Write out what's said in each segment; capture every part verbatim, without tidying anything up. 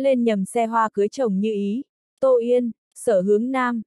Lên nhầm xe hoa cưới chồng như ý. Tô Yên, Sở Hướng Nam.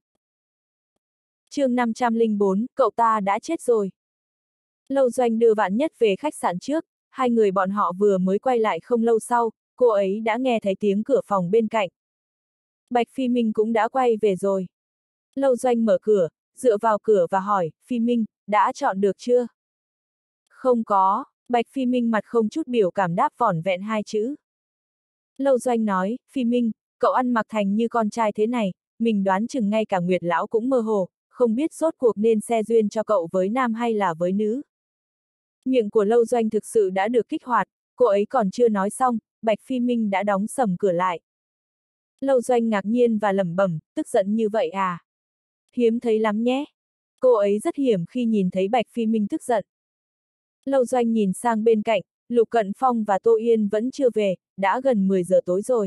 chương năm trăm lẻ bốn, cậu ta đã chết rồi. Lâu Doanh đưa Vạn Nhất về khách sạn trước, hai người bọn họ vừa mới quay lại không lâu sau, cô ấy đã nghe thấy tiếng cửa phòng bên cạnh. Bạch Phi Minh cũng đã quay về rồi. Lâu Doanh mở cửa, dựa vào cửa và hỏi, Phi Minh, đã chọn được chưa? Không có, Bạch Phi Minh mặt không chút biểu cảm đáp vỏn vẹn hai chữ. Lâu Doanh nói, Phi Minh, cậu ăn mặc thành như con trai thế này, mình đoán chừng ngay cả Nguyệt Lão cũng mơ hồ, không biết rốt cuộc nên xe duyên cho cậu với nam hay là với nữ. Miệng của Lâu Doanh thực sự đã được kích hoạt, cô ấy còn chưa nói xong, Bạch Phi Minh đã đóng sầm cửa lại. Lâu Doanh ngạc nhiên và lẩm bẩm, tức giận như vậy à? Hiếm thấy lắm nhé. Cô ấy rất hiểm khi nhìn thấy Bạch Phi Minh tức giận. Lâu Doanh nhìn sang bên cạnh, Lục Cận Phong và Tô Yên vẫn chưa về, đã gần mười giờ tối rồi.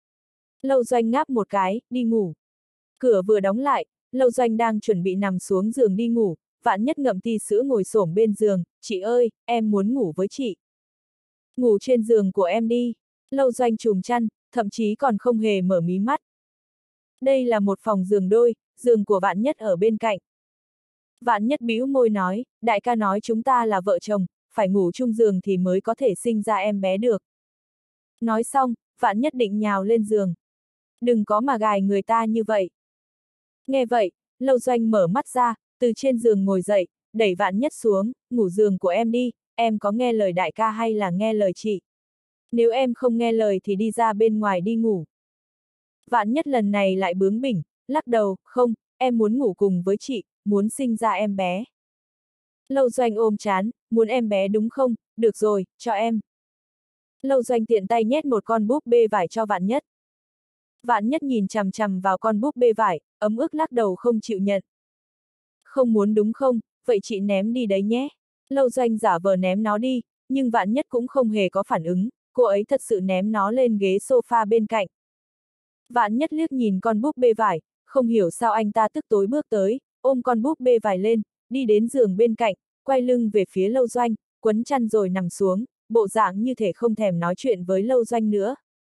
Lâu Doanh ngáp một cái, đi ngủ. Cửa vừa đóng lại, Lâu Doanh đang chuẩn bị nằm xuống giường đi ngủ, Vạn Nhất ngậm ti sữa ngồi xổm bên giường, chị ơi, em muốn ngủ với chị. Ngủ trên giường của em đi. Lâu Doanh trùm chăn, thậm chí còn không hề mở mí mắt. Đây là một phòng giường đôi, giường của Vạn Nhất ở bên cạnh. Vạn Nhất bĩu môi nói, đại ca nói chúng ta là vợ chồng, phải ngủ chung giường thì mới có thể sinh ra em bé được. Nói xong, Vạn Nhất định nhào lên giường. Đừng có mà gài người ta như vậy. Nghe vậy, Lâu Doanh mở mắt ra, từ trên giường ngồi dậy, đẩy Vạn Nhất xuống, ngủ giường của em đi, em có nghe lời đại ca hay là nghe lời chị? Nếu em không nghe lời thì đi ra bên ngoài đi ngủ. Vạn Nhất lần này lại bướng bỉnh, lắc đầu, không, em muốn ngủ cùng với chị, muốn sinh ra em bé. Lâu Doanh ôm chán, muốn em bé đúng không, được rồi, cho em. Lâu Doanh tiện tay nhét một con búp bê vải cho Vạn Nhất. Vạn Nhất nhìn chằm chằm vào con búp bê vải, ấm ức lắc đầu không chịu nhận. Không muốn đúng không, vậy chị ném đi đấy nhé. Lâu Doanh giả vờ ném nó đi, nhưng Vạn Nhất cũng không hề có phản ứng, cô ấy thật sự ném nó lên ghế sofa bên cạnh. Vạn Nhất liếc nhìn con búp bê vải, không hiểu sao anh ta tức tối bước tới, ôm con búp bê vải lên, đi đến giường bên cạnh, quay lưng về phía Lâu Doanh, quấn chăn rồi nằm xuống, bộ dạng như thể không thèm nói chuyện với Lâu Doanh nữa.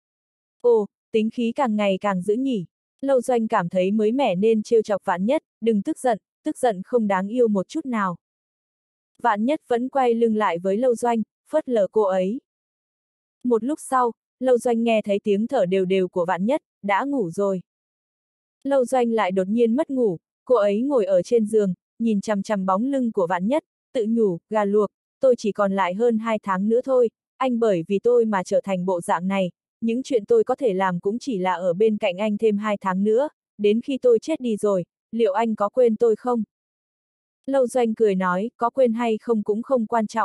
Ồ, tính khí càng ngày càng dữ nhỉ. Lâu Doanh cảm thấy mới mẻ nên trêu chọc Vạn Nhất, đừng tức giận, tức giận không đáng yêu một chút nào. Vạn Nhất vẫn quay lưng lại với Lâu Doanh, phớt lờ cô ấy. Một lúc sau, Lâu Doanh nghe thấy tiếng thở đều đều của Vạn Nhất, đã ngủ rồi. Lâu Doanh lại đột nhiên mất ngủ, cô ấy ngồi ở trên giường, nhìn chằm chằm bóng lưng của Vạn Nhất, tự nhủ, gà luộc, tôi chỉ còn lại hơn hai tháng nữa thôi, anh bởi vì tôi mà trở thành bộ dạng này, những chuyện tôi có thể làm cũng chỉ là ở bên cạnh anh thêm hai tháng nữa, đến khi tôi chết đi rồi, liệu anh có quên tôi không? Lâu Doanh cười nói, có quên hay không cũng không quan trọng.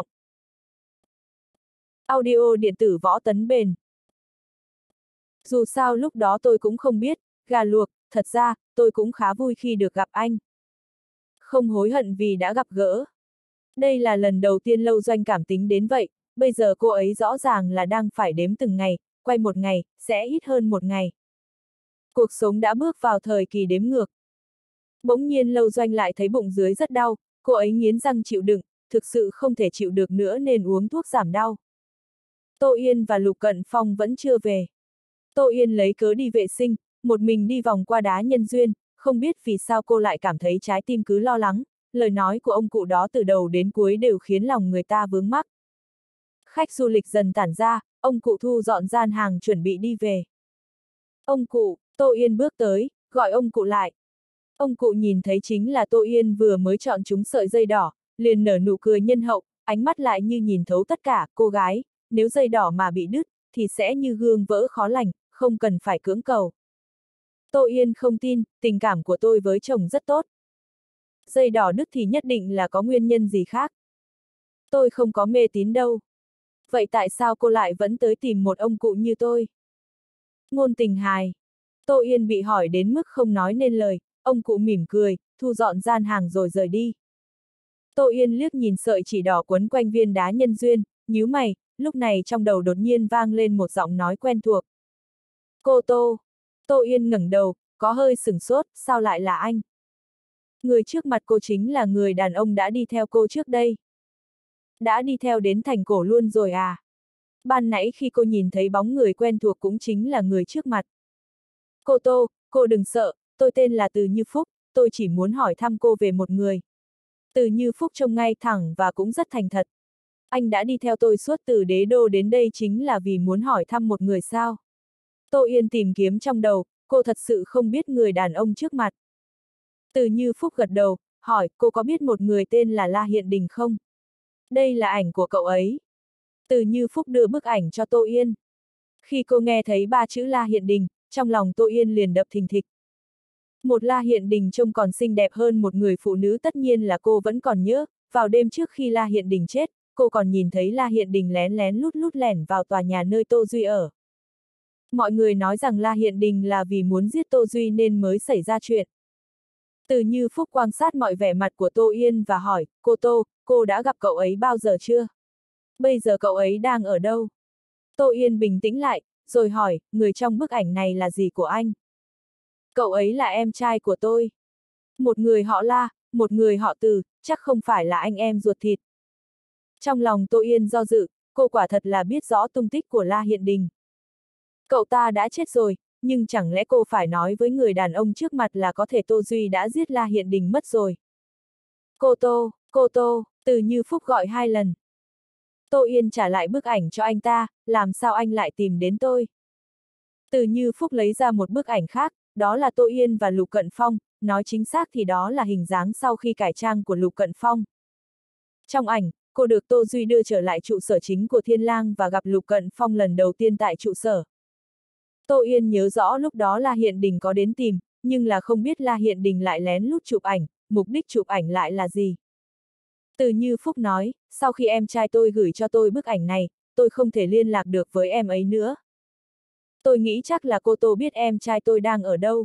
Audio điện tử Võ Tấn Bền. Dù sao lúc đó tôi cũng không biết, gà luộc, thật ra, tôi cũng khá vui khi được gặp anh. Không hối hận vì đã gặp gỡ. Đây là lần đầu tiên Lâu Doanh cảm tính đến vậy, bây giờ cô ấy rõ ràng là đang phải đếm từng ngày, quay một ngày, sẽ ít hơn một ngày. Cuộc sống đã bước vào thời kỳ đếm ngược. Bỗng nhiên Lâu Doanh lại thấy bụng dưới rất đau, cô ấy nghiến răng chịu đựng, thực sự không thể chịu được nữa nên uống thuốc giảm đau. Tô Yên và Lục Cận Phong vẫn chưa về. Tô Yên lấy cớ đi vệ sinh, một mình đi vòng qua đá nhân duyên, không biết vì sao cô lại cảm thấy trái tim cứ lo lắng, lời nói của ông cụ đó từ đầu đến cuối đều khiến lòng người ta vướng mắc. Khách du lịch dần tản ra, ông cụ thu dọn gian hàng chuẩn bị đi về. Ông cụ, Tô Yên bước tới, gọi ông cụ lại. Ông cụ nhìn thấy chính là Tô Yên vừa mới chọn chúng sợi dây đỏ, liền nở nụ cười nhân hậu, ánh mắt lại như nhìn thấu tất cả, cô gái, nếu dây đỏ mà bị đứt, thì sẽ như gương vỡ khó lành, không cần phải cưỡng cầu. Tô Yên không tin, tình cảm của tôi với chồng rất tốt. Dây đỏ đứt thì nhất định là có nguyên nhân gì khác. Tôi không có mê tín đâu. Vậy tại sao cô lại vẫn tới tìm một ông cụ như tôi? Ngôn tình hài. Tô Yên bị hỏi đến mức không nói nên lời, ông cụ mỉm cười, thu dọn gian hàng rồi rời đi. Tô Yên liếc nhìn sợi chỉ đỏ quấn quanh viên đá nhân duyên, nhíu mày, lúc này trong đầu đột nhiên vang lên một giọng nói quen thuộc. Cô Tô. Tô Yên ngẩng đầu, có hơi sửng sốt, sao lại là anh? Người trước mặt cô chính là người đàn ông đã đi theo cô trước đây. Đã đi theo đến thành cổ luôn rồi à? ban nãy khi cô nhìn thấy bóng người quen thuộc cũng chính là người trước mặt. Cô Tô, cô đừng sợ, tôi tên là Từ Như Phúc, tôi chỉ muốn hỏi thăm cô về một người. Từ Như Phúc trông ngay thẳng và cũng rất thành thật. Anh đã đi theo tôi suốt từ đế đô đến đây chính là vì muốn hỏi thăm một người sao? Tô Yên tìm kiếm trong đầu, cô thật sự không biết người đàn ông trước mặt. Từ Như Phúc gật đầu, hỏi, cô có biết một người tên là La Hiện Đình không? Đây là ảnh của cậu ấy. Từ Như Phúc đưa bức ảnh cho Tô Yên. Khi cô nghe thấy ba chữ La Hiện Đình, trong lòng Tô Yên liền đập thình thịch. Một La Hiện Đình trông còn xinh đẹp hơn một người phụ nữ tất nhiên là cô vẫn còn nhớ, vào đêm trước khi La Hiện Đình chết, cô còn nhìn thấy La Hiện Đình lén lén lút lút lẻn vào tòa nhà nơi Tô Duy ở. Mọi người nói rằng La Hiện Đình là vì muốn giết Tô Duy nên mới xảy ra chuyện. Từ Như Phúc quan sát mọi vẻ mặt của Tô Yên và hỏi, cô Tô, cô đã gặp cậu ấy bao giờ chưa? Bây giờ cậu ấy đang ở đâu? Tô Yên bình tĩnh lại, rồi hỏi, người trong bức ảnh này là gì của anh? Cậu ấy là em trai của tôi. Một người họ La, một người họ Từ, chắc không phải là anh em ruột thịt. Trong lòng Tô Yên do dự, cô quả thật là biết rõ tung tích của La Hiện Đình. Cậu ta đã chết rồi, nhưng chẳng lẽ cô phải nói với người đàn ông trước mặt là có thể Tô Duy đã giết La Hiện Đình mất rồi. Cô Tô, cô Tô, Từ Như Phúc gọi hai lần. Tô Yên trả lại bức ảnh cho anh ta, làm sao anh lại tìm đến tôi? Từ Như Phúc lấy ra một bức ảnh khác, đó là Tô Yên và Lục Cận Phong, nói chính xác thì đó là hình dáng sau khi cải trang của Lục Cận Phong. Trong ảnh, cô được Tô Duy đưa trở lại trụ sở chính của Thiên Lang và gặp Lục Cận Phong lần đầu tiên tại trụ sở. Tô Yên nhớ rõ lúc đó La Hiện Đình có đến tìm, nhưng là không biết La Hiện Đình lại lén lút chụp ảnh, mục đích chụp ảnh lại là gì. Từ Như Phúc nói, sau khi em trai tôi gửi cho tôi bức ảnh này, tôi không thể liên lạc được với em ấy nữa. Tôi nghĩ chắc là cô Tô biết em trai tôi đang ở đâu.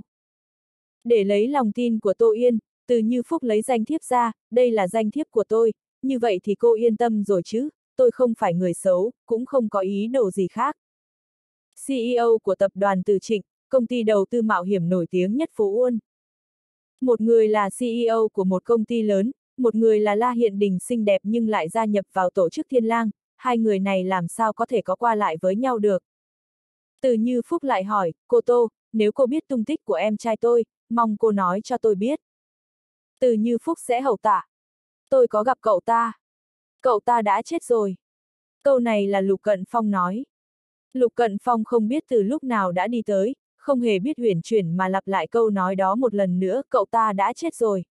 Để lấy lòng tin của Tô Yên, Từ Như Phúc lấy danh thiếp ra, đây là danh thiếp của tôi, như vậy thì cô yên tâm rồi chứ, tôi không phải người xấu, cũng không có ý đồ gì khác. xê e ô của tập đoàn Từ Trịnh, công ty đầu tư mạo hiểm nổi tiếng nhất phố Uôn. Một người là xê e ô của một công ty lớn, một người là La Hiện Đình xinh đẹp nhưng lại gia nhập vào tổ chức Thiên Lang, hai người này làm sao có thể có qua lại với nhau được. Từ Như Phúc lại hỏi, cô Tô, nếu cô biết tung tích của em trai tôi, mong cô nói cho tôi biết. Từ Như Phúc sẽ hậu tạ. Tôi có gặp cậu ta. Cậu ta đã chết rồi. Câu này là Lục Cận Phong nói. Lục Cận Phong không biết từ lúc nào đã đi tới, không hề biết huyền chuyển mà lặp lại câu nói đó một lần nữa, cậu ta đã chết rồi.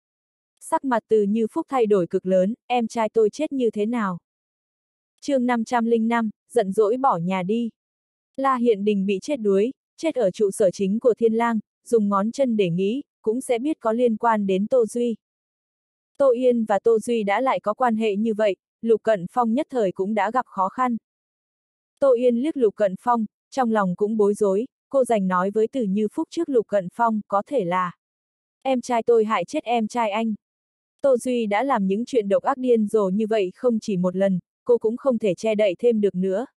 Sắc mặt Từ Như Phúc thay đổi cực lớn, em trai tôi chết như thế nào? Chương năm trăm lẻ năm, giận dỗi bỏ nhà đi. La Hiện Đình bị chết đuối, chết ở trụ sở chính của Thiên Lang, dùng ngón chân để nghĩ, cũng sẽ biết có liên quan đến Tô Duy. Tô Yên và Tô Duy đã lại có quan hệ như vậy, Lục Cận Phong nhất thời cũng đã gặp khó khăn. Tô Yên liếc Lục Cận Phong, trong lòng cũng bối rối, cô giành nói với Từ Như Phúc trước Lục Cận Phong, có thể là em trai tôi hại chết em trai anh. Tô Duy đã làm những chuyện độc ác điên rồ như vậy không chỉ một lần, cô cũng không thể che đậy thêm được nữa.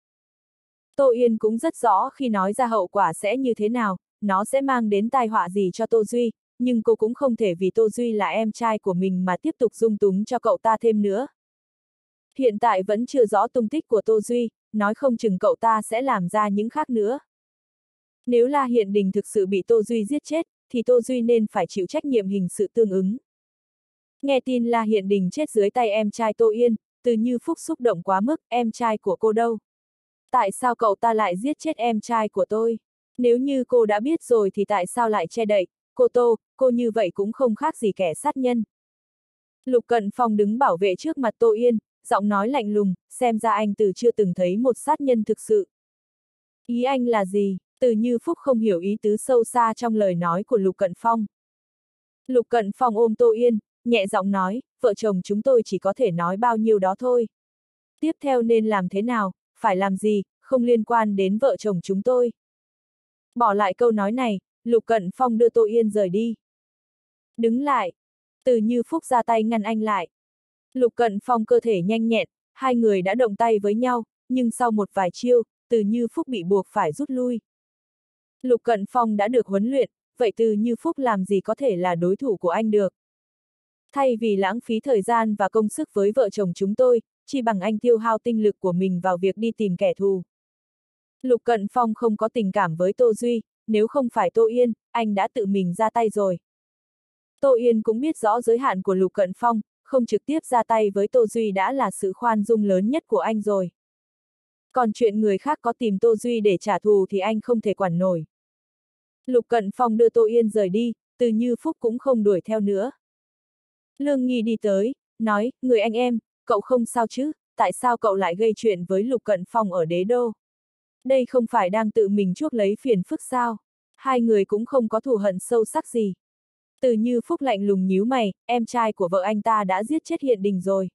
Tô Yên cũng rất rõ khi nói ra hậu quả sẽ như thế nào, nó sẽ mang đến tai họa gì cho Tô Duy, nhưng cô cũng không thể vì Tô Duy là em trai của mình mà tiếp tục dung túng cho cậu ta thêm nữa. Hiện tại vẫn chưa rõ tung tích của Tô Duy, nói không chừng cậu ta sẽ làm ra những khác nữa. Nếu La Hiện Đình thực sự bị Tô Duy giết chết, thì Tô Duy nên phải chịu trách nhiệm hình sự tương ứng. Nghe tin La Hiện Đình chết dưới tay em trai Tô Yên, Từ Như Phúc xúc động quá mức, em trai của cô đâu? Tại sao cậu ta lại giết chết em trai của tôi? Nếu như cô đã biết rồi thì tại sao lại che đậy? Cô Tô, cô như vậy cũng không khác gì kẻ sát nhân. Lục Cận Phong đứng bảo vệ trước mặt Tô Yên, giọng nói lạnh lùng, xem ra anh Từ chưa từng thấy một sát nhân thực sự. Ý anh là gì? Từ Như Phúc không hiểu ý tứ sâu xa trong lời nói của Lục Cận Phong. Lục Cận Phong ôm Tô Yên, nhẹ giọng nói, vợ chồng chúng tôi chỉ có thể nói bao nhiêu đó thôi. Tiếp theo nên làm thế nào, phải làm gì, không liên quan đến vợ chồng chúng tôi. Bỏ lại câu nói này, Lục Cận Phong đưa Tô Yên rời đi. Đứng lại. Từ Như Phúc ra tay ngăn anh lại. Lục Cận Phong cơ thể nhanh nhẹn, hai người đã động tay với nhau, nhưng sau một vài chiêu, Từ Như Phúc bị buộc phải rút lui. Lục Cận Phong đã được huấn luyện, vậy Từ Như Phúc làm gì có thể là đối thủ của anh được. Thay vì lãng phí thời gian và công sức với vợ chồng chúng tôi, chi bằng anh tiêu hao tinh lực của mình vào việc đi tìm kẻ thù. Lục Cận Phong không có tình cảm với Tô Duy, nếu không phải Tô Yên, anh đã tự mình ra tay rồi. Tô Yên cũng biết rõ giới hạn của Lục Cận Phong, không trực tiếp ra tay với Tô Duy đã là sự khoan dung lớn nhất của anh rồi. Còn chuyện người khác có tìm Tô Duy để trả thù thì anh không thể quản nổi. Lục Cận Phong đưa Tô Yên rời đi, Từ Như Phúc cũng không đuổi theo nữa. Lương Nghi đi tới, nói, người anh em, cậu không sao chứ, tại sao cậu lại gây chuyện với Lục Cận Phong ở Đế Đô? Đây không phải đang tự mình chuốc lấy phiền phức sao? Hai người cũng không có thù hận sâu sắc gì. Từ Như Phúc lạnh lùng nhíu mày, em trai của vợ anh ta đã giết chết Hiện Đình rồi.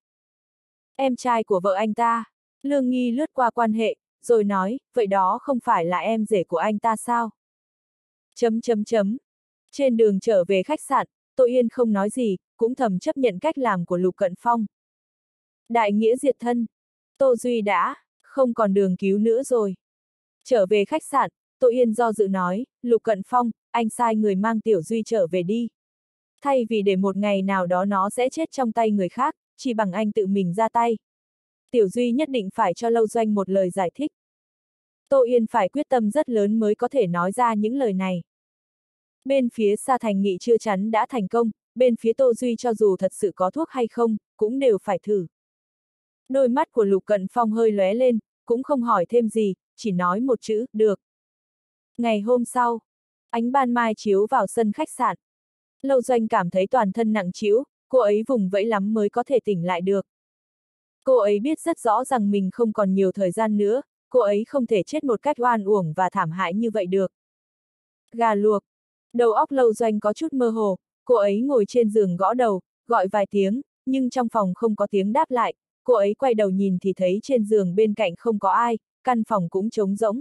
Em trai của vợ anh ta? Lương Nghi lướt qua quan hệ, rồi nói, vậy đó không phải là em rể của anh ta sao? Chấm chấm chấm. Trên đường trở về khách sạn, Tô Yên không nói gì, cũng thầm chấp nhận cách làm của Lục Cận Phong. Đại nghĩa diệt thân. Tô Duy đã không còn đường cứu nữa rồi. Trở về khách sạn, Tô Yên do dự nói, Lục Cận Phong, anh sai người mang Tiểu Duy trở về đi. Thay vì để một ngày nào đó nó sẽ chết trong tay người khác, chỉ bằng anh tự mình ra tay. Tiểu Duy nhất định phải cho Lâu Doanh một lời giải thích. Tô Yên phải quyết tâm rất lớn mới có thể nói ra những lời này. Bên phía Sa Thành Nghị chưa chắn đã thành công, bên phía Tô Duy cho dù thật sự có thuốc hay không, cũng đều phải thử. Đôi mắt của Lục Cận Phong hơi lóe lên, cũng không hỏi thêm gì, chỉ nói một chữ, được. Ngày hôm sau, ánh ban mai chiếu vào sân khách sạn. Lâu Doanh cảm thấy toàn thân nặng trĩu, cô ấy vùng vẫy lắm mới có thể tỉnh lại được. Cô ấy biết rất rõ rằng mình không còn nhiều thời gian nữa, cô ấy không thể chết một cách oan uổng và thảm hại như vậy được. Gà luộc. Đầu óc Lâu Doanh có chút mơ hồ, cô ấy ngồi trên giường gõ đầu, gọi vài tiếng, nhưng trong phòng không có tiếng đáp lại, cô ấy quay đầu nhìn thì thấy trên giường bên cạnh không có ai, căn phòng cũng trống rỗng.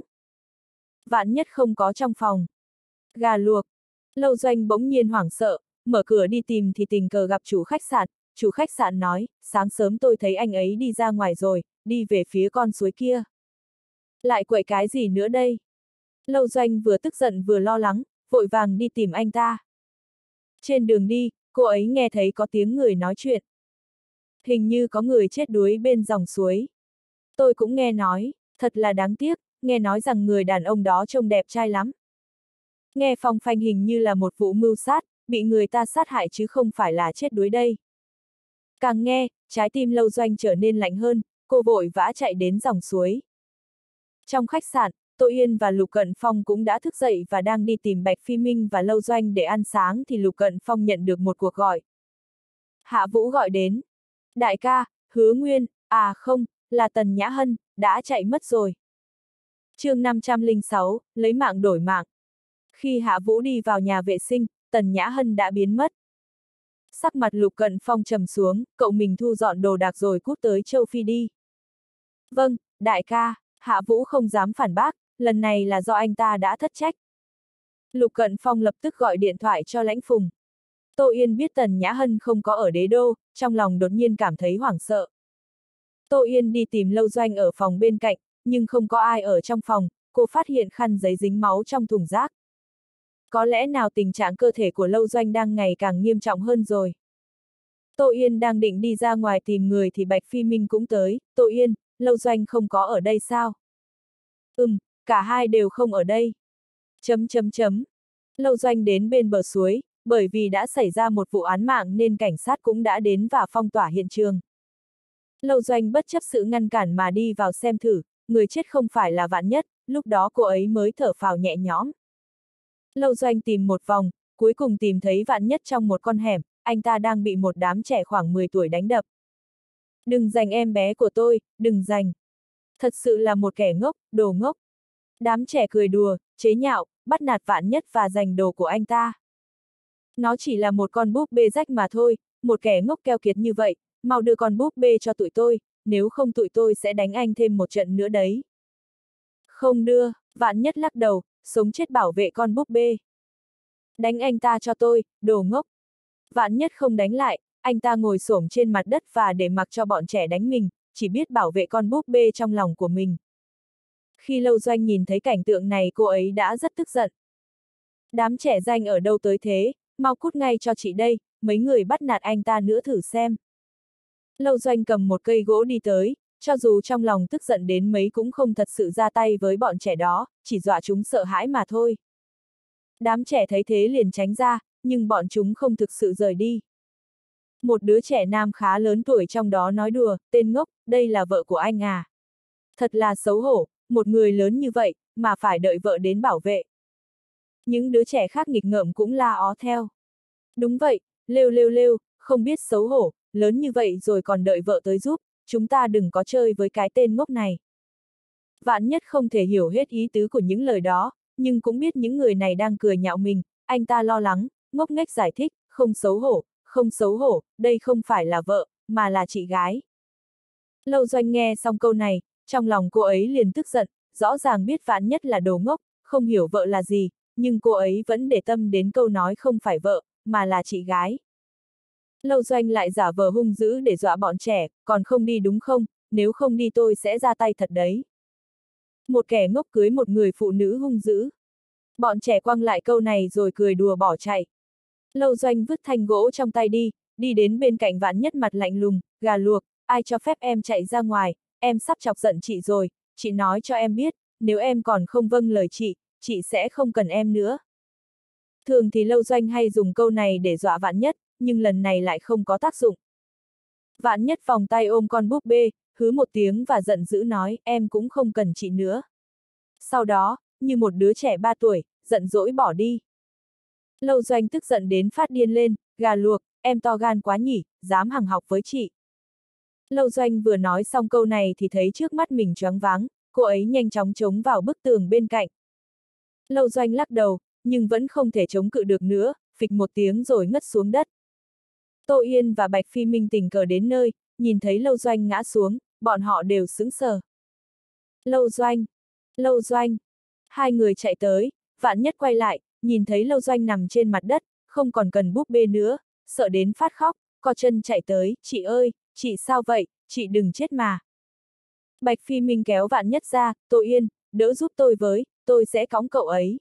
Vạn nhất không có trong phòng. Gà luộc. Lâu Doanh bỗng nhiên hoảng sợ, mở cửa đi tìm thì tình cờ gặp chủ khách sạn, chủ khách sạn nói, sáng sớm tôi thấy anh ấy đi ra ngoài rồi, đi về phía con suối kia. Lại quậy cái gì nữa đây? Lâu Doanh vừa tức giận vừa lo lắng, vội vàng đi tìm anh ta. Trên đường đi, cô ấy nghe thấy có tiếng người nói chuyện. Hình như có người chết đuối bên dòng suối. Tôi cũng nghe nói, thật là đáng tiếc, nghe nói rằng người đàn ông đó trông đẹp trai lắm. Nghe phong phanh hình như là một vụ mưu sát, bị người ta sát hại chứ không phải là chết đuối đây. Càng nghe, trái tim Lâu Doanh trở nên lạnh hơn, cô vội vã chạy đến dòng suối. Trong khách sạn, Tô Yên và Lục Cận Phong cũng đã thức dậy và đang đi tìm Bạch Phi Minh và Lâu Doanh để ăn sáng thì Lục Cận Phong nhận được một cuộc gọi. Hạ Vũ gọi đến. Đại ca, Hứa Nguyên, à không, là Tần Nhã Hân, đã chạy mất rồi. chương năm trăm lẻ sáu, lấy mạng đổi mạng. Khi Hạ Vũ đi vào nhà vệ sinh, Tần Nhã Hân đã biến mất. Sắc mặt Lục Cận Phong trầm xuống, cậu mình thu dọn đồ đạc rồi cút tới châu Phi đi. Vâng, đại ca, Hạ Vũ không dám phản bác, lần này là do anh ta đã thất trách. Lục Cận Phong lập tức gọi điện thoại cho Lãnh Phùng. Tô Yên biết Tần Nhã Hân không có ở Đế Đô, trong lòng đột nhiên cảm thấy hoảng sợ. Tô Yên đi tìm Lâu Doanh ở phòng bên cạnh, nhưng không có ai ở trong phòng, cô phát hiện khăn giấy dính máu trong thùng rác. Có lẽ nào tình trạng cơ thể của Lâu Doanh đang ngày càng nghiêm trọng hơn rồi. Tô Yên đang định đi ra ngoài tìm người thì Bạch Phi Minh cũng tới. Tô Yên, Lâu Doanh không có ở đây sao? Ừm, cả hai đều không ở đây. Chấm chấm chấm. Lâu Doanh đến bên bờ suối, bởi vì đã xảy ra một vụ án mạng nên cảnh sát cũng đã đến và phong tỏa hiện trường. Lâu Doanh bất chấp sự ngăn cản mà đi vào xem thử, người chết không phải là Vạn Nhất, lúc đó cô ấy mới thở phào nhẹ nhõm. Lâu Doanh tìm một vòng, cuối cùng tìm thấy Vạn Nhất trong một con hẻm, anh ta đang bị một đám trẻ khoảng mười tuổi đánh đập. Đừng giành em bé của tôi, đừng giành. Thật sự là một kẻ ngốc, đồ ngốc. Đám trẻ cười đùa, chế nhạo, bắt nạt Vạn Nhất và giành đồ của anh ta. Nó chỉ là một con búp bê rách mà thôi, một kẻ ngốc keo kiệt như vậy, mau đưa con búp bê cho tụi tôi, nếu không tụi tôi sẽ đánh anh thêm một trận nữa đấy. Không đưa, Vạn Nhất lắc đầu, sống chết bảo vệ con búp bê. Đánh anh ta cho tôi, đồ ngốc. Vạn Nhất không đánh lại, anh ta ngồi xổm trên mặt đất và để mặc cho bọn trẻ đánh mình, chỉ biết bảo vệ con búp bê trong lòng của mình. Khi Lâu Doanh nhìn thấy cảnh tượng này cô ấy đã rất tức giận. Đám trẻ danh ở đâu tới thế, mau cút ngay cho chị đây, mấy người bắt nạt anh ta nữa thử xem. Lâu Doanh cầm một cây gỗ đi tới, cho dù trong lòng tức giận đến mấy cũng không thật sự ra tay với bọn trẻ đó, chỉ dọa chúng sợ hãi mà thôi. Đám trẻ thấy thế liền tránh ra, nhưng bọn chúng không thực sự rời đi. Một đứa trẻ nam khá lớn tuổi trong đó nói đùa, tên ngốc, đây là vợ của anh à. Thật là xấu hổ, một người lớn như vậy, mà phải đợi vợ đến bảo vệ. Những đứa trẻ khác nghịch ngợm cũng la ó theo. Đúng vậy, lêu lêu lêu, không biết xấu hổ, lớn như vậy rồi còn đợi vợ tới giúp, chúng ta đừng có chơi với cái tên ngốc này. Vạn Nhất không thể hiểu hết ý tứ của những lời đó, nhưng cũng biết những người này đang cười nhạo mình, anh ta lo lắng, ngốc nghếch giải thích, không xấu hổ, không xấu hổ, đây không phải là vợ, mà là chị gái. Lâu Doanh nghe xong câu này, trong lòng cô ấy liền tức giận, rõ ràng biết Vạn Nhất là đồ ngốc, không hiểu vợ là gì, nhưng cô ấy vẫn để tâm đến câu nói không phải vợ, mà là chị gái. Lâu Doanh lại giả vờ hung dữ để dọa bọn trẻ, còn không đi đúng không, nếu không đi tôi sẽ ra tay thật đấy. Một kẻ ngốc cưới một người phụ nữ hung dữ. Bọn trẻ quăng lại câu này rồi cười đùa bỏ chạy. Lâu Doanh vứt thanh gỗ trong tay đi, đi đến bên cạnh Vạn Nhất mặt lạnh lùng, gà luộc, ai cho phép em chạy ra ngoài, em sắp chọc giận chị rồi, chị nói cho em biết, nếu em còn không vâng lời chị, chị sẽ không cần em nữa. Thường thì Lâu Doanh hay dùng câu này để dọa Vạn Nhất, nhưng lần này lại không có tác dụng. Vạn Nhất vòng tay ôm con búp bê, hứ một tiếng và giận dữ nói, em cũng không cần chị nữa. Sau đó, như một đứa trẻ ba tuổi, giận dỗi bỏ đi. Lâu Doanh tức giận đến phát điên lên, gà luộc, em to gan quá nhỉ, dám hằng học với chị. Lâu Doanh vừa nói xong câu này thì thấy trước mắt mình choáng váng, cô ấy nhanh chóng chống vào bức tường bên cạnh. Lâu Doanh lắc đầu, nhưng vẫn không thể chống cự được nữa, phịch một tiếng rồi ngất xuống đất. Tô Yên và Bạch Phi Minh tình cờ đến nơi, nhìn thấy Lâu Doanh ngã xuống, bọn họ đều sững sờ. Lâu Doanh! Lâu Doanh! Hai người chạy tới, Vạn Nhất quay lại, nhìn thấy Lâu Doanh nằm trên mặt đất, không còn cần búp bê nữa, sợ đến phát khóc, co chân chạy tới, chị ơi, chị sao vậy, chị đừng chết mà. Bạch Phi Minh kéo Vạn Nhất ra, Tô Yên, đỡ giúp tôi với, tôi sẽ cõng cậu ấy.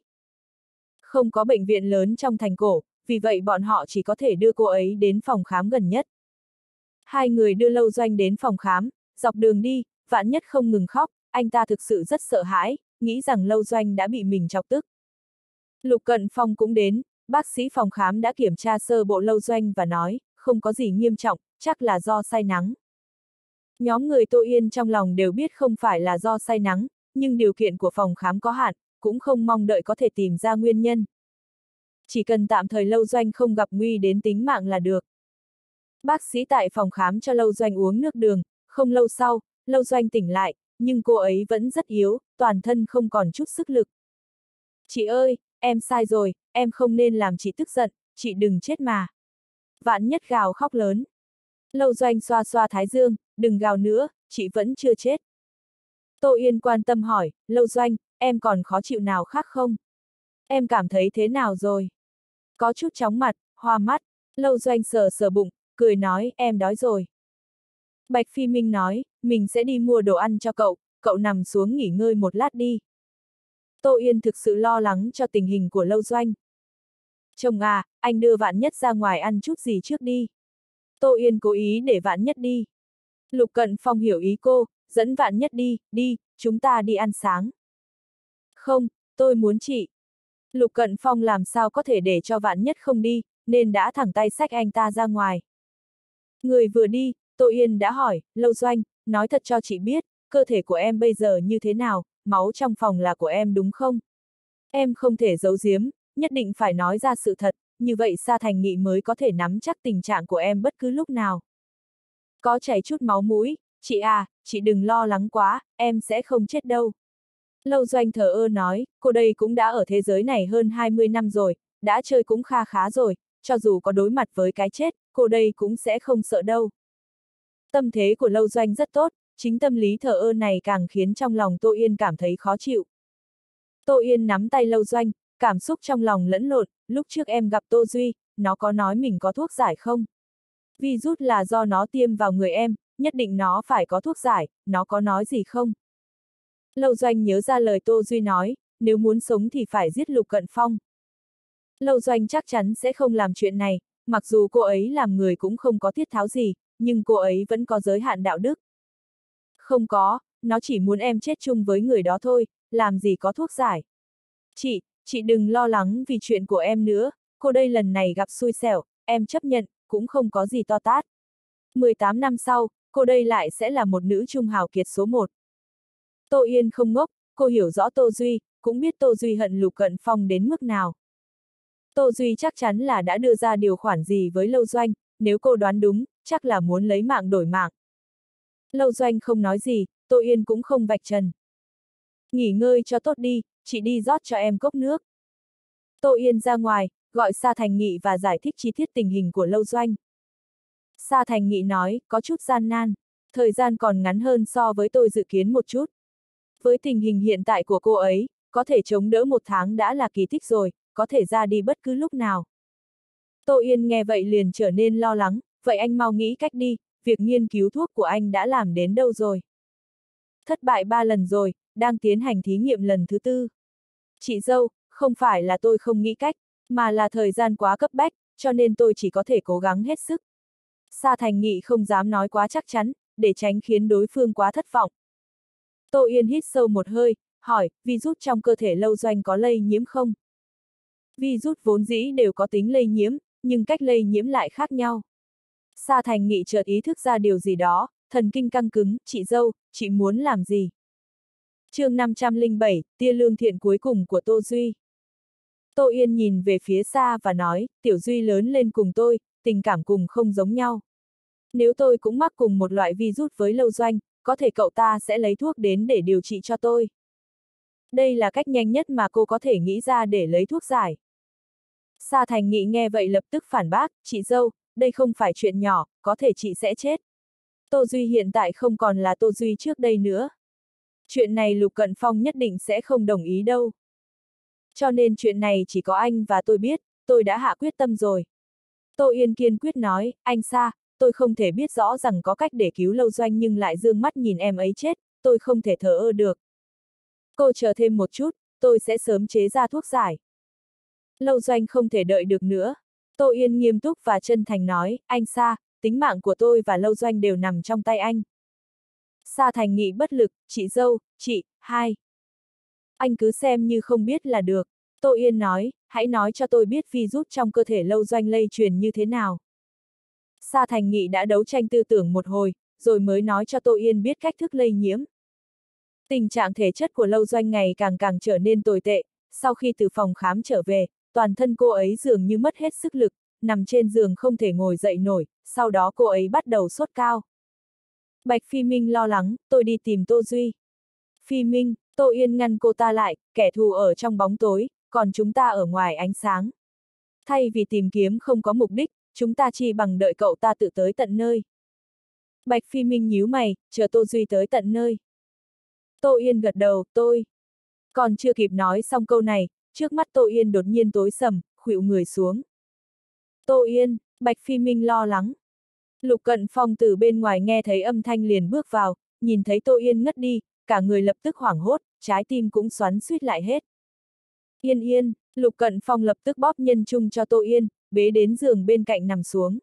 Không có bệnh viện lớn trong thành cổ, vì vậy bọn họ chỉ có thể đưa cô ấy đến phòng khám gần nhất. Hai người đưa Lâu Doanh đến phòng khám, dọc đường đi, Vạn Nhất không ngừng khóc, anh ta thực sự rất sợ hãi, nghĩ rằng Lâu Doanh đã bị mình chọc tức. Lục Cận Phong cũng đến, bác sĩ phòng khám đã kiểm tra sơ bộ Lâu Doanh và nói, không có gì nghiêm trọng, chắc là do say nắng. Nhóm người Tô Yên trong lòng đều biết không phải là do say nắng, nhưng điều kiện của phòng khám có hạn, cũng không mong đợi có thể tìm ra nguyên nhân. Chỉ cần tạm thời Lâu Doanh không gặp nguy đến tính mạng là được. Bác sĩ tại phòng khám cho Lâu Doanh uống nước đường, không lâu sau, Lâu Doanh tỉnh lại, nhưng cô ấy vẫn rất yếu, toàn thân không còn chút sức lực. Chị ơi, em sai rồi, em không nên làm chị tức giận, chị đừng chết mà. Vạn Nhất gào khóc lớn. Lâu Doanh xoa xoa thái dương, đừng gào nữa, chị vẫn chưa chết. Tô Yên quan tâm hỏi, Lâu Doanh, em còn khó chịu nào khác không? Em cảm thấy thế nào rồi? Có chút chóng mặt, hoa mắt, Lâu Doanh sờ sờ bụng, cười nói, em đói rồi. Bạch Phi Minh nói, mình sẽ đi mua đồ ăn cho cậu, cậu nằm xuống nghỉ ngơi một lát đi. Tô Yên thực sự lo lắng cho tình hình của Lâu Doanh. Chồng à, anh đưa Vạn Nhất ra ngoài ăn chút gì trước đi. Tô Yên cố ý để Vạn Nhất đi. Lục Cận Phong hiểu ý cô, dẫn Vạn Nhất đi, đi, chúng ta đi ăn sáng. Không, tôi muốn chị. Lục Cận Phong làm sao có thể để cho Vạn Nhất không đi, nên đã thẳng tay xách anh ta ra ngoài. Người vừa đi, Tô Yên đã hỏi, Lâu Doanh, nói thật cho chị biết, cơ thể của em bây giờ như thế nào, máu trong phòng là của em đúng không? Em không thể giấu giếm, nhất định phải nói ra sự thật, như vậy Sa Thành Nghị mới có thể nắm chắc tình trạng của em bất cứ lúc nào. Có chảy chút máu mũi, chị à, chị đừng lo lắng quá, em sẽ không chết đâu. Lâu Doanh thờ ơ nói, cô đây cũng đã ở thế giới này hơn hai mươi năm rồi, đã chơi cũng kha khá rồi, cho dù có đối mặt với cái chết, cô đây cũng sẽ không sợ đâu. Tâm thế của Lâu Doanh rất tốt, chính tâm lý thờ ơ này càng khiến trong lòng Tô Yên cảm thấy khó chịu. Tô Yên nắm tay Lâu Doanh, cảm xúc trong lòng lẫn lộn, lúc trước em gặp Tô Duy, nó có nói mình có thuốc giải không? Virus là do nó tiêm vào người em, nhất định nó phải có thuốc giải, nó có nói gì không? Lâu Doanh nhớ ra lời Tô Duy nói, nếu muốn sống thì phải giết Lục Cận Phong. Lâu Doanh chắc chắn sẽ không làm chuyện này, mặc dù cô ấy làm người cũng không có thiết tháo gì, nhưng cô ấy vẫn có giới hạn đạo đức. Không có, nó chỉ muốn em chết chung với người đó thôi, làm gì có thuốc giải. Chị, chị đừng lo lắng vì chuyện của em nữa, cô đây lần này gặp xui xẻo, em chấp nhận, cũng không có gì to tát. mười tám năm sau, cô đây lại sẽ là một nữ trung hào kiệt số một. Tô Yên không ngốc, cô hiểu rõ Tô Duy, cũng biết Tô Duy hận Lục Cận Phong đến mức nào. Tô Duy chắc chắn là đã đưa ra điều khoản gì với Lâu Doanh, nếu cô đoán đúng, chắc là muốn lấy mạng đổi mạng. Lâu Doanh không nói gì, Tô Yên cũng không vạch trần. Nghỉ ngơi cho tốt đi, chị đi rót cho em cốc nước. Tô Yên ra ngoài, gọi Sa Thành Nghị và giải thích chi tiết tình hình của Lâu Doanh. Sa Thành Nghị nói, có chút gian nan, thời gian còn ngắn hơn so với tôi dự kiến một chút. Với tình hình hiện tại của cô ấy, có thể chống đỡ một tháng đã là kỳ tích rồi, có thể ra đi bất cứ lúc nào. Tô Yên nghe vậy liền trở nên lo lắng, vậy anh mau nghĩ cách đi, việc nghiên cứu thuốc của anh đã làm đến đâu rồi? Thất bại ba lần rồi, đang tiến hành thí nghiệm lần thứ tư. Chị dâu, không phải là tôi không nghĩ cách, mà là thời gian quá cấp bách, cho nên tôi chỉ có thể cố gắng hết sức. Sa Thành Nghị không dám nói quá chắc chắn, để tránh khiến đối phương quá thất vọng. Tô Yên hít sâu một hơi, hỏi, virus trong cơ thể Lâu Doanh có lây nhiễm không? Virus vốn dĩ đều có tính lây nhiễm, nhưng cách lây nhiễm lại khác nhau. Sa Thành Nghị chợt ý thức ra điều gì đó, thần kinh căng cứng, chị dâu, chị muốn làm gì? chương năm trăm lẻ bảy, tia lương thiện cuối cùng của Tô Duy. Tô Yên nhìn về phía xa và nói, Tiểu Duy lớn lên cùng tôi, tình cảm cùng không giống nhau. Nếu tôi cũng mắc cùng một loại virus với Lâu Doanh, có thể cậu ta sẽ lấy thuốc đến để điều trị cho tôi. Đây là cách nhanh nhất mà cô có thể nghĩ ra để lấy thuốc giải. Sa Thành Nghị nghe vậy lập tức phản bác, chị dâu, đây không phải chuyện nhỏ, có thể chị sẽ chết. Tô Duy hiện tại không còn là Tô Duy trước đây nữa. Chuyện này Lục Cận Phong nhất định sẽ không đồng ý đâu. Cho nên chuyện này chỉ có anh và tôi biết, tôi đã hạ quyết tâm rồi. Tô Yên kiên quyết nói, anh Sa, tôi không thể biết rõ rằng có cách để cứu Lâu Doanh nhưng lại dương mắt nhìn em ấy chết, tôi không thể thờ ơ được. Cô chờ thêm một chút, tôi sẽ sớm chế ra thuốc giải. Lâu Doanh không thể đợi được nữa. Tô Yên nghiêm túc và chân thành nói, anh Sa, tính mạng của tôi và Lâu Doanh đều nằm trong tay anh. Sa Thành Nghị bất lực, chị dâu, chị, hai. Anh cứ xem như không biết là được. Tô Yên nói, hãy nói cho tôi biết virus trong cơ thể Lâu Doanh lây truyền như thế nào. Sa Thành Nghị đã đấu tranh tư tưởng một hồi, rồi mới nói cho Tô Yên biết cách thức lây nhiễm. Tình trạng thể chất của Lâu Doanh ngày càng càng trở nên tồi tệ, sau khi từ phòng khám trở về, toàn thân cô ấy dường như mất hết sức lực, nằm trên giường không thể ngồi dậy nổi, sau đó cô ấy bắt đầu sốt cao. Bạch Phi Minh lo lắng, tôi đi tìm Tô Duy. Phi Minh, Tô Yên ngăn cô ta lại, kẻ thù ở trong bóng tối, còn chúng ta ở ngoài ánh sáng. Thay vì tìm kiếm không có mục đích, chúng ta chỉ bằng đợi cậu ta tự tới tận nơi. Bạch Phi Minh nhíu mày, chờ Tô Duy tới tận nơi. Tô Yên gật đầu, tôi. Còn chưa kịp nói xong câu này, trước mắt Tô Yên đột nhiên tối sầm, khuỵu người xuống. Tô Yên, Bạch Phi Minh lo lắng. Lục Cận Phong từ bên ngoài nghe thấy âm thanh liền bước vào, nhìn thấy Tô Yên ngất đi, cả người lập tức hoảng hốt, trái tim cũng xoắn xuýt lại hết. Yên yên, Lục Cận Phong lập tức bóp nhân chung cho Tô Yên, bế đến giường bên cạnh nằm xuống.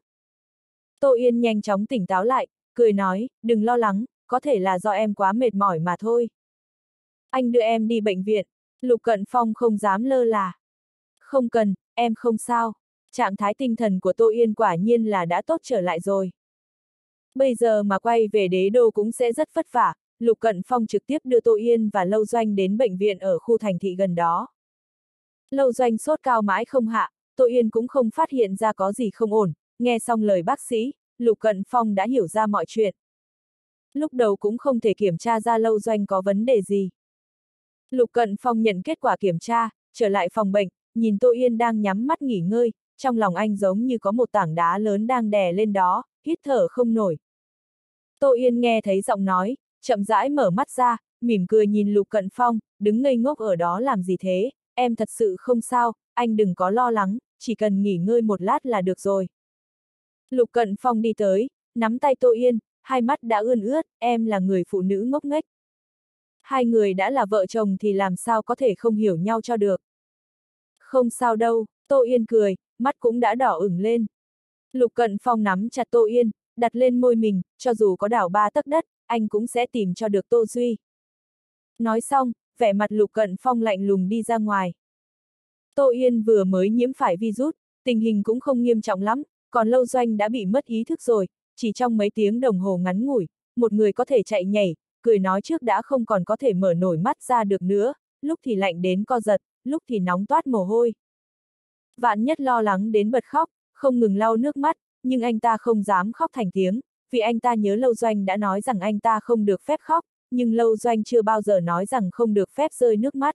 Tô Yên nhanh chóng tỉnh táo lại, cười nói, đừng lo lắng, có thể là do em quá mệt mỏi mà thôi. Anh đưa em đi bệnh viện. Lục Cận Phong không dám lơ là. Không cần, em không sao. Trạng thái tinh thần của Tô Yên quả nhiên là đã tốt trở lại rồi. Bây giờ mà quay về đế đô cũng sẽ rất vất vả, Lục Cận Phong trực tiếp đưa Tô Yên và Lâu Doanh đến bệnh viện ở khu thành thị gần đó. Lâu Doanh sốt cao mãi không hạ, Tô Yên cũng không phát hiện ra có gì không ổn, nghe xong lời bác sĩ, Lục Cận Phong đã hiểu ra mọi chuyện. Lúc đầu cũng không thể kiểm tra ra Lâu Doanh có vấn đề gì. Lục Cận Phong nhận kết quả kiểm tra, trở lại phòng bệnh, nhìn Tô Yên đang nhắm mắt nghỉ ngơi, trong lòng anh giống như có một tảng đá lớn đang đè lên đó, hít thở không nổi. Tô Yên nghe thấy giọng nói, chậm rãi mở mắt ra, mỉm cười nhìn Lục Cận Phong, đứng ngây ngốc ở đó làm gì thế, em thật sự không sao, anh đừng có lo lắng, chỉ cần nghỉ ngơi một lát là được rồi. Lục Cận Phong đi tới, nắm tay Tô Yên, hai mắt đã ươn ướt, em là người phụ nữ ngốc nghếch. Hai người đã là vợ chồng thì làm sao có thể không hiểu nhau cho được. Không sao đâu, Tô Yên cười, mắt cũng đã đỏ ửng lên. Lục Cận Phong nắm chặt Tô Yên, đặt lên môi mình, cho dù có đảo ba tấc đất, anh cũng sẽ tìm cho được Tô Duy. Nói xong, vẻ mặt Lục Cận Phong lạnh lùng đi ra ngoài. Tô Yên vừa mới nhiễm phải virus, tình hình cũng không nghiêm trọng lắm, còn Lâu Doanh đã bị mất ý thức rồi, chỉ trong mấy tiếng đồng hồ ngắn ngủi, một người có thể chạy nhảy, cười nói trước đã không còn có thể mở nổi mắt ra được nữa, lúc thì lạnh đến co giật, lúc thì nóng toát mồ hôi. Vạn Nhất lo lắng đến bật khóc, không ngừng lau nước mắt, nhưng anh ta không dám khóc thành tiếng, vì anh ta nhớ Lâu Doanh đã nói rằng anh ta không được phép khóc, nhưng Lâu Doanh chưa bao giờ nói rằng không được phép rơi nước mắt.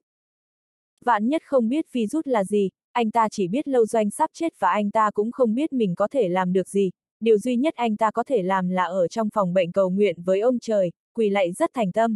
Vạn Nhất không biết virus là gì, anh ta chỉ biết Lâu Doanh sắp chết và anh ta cũng không biết mình có thể làm được gì, điều duy nhất anh ta có thể làm là ở trong phòng bệnh cầu nguyện với ông trời, quỳ lạy rất thành tâm.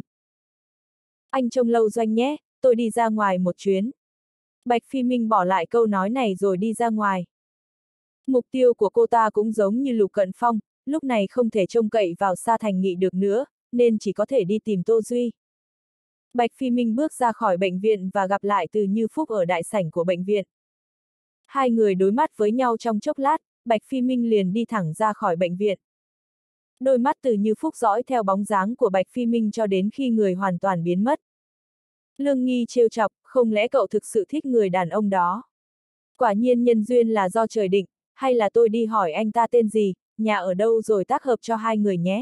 Anh trông Lâu Doanh nhé, tôi đi ra ngoài một chuyến. Bạch Phi Minh bỏ lại câu nói này rồi đi ra ngoài. Mục tiêu của cô ta cũng giống như Lục Cận Phong, lúc này không thể trông cậy vào Sa Thành Nghị được nữa, nên chỉ có thể đi tìm Tô Duy. Bạch Phi Minh bước ra khỏi bệnh viện và gặp lại Từ Như Phúc ở đại sảnh của bệnh viện. Hai người đối mắt với nhau trong chốc lát, Bạch Phi Minh liền đi thẳng ra khỏi bệnh viện. Đôi mắt Từ Như Phúc dõi theo bóng dáng của Bạch Phi Minh cho đến khi người hoàn toàn biến mất. Lương Nghi trêu chọc, không lẽ cậu thực sự thích người đàn ông đó? Quả nhiên nhân duyên là do trời định, hay là tôi đi hỏi anh ta tên gì, nhà ở đâu rồi tác hợp cho hai người nhé.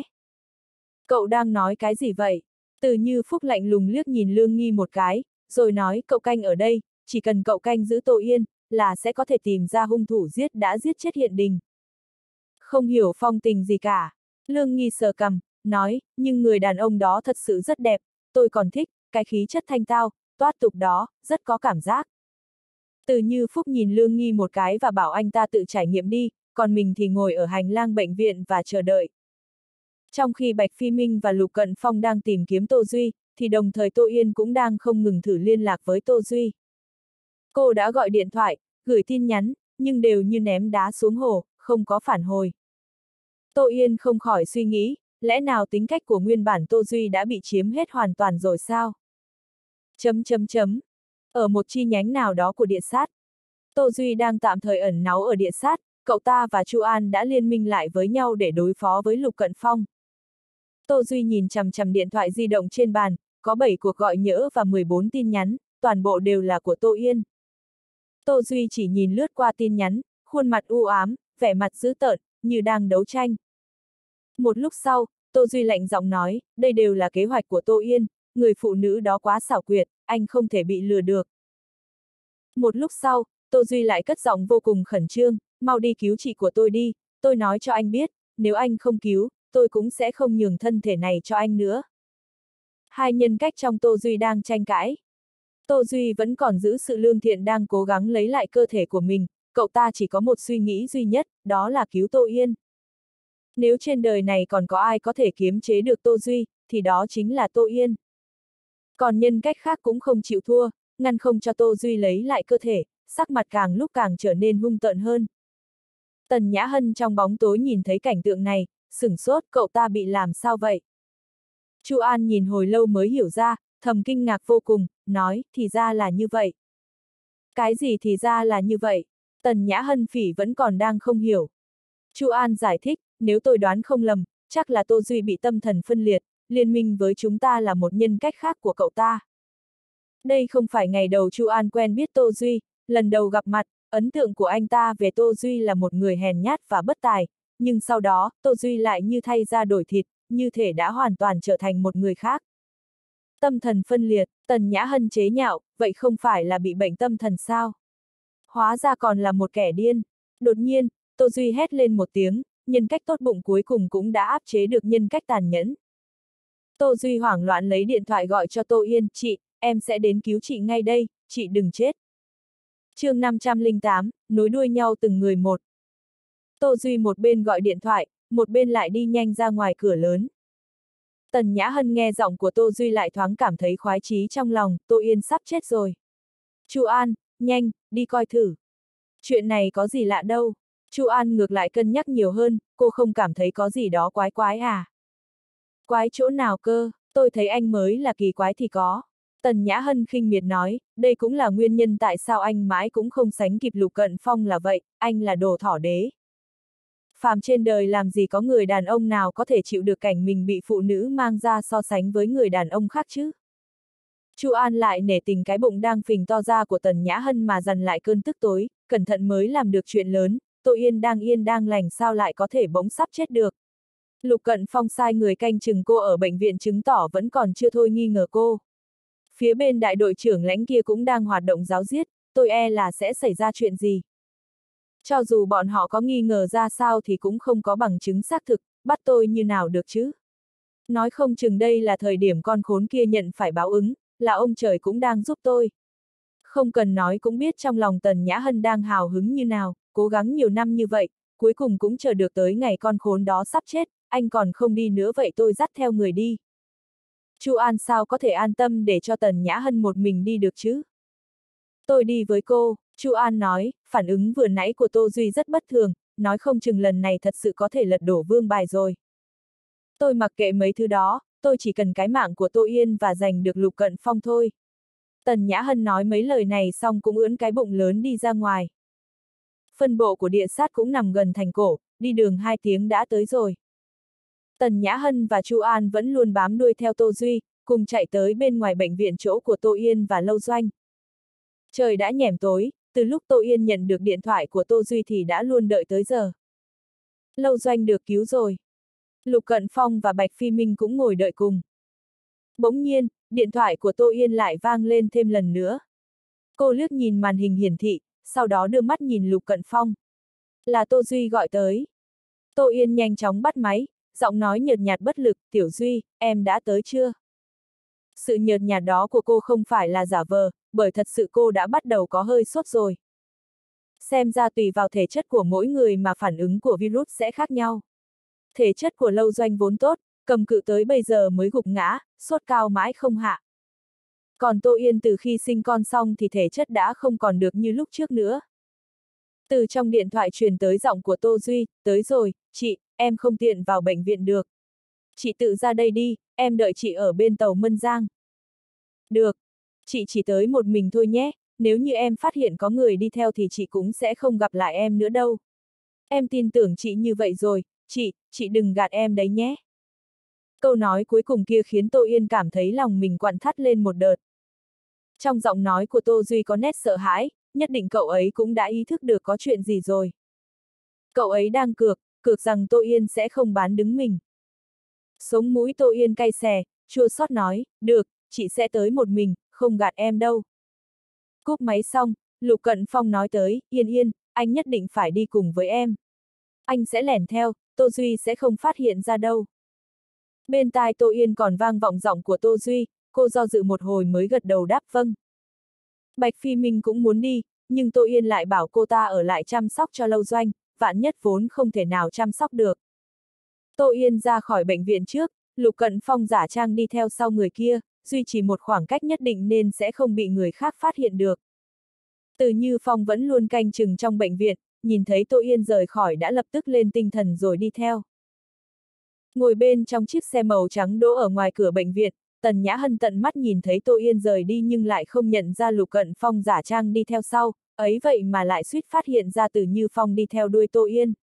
Cậu đang nói cái gì vậy? Từ Như Phúc lạnh lùng liếc nhìn Lương Nghi một cái, rồi nói cậu canh ở đây, chỉ cần cậu canh giữ Tô Yên, là sẽ có thể tìm ra hung thủ giết đã giết chết Hiện Đình. Không hiểu phong tình gì cả. Lương Nghi sờ cằm, nói, nhưng người đàn ông đó thật sự rất đẹp, tôi còn thích, cái khí chất thanh tao, toát tục đó, rất có cảm giác. Từ Như Phúc nhìn Lương Nghi một cái và bảo anh ta tự trải nghiệm đi, còn mình thì ngồi ở hành lang bệnh viện và chờ đợi. Trong khi Bạch Phi Minh và Lục Cận Phong đang tìm kiếm Tô Duy, thì đồng thời Tô Yên cũng đang không ngừng thử liên lạc với Tô Duy. Cô đã gọi điện thoại, gửi tin nhắn, nhưng đều như ném đá xuống hồ, không có phản hồi. Tô Yên không khỏi suy nghĩ, lẽ nào tính cách của nguyên bản Tô Duy đã bị chiếm hết hoàn toàn rồi sao? Chấm chấm chấm. Ở một chi nhánh nào đó của Địa Sát, Tô Duy đang tạm thời ẩn náu ở Địa Sát, cậu ta và Chu An đã liên minh lại với nhau để đối phó với Lục Cận Phong. Tô Duy nhìn chằm chằm điện thoại di động trên bàn, có bảy cuộc gọi nhỡ và mười bốn tin nhắn, toàn bộ đều là của Tô Yên. Tô Duy chỉ nhìn lướt qua tin nhắn, khuôn mặt u ám, vẻ mặt dữ tợn, như đang đấu tranh. Một lúc sau, Tô Duy lạnh giọng nói, đây đều là kế hoạch của Tô Yên, người phụ nữ đó quá xảo quyệt, anh không thể bị lừa được. Một lúc sau, Tô Duy lại cất giọng vô cùng khẩn trương, mau đi cứu chị của tôi đi, tôi nói cho anh biết, nếu anh không cứu, tôi cũng sẽ không nhường thân thể này cho anh nữa. Hai nhân cách trong Tô Duy đang tranh cãi. Tô Duy vẫn còn giữ sự lương thiện đang cố gắng lấy lại cơ thể của mình, cậu ta chỉ có một suy nghĩ duy nhất, đó là cứu Tô Yên. Nếu trên đời này còn có ai có thể kiềm chế được Tô Duy, thì đó chính là Tô Yên. Còn nhân cách khác cũng không chịu thua, ngăn không cho Tô Duy lấy lại cơ thể, sắc mặt càng lúc càng trở nên hung tợn hơn. Tần Nhã Hân trong bóng tối nhìn thấy cảnh tượng này, sửng sốt, cậu ta bị làm sao vậy? Chu An nhìn hồi lâu mới hiểu ra, thầm kinh ngạc vô cùng, nói, thì ra là như vậy. Cái gì thì ra là như vậy? Tần Nhã Hân phỉ vẫn còn đang không hiểu. Chu An giải thích, nếu tôi đoán không lầm, chắc là Tô Duy bị tâm thần phân liệt, liên minh với chúng ta là một nhân cách khác của cậu ta. Đây không phải ngày đầu Chu An quen biết Tô Duy, lần đầu gặp mặt, ấn tượng của anh ta về Tô Duy là một người hèn nhát và bất tài, nhưng sau đó, Tô Duy lại như thay da đổi thịt, như thể đã hoàn toàn trở thành một người khác. Tâm thần phân liệt, Tần Nhã Hân chế nhạo, vậy không phải là bị bệnh tâm thần sao? Hóa ra còn là một kẻ điên. Đột nhiên, Tô Duy hét lên một tiếng, nhân cách tốt bụng cuối cùng cũng đã áp chế được nhân cách tàn nhẫn. Tô Duy hoảng loạn lấy điện thoại gọi cho Tô Yên, chị, em sẽ đến cứu chị ngay đây, chị đừng chết. chương năm trăm lẻ tám, nối đuôi nhau từng người một. Tô Duy một bên gọi điện thoại, một bên lại đi nhanh ra ngoài cửa lớn. Tần Nhã Hân nghe giọng của Tô Duy lại thoáng cảm thấy khoái chí trong lòng, Tô Yên sắp chết rồi. Chu An, nhanh, đi coi thử. Chuyện này có gì lạ đâu. Chu An ngược lại cân nhắc nhiều hơn, cô không cảm thấy có gì đó quái quái à? Quái chỗ nào cơ, tôi thấy anh mới là kỳ quái thì có. Tần Nhã Hân khinh miệt nói, đây cũng là nguyên nhân tại sao anh mãi cũng không sánh kịp Lục Cận Phong là vậy, anh là đồ thỏ đế. Phàm trên đời làm gì có người đàn ông nào có thể chịu được cảnh mình bị phụ nữ mang ra so sánh với người đàn ông khác chứ? Chu An lại nể tình cái bụng đang phình to ra của Tần Nhã Hân mà dằn lại cơn tức tối, cẩn thận mới làm được chuyện lớn, Tô Yên đang yên đang lành sao lại có thể bỗng sắp chết được. Lục Cận Phong sai người canh chừng cô ở bệnh viện chứng tỏ vẫn còn chưa thôi nghi ngờ cô. Phía bên đại đội trưởng lãnh kia cũng đang hoạt động giáo giết, tôi e là sẽ xảy ra chuyện gì. Cho dù bọn họ có nghi ngờ ra sao thì cũng không có bằng chứng xác thực, bắt tôi như nào được chứ. Nói không chừng đây là thời điểm con khốn kia nhận phải báo ứng, là ông trời cũng đang giúp tôi. Không cần nói cũng biết trong lòng Tần Nhã Hân đang hào hứng như nào, cố gắng nhiều năm như vậy, cuối cùng cũng chờ được tới ngày con khốn đó sắp chết, anh còn không đi nữa vậy tôi dắt theo người đi. Chu An sao có thể an tâm để cho Tần Nhã Hân một mình đi được chứ? Tôi đi với cô, Chu An nói, phản ứng vừa nãy của Tô Duy rất bất thường, nói không chừng lần này thật sự có thể lật đổ vương bài rồi. Tôi mặc kệ mấy thứ đó, tôi chỉ cần cái mạng của Tô Yên và giành được Lục Cận Phong thôi. Tần Nhã Hân nói mấy lời này xong cũng ưỡn cái bụng lớn đi ra ngoài. Phân bộ của địa sát cũng nằm gần thành cổ, đi đường hai tiếng đã tới rồi. Tần Nhã Hân và Chu An vẫn luôn bám đuôi theo Tô Duy, cùng chạy tới bên ngoài bệnh viện chỗ của Tô Yên và Lâu Doanh. Trời đã nhẻm tối, từ lúc Tô Yên nhận được điện thoại của Tô Duy thì đã luôn đợi tới giờ. Lâu Doanh được cứu rồi. Lục Cận Phong và Bạch Phi Minh cũng ngồi đợi cùng. Bỗng nhiên, điện thoại của Tô Yên lại vang lên thêm lần nữa. Cô liếc nhìn màn hình hiển thị, sau đó đưa mắt nhìn Lục Cận Phong. Là Tô Duy gọi tới. Tô Yên nhanh chóng bắt máy, giọng nói nhợt nhạt bất lực, Tiểu Duy, em đã tới chưa? Sự nhợt nhạt đó của cô không phải là giả vờ, bởi thật sự cô đã bắt đầu có hơi sốt rồi. Xem ra tùy vào thể chất của mỗi người mà phản ứng của virus sẽ khác nhau. Thể chất của Lâu Doanh vốn tốt, cầm cự tới bây giờ mới gục ngã, sốt cao mãi không hạ. Còn Tô Yên từ khi sinh con xong thì thể chất đã không còn được như lúc trước nữa. Từ trong điện thoại truyền tới giọng của Tô Duy, tới rồi, chị, em không tiện vào bệnh viện được. Chị tự ra đây đi, em đợi chị ở bên tàu Mân Giang. Được, chị chỉ tới một mình thôi nhé, nếu như em phát hiện có người đi theo thì chị cũng sẽ không gặp lại em nữa đâu. Em tin tưởng chị như vậy rồi, chị, chị đừng gạt em đấy nhé. Câu nói cuối cùng kia khiến Tô Yên cảm thấy lòng mình quặn thắt lên một đợt. Trong giọng nói của Tô Duy có nét sợ hãi, nhất định cậu ấy cũng đã ý thức được có chuyện gì rồi. Cậu ấy đang cược, cược rằng Tô Yên sẽ không bán đứng mình. Sống mũi Tô Yên cay xè, chua xót nói, được, chị sẽ tới một mình, không gạt em đâu. Cúp máy xong, Lục Cận Phong nói tới, Yên Yên, anh nhất định phải đi cùng với em. Anh sẽ lẻn theo, Tô Duy sẽ không phát hiện ra đâu. Bên tai Tô Yên còn vang vọng giọng của Tô Duy, cô do dự một hồi mới gật đầu đáp vâng. Bạch Phi Minh cũng muốn đi, nhưng Tô Yên lại bảo cô ta ở lại chăm sóc cho Lâu Doanh, vạn nhất vốn không thể nào chăm sóc được. Tô Yên ra khỏi bệnh viện trước, Lục Cận Phong giả trang đi theo sau người kia, duy trì một khoảng cách nhất định nên sẽ không bị người khác phát hiện được. Từ Như Phong vẫn luôn canh chừng trong bệnh viện, nhìn thấy Tô Yên rời khỏi đã lập tức lên tinh thần rồi đi theo. Ngồi bên trong chiếc xe màu trắng đỗ ở ngoài cửa bệnh viện, Tần Nhã Hân tận mắt nhìn thấy Tô Yên rời đi nhưng lại không nhận ra Lục Cận Phong giả trang đi theo sau, ấy vậy mà lại suýt phát hiện ra Từ Như Phong đi theo đuôi Tô Yên.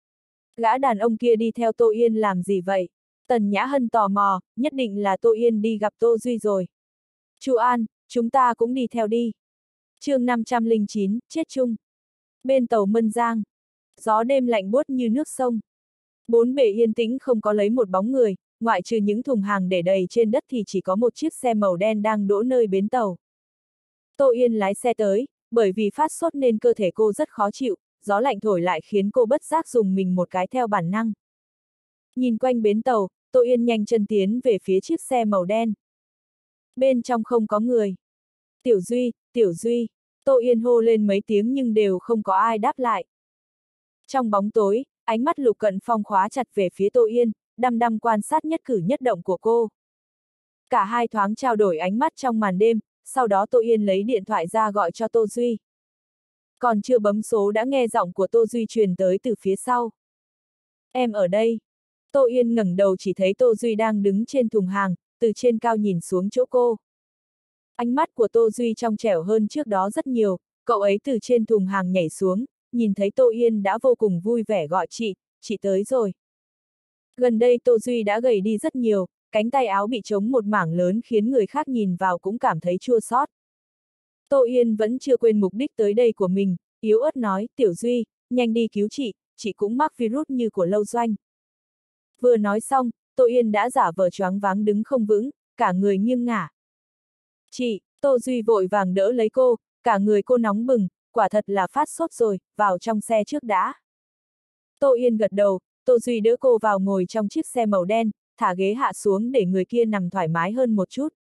Gã đàn ông kia đi theo Tô Yên làm gì vậy? Tần Nhã Hân tò mò, nhất định là Tô Yên đi gặp Tô Duy rồi. Chu An, chúng ta cũng đi theo đi. chương năm trăm lẻ chín, chết chung. Bên tàu Mân Giang, gió đêm lạnh buốt như nước sông. Bốn bề yên tĩnh không có lấy một bóng người, ngoại trừ những thùng hàng để đầy trên đất thì chỉ có một chiếc xe màu đen đang đỗ nơi bến tàu. Tô Yên lái xe tới, bởi vì phát sốt nên cơ thể cô rất khó chịu, gió lạnh thổi lại khiến cô bất giác dùng mình một cái theo bản năng. Nhìn quanh bến tàu, Tô Yên nhanh chân tiến về phía chiếc xe màu đen. Bên trong không có người. Tiểu Duy, Tiểu Duy, Tô Yên hô lên mấy tiếng nhưng đều không có ai đáp lại. Trong bóng tối, ánh mắt Lục Cận Phong khóa chặt về phía Tô Yên, đăm đăm quan sát nhất cử nhất động của cô. Cả hai thoáng trao đổi ánh mắt trong màn đêm, sau đó Tô Yên lấy điện thoại ra gọi cho Tô Duy. Còn chưa bấm số đã nghe giọng của Tô Duy truyền tới từ phía sau. Em ở đây. Tô Yên ngẩng đầu chỉ thấy Tô Duy đang đứng trên thùng hàng, từ trên cao nhìn xuống chỗ cô. Ánh mắt của Tô Duy trong trẻo hơn trước đó rất nhiều, cậu ấy từ trên thùng hàng nhảy xuống, nhìn thấy Tô Yên đã vô cùng vui vẻ gọi chị, chị tới rồi. Gần đây Tô Duy đã gầy đi rất nhiều, cánh tay áo bị trống một mảng lớn khiến người khác nhìn vào cũng cảm thấy chua xót. Tô Yên vẫn chưa quên mục đích tới đây của mình, yếu ớt nói, Tiểu Duy, nhanh đi cứu chị, chị cũng mắc virus như của Lâu Doanh. Vừa nói xong, Tô Yên đã giả vờ choáng váng đứng không vững, cả người nghiêng ngả. Chị, Tô Duy vội vàng đỡ lấy cô, cả người cô nóng bừng, quả thật là phát sốt rồi, vào trong xe trước đã. Tô Yên gật đầu, Tô Duy đỡ cô vào ngồi trong chiếc xe màu đen, thả ghế hạ xuống để người kia nằm thoải mái hơn một chút.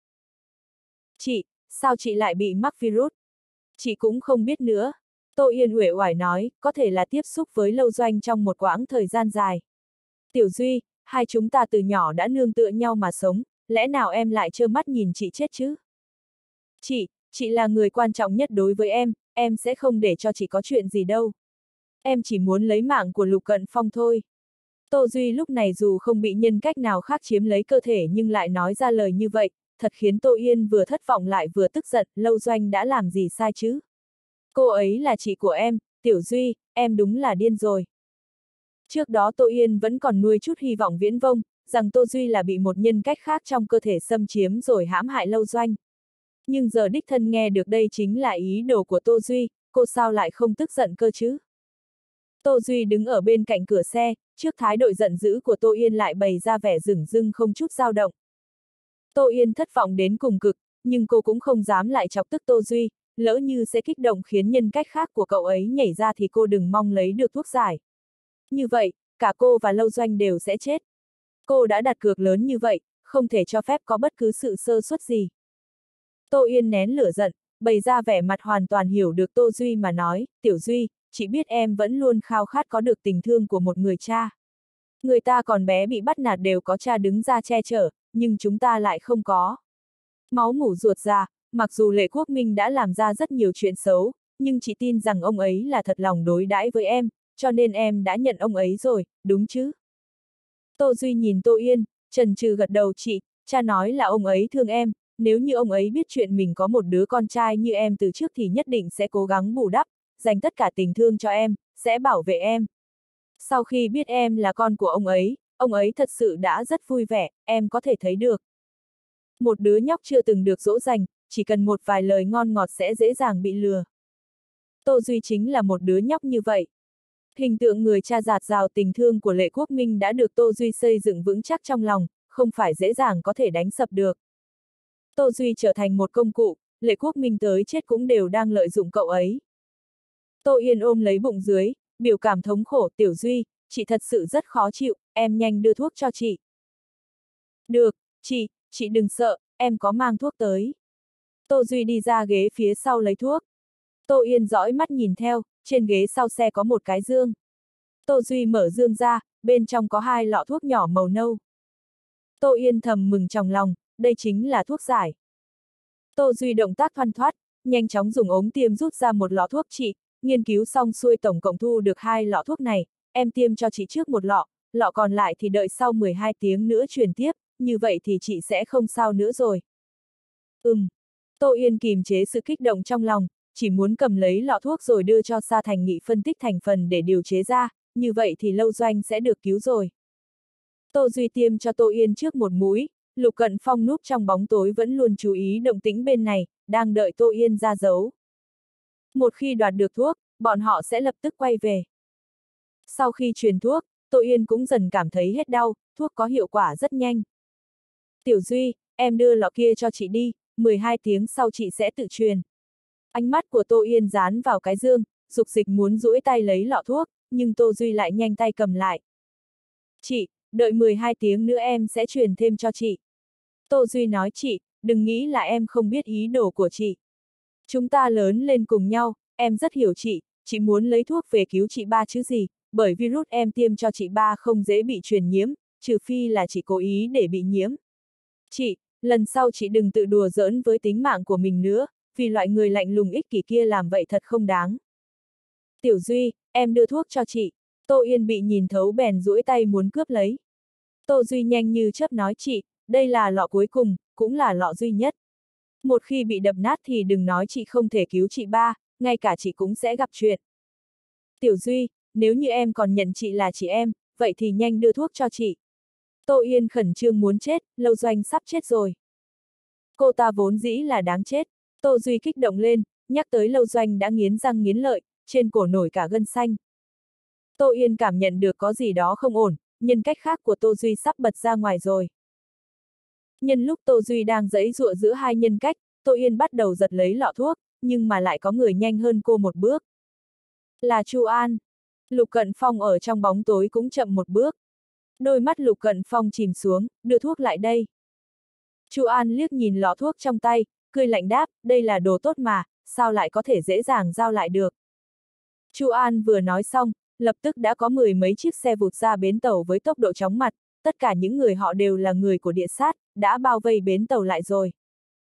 Chị, sao chị lại bị mắc virus? Chị cũng không biết nữa. Tô Yên uể oải nói, có thể là tiếp xúc với Lâu Doanh trong một quãng thời gian dài. Tiểu Duy, hai chúng ta từ nhỏ đã nương tựa nhau mà sống, lẽ nào em lại trơ mắt nhìn chị chết chứ? Chị, chị là người quan trọng nhất đối với em, em sẽ không để cho chị có chuyện gì đâu. Em chỉ muốn lấy mạng của Lục Cận Phong thôi. Tô Duy lúc này dù không bị nhân cách nào khác chiếm lấy cơ thể nhưng lại nói ra lời như vậy, thật khiến Tô Yên vừa thất vọng lại vừa tức giận, Lâu Doanh đã làm gì sai chứ? Cô ấy là chị của em, Tiểu Duy, em đúng là điên rồi. Trước đó Tô Yên vẫn còn nuôi chút hy vọng viễn vông, rằng Tô Duy là bị một nhân cách khác trong cơ thể xâm chiếm rồi hãm hại Lâu Doanh. Nhưng giờ đích thân nghe được đây chính là ý đồ của Tô Duy, cô sao lại không tức giận cơ chứ? Tô Duy đứng ở bên cạnh cửa xe, trước thái độ giận dữ của Tô Yên lại bày ra vẻ dửng dưng không chút dao động. Tô Yên thất vọng đến cùng cực, nhưng cô cũng không dám lại chọc tức Tô Duy, lỡ như sẽ kích động khiến nhân cách khác của cậu ấy nhảy ra thì cô đừng mong lấy được thuốc giải. Như vậy, cả cô và Lâu Doanh đều sẽ chết. Cô đã đặt cược lớn như vậy, không thể cho phép có bất cứ sự sơ suất gì. Tô Yên nén lửa giận, bày ra vẻ mặt hoàn toàn hiểu được Tô Duy mà nói, Tiểu Duy, chị biết em vẫn luôn khao khát có được tình thương của một người cha. Người ta còn bé bị bắt nạt đều có cha đứng ra che chở, nhưng chúng ta lại không có. Máu mủ ruột già, mặc dù Lệ Quốc Minh đã làm ra rất nhiều chuyện xấu, nhưng chị tin rằng ông ấy là thật lòng đối đãi với em, cho nên em đã nhận ông ấy rồi, đúng chứ? Tô Duy nhìn Tô Yên, chần chừ gật đầu chị, cha nói là ông ấy thương em, nếu như ông ấy biết chuyện mình có một đứa con trai như em từ trước thì nhất định sẽ cố gắng bù đắp, dành tất cả tình thương cho em, sẽ bảo vệ em. Sau khi biết em là con của ông ấy, ông ấy thật sự đã rất vui vẻ, em có thể thấy được. Một đứa nhóc chưa từng được dỗ dành, chỉ cần một vài lời ngon ngọt sẽ dễ dàng bị lừa. Tô Duy chính là một đứa nhóc như vậy. Hình tượng người cha dạt dào tình thương của Lệ Quốc Minh đã được Tô Duy xây dựng vững chắc trong lòng, không phải dễ dàng có thể đánh sập được. Tô Duy trở thành một công cụ, Lệ Quốc Minh tới chết cũng đều đang lợi dụng cậu ấy. Tô Yên ôm lấy bụng dưới, biểu cảm thống khổ, Tiểu Duy, chị thật sự rất khó chịu, em nhanh đưa thuốc cho chị. Được, chị, chị đừng sợ, em có mang thuốc tới. Tô Duy đi ra ghế phía sau lấy thuốc. Tô Yên dõi mắt nhìn theo, trên ghế sau xe có một cái dương. Tô Duy mở dương ra, bên trong có hai lọ thuốc nhỏ màu nâu. Tô Yên thầm mừng trong lòng, đây chính là thuốc giải. Tô Duy động tác thoăn thoắt, nhanh chóng dùng ống tiêm rút ra một lọ thuốc chị, nghiên cứu xong xuôi tổng cộng thu được hai lọ thuốc này, em tiêm cho chị trước một lọ, lọ còn lại thì đợi sau mười hai tiếng nữa truyền tiếp, như vậy thì chị sẽ không sao nữa rồi. Ừm. Tô Yên kìm chế sự kích động trong lòng, chỉ muốn cầm lấy lọ thuốc rồi đưa cho Sa Thành Nghị phân tích thành phần để điều chế ra, như vậy thì Lâu Doanh sẽ được cứu rồi. Tô Duy tiêm cho Tô Yên trước một mũi, Lục Cận Phong núp trong bóng tối vẫn luôn chú ý động tĩnh bên này, đang đợi Tô Yên ra dấu. Một khi đoạt được thuốc, bọn họ sẽ lập tức quay về. Sau khi truyền thuốc, Tô Yên cũng dần cảm thấy hết đau, thuốc có hiệu quả rất nhanh. Tiểu Duy, em đưa lọ kia cho chị đi, mười hai tiếng sau chị sẽ tự truyền. Ánh mắt của Tô Yên dán vào cái dương, dục dịch muốn duỗi tay lấy lọ thuốc, nhưng Tô Duy lại nhanh tay cầm lại. Chị, đợi mười hai tiếng nữa em sẽ truyền thêm cho chị. Tô Duy nói chị, đừng nghĩ là em không biết ý đồ của chị. Chúng ta lớn lên cùng nhau, em rất hiểu chị, chị muốn lấy thuốc về cứu chị ba chứ gì, bởi virus em tiêm cho chị ba không dễ bị truyền nhiễm, trừ phi là chị cố ý để bị nhiễm. Chị, lần sau chị đừng tự đùa giỡn với tính mạng của mình nữa, vì loại người lạnh lùng ích kỷ kia làm vậy thật không đáng. Tiểu Duy, em đưa thuốc cho chị. Tô Yên bị nhìn thấu bèn duỗi tay muốn cướp lấy. Tô Duy nhanh như chớp nói chị, đây là lọ cuối cùng, cũng là lọ duy nhất. Một khi bị đập nát thì đừng nói chị không thể cứu chị ba, ngay cả chị cũng sẽ gặp chuyện. Tiểu Duy, nếu như em còn nhận chị là chị em, vậy thì nhanh đưa thuốc cho chị. Tô Yên khẩn trương muốn chết, Lâu Doanh sắp chết rồi. Cô ta vốn dĩ là đáng chết. Tô Duy kích động lên, nhắc tới Lâu Doanh đã nghiến răng nghiến lợi, trên cổ nổi cả gân xanh. Tô Yên cảm nhận được có gì đó không ổn, nhân cách khác của Tô Duy sắp bật ra ngoài rồi. Nhân lúc Tô Duy đang giãy giụa giữa hai nhân cách, Tô Yên bắt đầu giật lấy lọ thuốc, nhưng mà lại có người nhanh hơn cô một bước. Là Chu An. Lục Cận Phong ở trong bóng tối cũng chậm một bước. Đôi mắt Lục Cận Phong chìm xuống, đưa thuốc lại đây. Chu An liếc nhìn lọ thuốc trong tay, cười lạnh đáp, đây là đồ tốt mà, sao lại có thể dễ dàng giao lại được. Chu An vừa nói xong, lập tức đã có mười mấy chiếc xe vụt ra bến tàu với tốc độ chóng mặt, tất cả những người họ đều là người của địa sát, đã bao vây bến tàu lại rồi.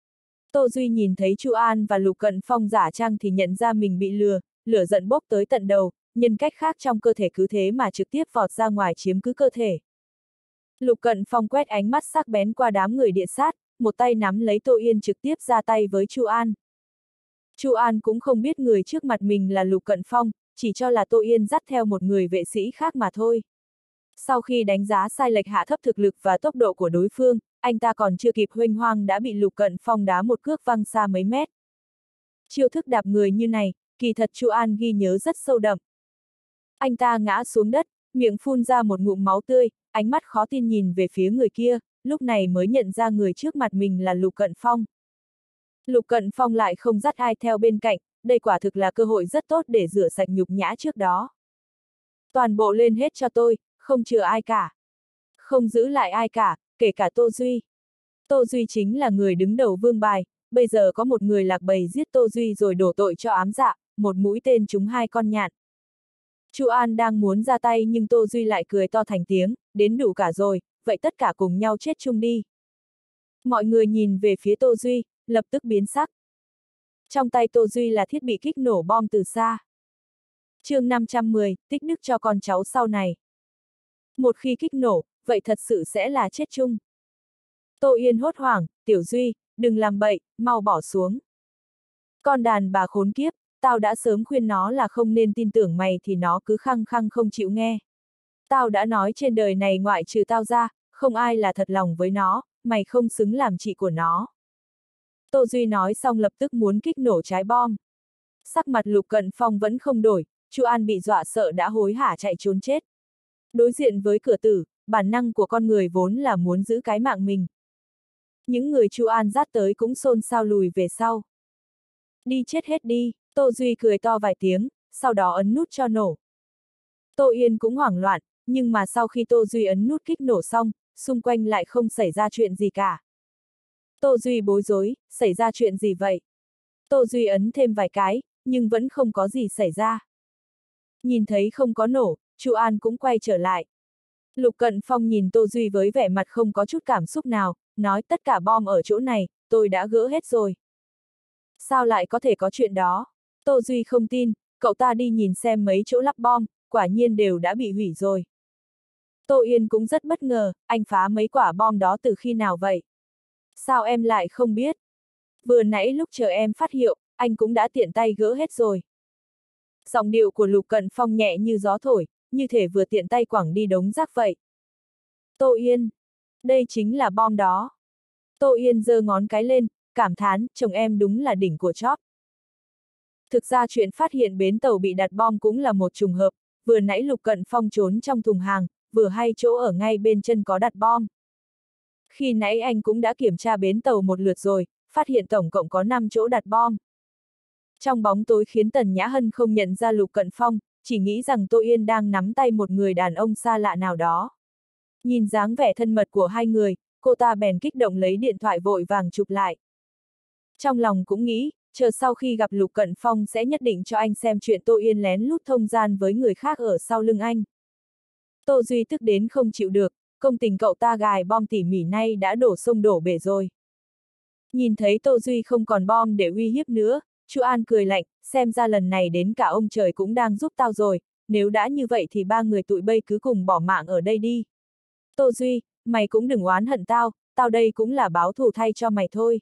Tô Duy nhìn thấy Chu An và Lục Cận Phong giả trang thì nhận ra mình bị lừa, lửa giận bốc tới tận đầu, nhân cách khác trong cơ thể cứ thế mà trực tiếp vọt ra ngoài chiếm cứ cơ thể. Lục Cận Phong quét ánh mắt sắc bén qua đám người địa sát, một tay nắm lấy Tô Yên trực tiếp ra tay với Chu An. Chu An cũng không biết người trước mặt mình là Lục Cận Phong, chỉ cho là Tô Yên dắt theo một người vệ sĩ khác mà thôi. Sau khi đánh giá sai lệch hạ thấp thực lực và tốc độ của đối phương, anh ta còn chưa kịp huênh hoang đã bị Lục Cận Phong đá một cước văng xa mấy mét. Chiêu thức đạp người như này, kỳ thật Chu An ghi nhớ rất sâu đậm. Anh ta ngã xuống đất, miệng phun ra một ngụm máu tươi, ánh mắt khó tin nhìn về phía người kia, lúc này mới nhận ra người trước mặt mình là Lục Cận Phong. Lục Cận Phong lại không dắt ai theo bên cạnh, đây quả thực là cơ hội rất tốt để rửa sạch nhục nhã trước đó. Toàn bộ lên hết cho tôi, không chừa ai cả. Không giữ lại ai cả, kể cả Tô Duy. Tô Duy chính là người đứng đầu vương bài, bây giờ có một người lạc bầy giết Tô Duy rồi đổ tội cho ám dạ, một mũi tên trúng hai con nhạn. Chu An đang muốn ra tay nhưng Tô Duy lại cười to thành tiếng, đến đủ cả rồi, vậy tất cả cùng nhau chết chung đi. Mọi người nhìn về phía Tô Duy, lập tức biến sắc. Trong tay Tô Duy là thiết bị kích nổ bom từ xa. chương năm trăm mười, tích đức cho con cháu sau này. Một khi kích nổ, vậy thật sự sẽ là chết chung. Tô Yên hốt hoảng, Tiểu Duy, đừng làm bậy, mau bỏ xuống. Con đàn bà khốn kiếp, tao đã sớm khuyên nó là không nên tin tưởng mày thì nó cứ khăng khăng không chịu nghe. Tao đã nói trên đời này ngoại trừ tao ra, không ai là thật lòng với nó, mày không xứng làm chị của nó. Tô Duy nói xong lập tức muốn kích nổ trái bom. Sắc mặt Lục Cận Phong vẫn không đổi, Chu An bị dọa sợ đã hối hả chạy trốn chết. Đối diện với cửa tử, bản năng của con người vốn là muốn giữ cái mạng mình. Những người Chu An dắt tới cũng xôn xao lùi về sau. Đi chết hết đi, Tô Duy cười to vài tiếng, sau đó ấn nút cho nổ. Tô Yên cũng hoảng loạn, nhưng mà sau khi Tô Duy ấn nút kích nổ xong, xung quanh lại không xảy ra chuyện gì cả. Tô Duy bối rối, xảy ra chuyện gì vậy? Tô Duy ấn thêm vài cái, nhưng vẫn không có gì xảy ra. Nhìn thấy không có nổ, Chu An cũng quay trở lại. Lục Cận Phong nhìn Tô Duy với vẻ mặt không có chút cảm xúc nào, nói tất cả bom ở chỗ này, tôi đã gỡ hết rồi. Sao lại có thể có chuyện đó? Tô Duy không tin, cậu ta đi nhìn xem mấy chỗ lắp bom, quả nhiên đều đã bị hủy rồi. Tô Yên cũng rất bất ngờ, anh phá mấy quả bom đó từ khi nào vậy? Sao em lại không biết? Vừa nãy lúc chờ em phát hiệu, anh cũng đã tiện tay gỡ hết rồi. Giọng điệu của Lục Cận Phong nhẹ như gió thổi, như thể vừa tiện tay quẳng đi đống rác vậy. Tô Yên, đây chính là bom đó. Tô Yên giơ ngón cái lên, cảm thán, chồng em đúng là đỉnh của chóp. Thực ra chuyện phát hiện bến tàu bị đặt bom cũng là một trùng hợp, vừa nãy Lục Cận Phong trốn trong thùng hàng, vừa hay chỗ ở ngay bên chân có đặt bom. Khi nãy anh cũng đã kiểm tra bến tàu một lượt rồi, phát hiện tổng cộng có năm chỗ đặt bom. Trong bóng tối khiến Tần Nhã Hân không nhận ra Lục Cận Phong, chỉ nghĩ rằng Tô Yên đang nắm tay một người đàn ông xa lạ nào đó. Nhìn dáng vẻ thân mật của hai người, cô ta bèn kích động lấy điện thoại vội vàng chụp lại. Trong lòng cũng nghĩ, chờ sau khi gặp Lục Cận Phong sẽ nhất định cho anh xem chuyện Tô Yên lén lút thông gian với người khác ở sau lưng anh. Tô Duy tức đến không chịu được, công tình cậu ta gài bom tỉ mỉ nay đã đổ sông đổ bể rồi. Nhìn thấy Tô Duy không còn bom để uy hiếp nữa, Chu An cười lạnh, xem ra lần này đến cả ông trời cũng đang giúp tao rồi, nếu đã như vậy thì ba người tụi bây cứ cùng bỏ mạng ở đây đi. Tô Duy, mày cũng đừng oán hận tao, tao đây cũng là báo thù thay cho mày thôi.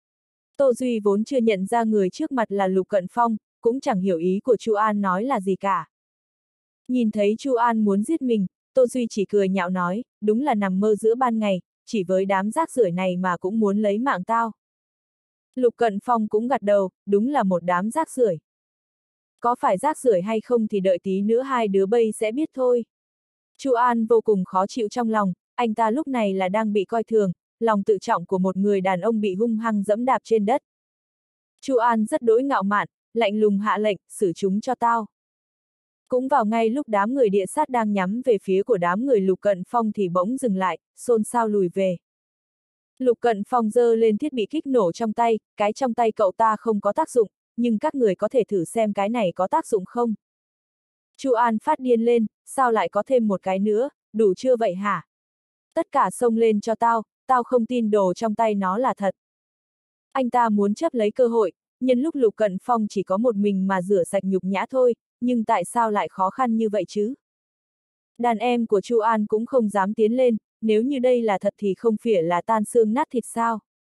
Tô Duy vốn chưa nhận ra người trước mặt là Lục Cận Phong, cũng chẳng hiểu ý của Chu An nói là gì cả. Nhìn thấy Chu An muốn giết mình, Tô Duy chỉ cười nhạo nói, đúng là nằm mơ giữa ban ngày, chỉ với đám rác rưởi này mà cũng muốn lấy mạng tao. Lục Cận Phong cũng gật đầu, đúng là một đám rác rưởi. Có phải rác rưởi hay không thì đợi tí nữa hai đứa bây sẽ biết thôi. Chu An vô cùng khó chịu trong lòng, anh ta lúc này là đang bị coi thường, lòng tự trọng của một người đàn ông bị hung hăng dẫm đạp trên đất. Chu An rất đỗi ngạo mạn, lạnh lùng hạ lệnh, xử chúng cho tao. Cũng vào ngay lúc đám người địa sát đang nhắm về phía của đám người Lục Cận Phong thì bỗng dừng lại, xôn xao lùi về. Lục Cận Phong giơ lên thiết bị kích nổ trong tay, cái trong tay cậu ta không có tác dụng, nhưng các người có thể thử xem cái này có tác dụng không. Chu An phát điên lên, sao lại có thêm một cái nữa, đủ chưa vậy hả? Tất cả xông lên cho tao, tao không tin đồ trong tay nó là thật. Anh ta muốn chấp lấy cơ hội, nhân lúc Lục Cận Phong chỉ có một mình mà rửa sạch nhục nhã thôi, nhưng tại sao lại khó khăn như vậy chứ? Đàn em của Chu An cũng không dám tiến lên, nếu như đây là thật thì không phải là tan xương nát thịt sao?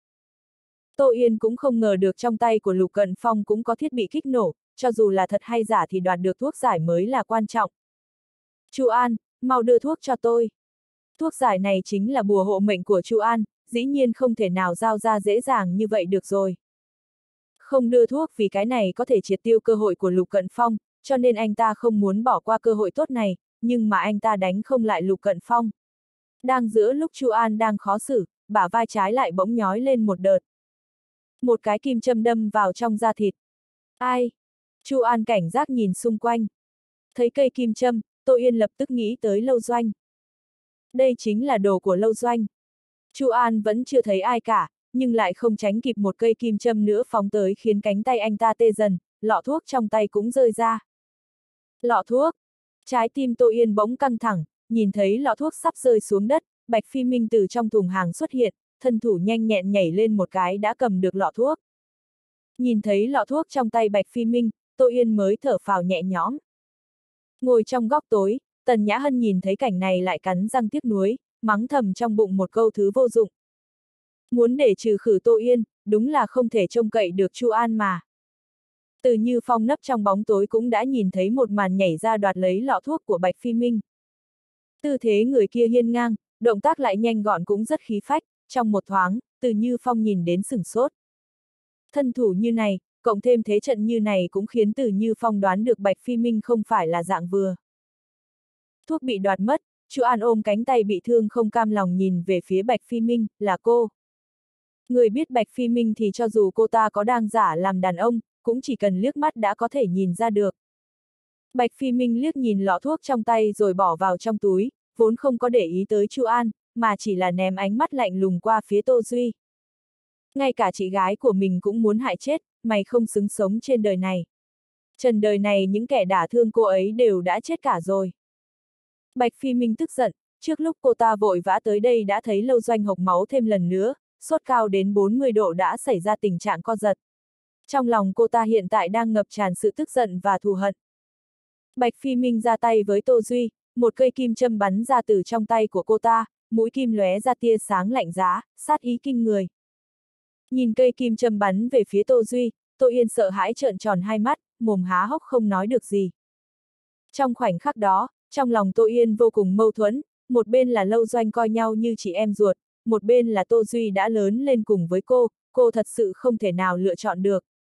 Tô Yên cũng không ngờ được trong tay của Lục Cận Phong cũng có thiết bị kích nổ, cho dù là thật hay giả thì đoạt được thuốc giải mới là quan trọng. Chu An, mau đưa thuốc cho tôi. Thuốc giải này chính là bùa hộ mệnh của Chu An, dĩ nhiên không thể nào giao ra dễ dàng như vậy được rồi. Không đưa thuốc vì cái này có thể triệt tiêu cơ hội của Lục Cận Phong, cho nên anh ta không muốn bỏ qua cơ hội tốt này, nhưng mà anh ta đánh không lại Lục Cận Phong. Đang giữa lúc Chu An đang khó xử, bả vai trái lại bỗng nhói lên một đợt. Một cái kim châm đâm vào trong da thịt. Ai? Chu An cảnh giác nhìn xung quanh. Thấy cây kim châm, Tô Yên lập tức nghĩ tới Lâu Doanh. Đây chính là đồ của Lâu Doanh. Chu An vẫn chưa thấy ai cả, nhưng lại không tránh kịp một cây kim châm nữa phóng tới khiến cánh tay anh ta tê dần, lọ thuốc trong tay cũng rơi ra. Lọ thuốc. Trái tim Tô Yên bỗng căng thẳng, nhìn thấy lọ thuốc sắp rơi xuống đất, Bạch Phi Minh từ trong thùng hàng xuất hiện, thân thủ nhanh nhẹn nhảy lên một cái đã cầm được lọ thuốc. Nhìn thấy lọ thuốc trong tay Bạch Phi Minh, Tô Yên mới thở phào nhẹ nhõm. Ngồi trong góc tối, Tần Nhã Hân nhìn thấy cảnh này lại cắn răng tiếc nuối, mắng thầm trong bụng một câu thứ vô dụng. Muốn để trừ khử Tô Yên, đúng là không thể trông cậy được Chu An mà. Từ Như Phong nấp trong bóng tối cũng đã nhìn thấy một màn nhảy ra đoạt lấy lọ thuốc của Bạch Phi Minh. Tư thế người kia hiên ngang, động tác lại nhanh gọn cũng rất khí phách, trong một thoáng, Từ Như Phong nhìn đến sửng sốt. Thân thủ như này, cộng thêm thế trận như này cũng khiến Từ Như Phong đoán được Bạch Phi Minh không phải là dạng vừa. Thuốc bị đoạt mất, Chu An ôm cánh tay bị thương không cam lòng nhìn về phía Bạch Phi Minh, là cô. Người biết Bạch Phi Minh thì cho dù cô ta có đang giả làm đàn ông, cũng chỉ cần liếc mắt đã có thể nhìn ra được. Bạch Phi Minh liếc nhìn lọ thuốc trong tay rồi bỏ vào trong túi, vốn không có để ý tới Chu An, mà chỉ là ném ánh mắt lạnh lùng qua phía Tô Duy. Ngay cả chị gái của mình cũng muốn hại chết, mày không xứng sống trên đời này. Trần đời này những kẻ đả thương cô ấy đều đã chết cả rồi. Bạch Phi Minh tức giận, trước lúc cô ta vội vã tới đây đã thấy Lâu Doanh hộc máu thêm lần nữa, sốt cao đến bốn mươi độ đã xảy ra tình trạng co giật. Trong lòng cô ta hiện tại đang ngập tràn sự tức giận và thù hận. Bạch Phi Minh ra tay với Tô Duy, một cây kim châm bắn ra từ trong tay của cô ta, mũi kim lóe ra tia sáng lạnh giá, sát ý kinh người. Nhìn cây kim châm bắn về phía Tô Duy, Tô Yên sợ hãi trợn tròn hai mắt, mồm há hốc không nói được gì. Trong khoảnh khắc đó, trong lòng Tô Yên vô cùng mâu thuẫn, một bên là Lâu Doanh coi nhau như chị em ruột, một bên là Tô Duy đã lớn lên cùng với cô, cô thật sự không thể nào lựa chọn được.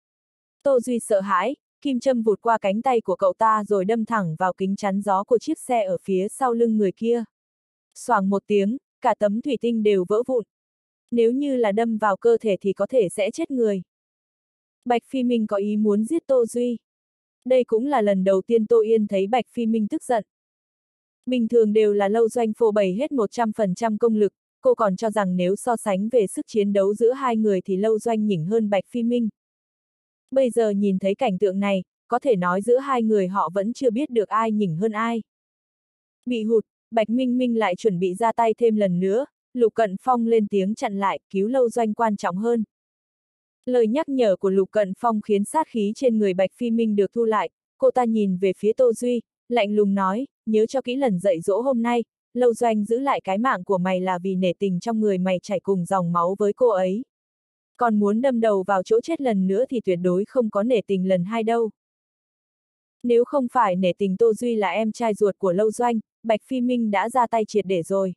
Tô Duy sợ hãi, kim châm vụt qua cánh tay của cậu ta rồi đâm thẳng vào kính chắn gió của chiếc xe ở phía sau lưng người kia. Xoàng một tiếng, cả tấm thủy tinh đều vỡ vụn. Nếu như là đâm vào cơ thể thì có thể sẽ chết người. Bạch Phi Minh có ý muốn giết Tô Duy. Đây cũng là lần đầu tiên Tô Yên thấy Bạch Phi Minh tức giận. Bình thường đều là Lâu Doanh phô bày hết một trăm phần trăm công lực, cô còn cho rằng nếu so sánh về sức chiến đấu giữa hai người thì Lâu Doanh nhỉnh hơn Bạch Phi Minh. Bây giờ nhìn thấy cảnh tượng này, có thể nói giữa hai người họ vẫn chưa biết được ai nhỉnh hơn ai. Bị hụt, Bạch Minh Minh lại chuẩn bị ra tay thêm lần nữa, Lục Cận Phong lên tiếng chặn lại, cứu Lâu Doanh quan trọng hơn. Lời nhắc nhở của Lục Cận Phong khiến sát khí trên người Bạch Phi Minh được thu lại, cô ta nhìn về phía Tô Duy, lạnh lùng nói, nhớ cho kỹ lần dạy dỗ hôm nay, Lâu Doanh giữ lại cái mạng của mày là vì nể tình trong người mày chảy cùng dòng máu với cô ấy. Còn muốn đâm đầu vào chỗ chết lần nữa thì tuyệt đối không có nể tình lần hai đâu. Nếu không phải nể tình Tô Duy là em trai ruột của Lâu Doanh, Bạch Phi Minh đã ra tay triệt để rồi.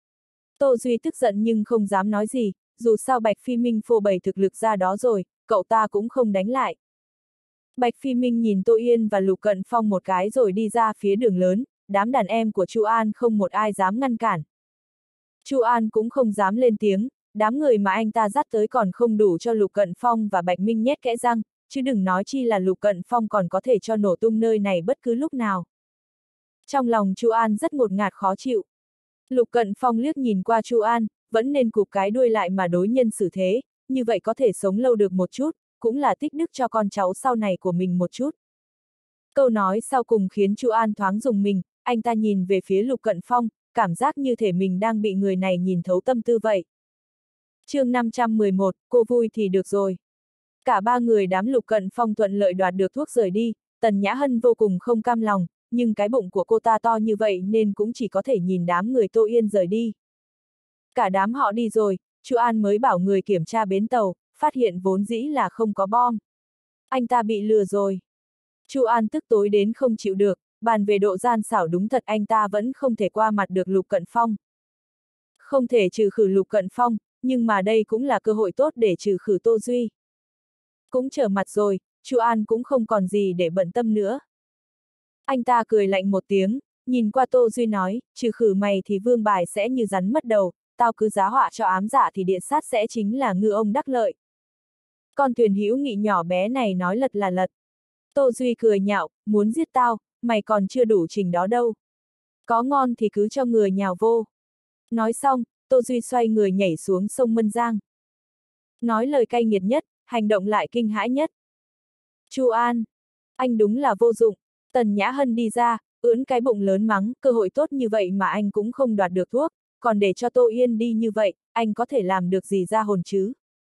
Tô Duy tức giận nhưng không dám nói gì, dù sao Bạch Phi Minh phô bày thực lực ra đó rồi, cậu ta cũng không đánh lại. Bạch Phi Minh nhìn Tô Yên và Lục Cận Phong một cái rồi đi ra phía đường lớn, đám đàn em của Chu An không một ai dám ngăn cản. Chu An cũng không dám lên tiếng, đám người mà anh ta dắt tới còn không đủ cho Lục Cận Phong và Bạch Minh nhét kẽ răng, chứ đừng nói chi là Lục Cận Phong còn có thể cho nổ tung nơi này bất cứ lúc nào. Trong lòng Chu An rất ngột ngạt khó chịu. Lục Cận Phong liếc nhìn qua Chu An, vẫn nên cụp cái đuôi lại mà đối nhân xử thế, như vậy có thể sống lâu được một chút, cũng là tích đức cho con cháu sau này của mình một chút. Câu nói sau cùng khiến Chu An thoáng rùng mình, anh ta nhìn về phía Lục Cận Phong, cảm giác như thể mình đang bị người này nhìn thấu tâm tư vậy. chương năm trăm mười một, cô vui thì được rồi. Cả ba người đám Lục Cận Phong thuận lợi đoạt được thuốc rời đi, Tần Nhã Hân vô cùng không cam lòng, nhưng cái bụng của cô ta to như vậy nên cũng chỉ có thể nhìn đám người Tô Yên rời đi. Cả đám họ đi rồi, Chu An mới bảo người kiểm tra bến tàu, phát hiện vốn dĩ là không có bom. Anh ta bị lừa rồi. Chu An tức tối đến không chịu được, bàn về độ gian xảo đúng thật anh ta vẫn không thể qua mặt được Lục Cận Phong. Không thể trừ khử Lục Cận Phong, nhưng mà đây cũng là cơ hội tốt để trừ khử Tô Duy. Cũng trở mặt rồi, Chu An cũng không còn gì để bận tâm nữa. Anh ta cười lạnh một tiếng, nhìn qua Tô Duy nói, trừ khử mày thì vương bài sẽ như rắn mất đầu, tao cứ giá họa cho ám dạ thì điện sát sẽ chính là ngư ông đắc lợi. Con thuyền hữu nghị nhỏ bé này nói lật là lật. Tô Duy cười nhạo, muốn giết tao, mày còn chưa đủ trình đó đâu. Có ngon thì cứ cho người nhào vô. Nói xong, Tô Duy xoay người nhảy xuống sông Mân Giang. Nói lời cay nghiệt nhất, hành động lại kinh hãi nhất. Chu An, anh đúng là vô dụng. Tần Nhã Hân đi ra, ưỡn cái bụng lớn mắng, cơ hội tốt như vậy mà anh cũng không đoạt được thuốc, còn để cho Tô Yên đi như vậy, anh có thể làm được gì ra hồn chứ?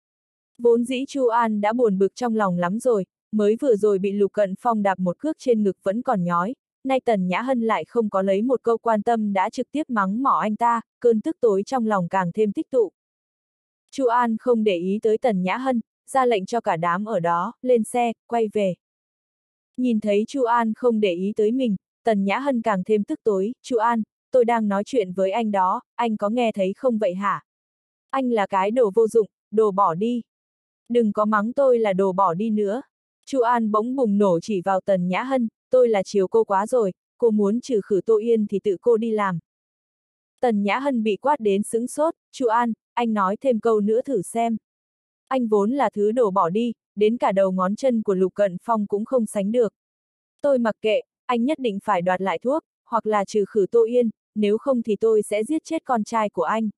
Vốn dĩ Chu An đã buồn bực trong lòng lắm rồi, mới vừa rồi bị Lục Cận Phong đạp một cước trên ngực vẫn còn nhói, nay Tần Nhã Hân lại không có lấy một câu quan tâm đã trực tiếp mắng mỏ anh ta, cơn tức tối trong lòng càng thêm tích tụ. Chu An không để ý tới Tần Nhã Hân, ra lệnh cho cả đám ở đó, lên xe, quay về. Nhìn thấy Chu An không để ý tới mình, Tần Nhã Hân càng thêm tức tối, Chu An, tôi đang nói chuyện với anh đó, anh có nghe thấy không vậy hả? Anh là cái đồ vô dụng, đồ bỏ đi. Đừng có mắng tôi là đồ bỏ đi nữa. Chu An bỗng bùng nổ chỉ vào Tần Nhã Hân, tôi là chiều cô quá rồi, cô muốn trừ khử Tô Yên thì tự cô đi làm. Tần Nhã Hân bị quát đến sững sốt, Chu An, anh nói thêm câu nữa thử xem. Anh vốn là thứ đồ bỏ đi, đến cả đầu ngón chân của Lục Cận Phong cũng không sánh được. Tôi mặc kệ, anh nhất định phải đoạt lại thuốc, hoặc là trừ khử Tô Yên, nếu không thì tôi sẽ giết chết con trai của anh.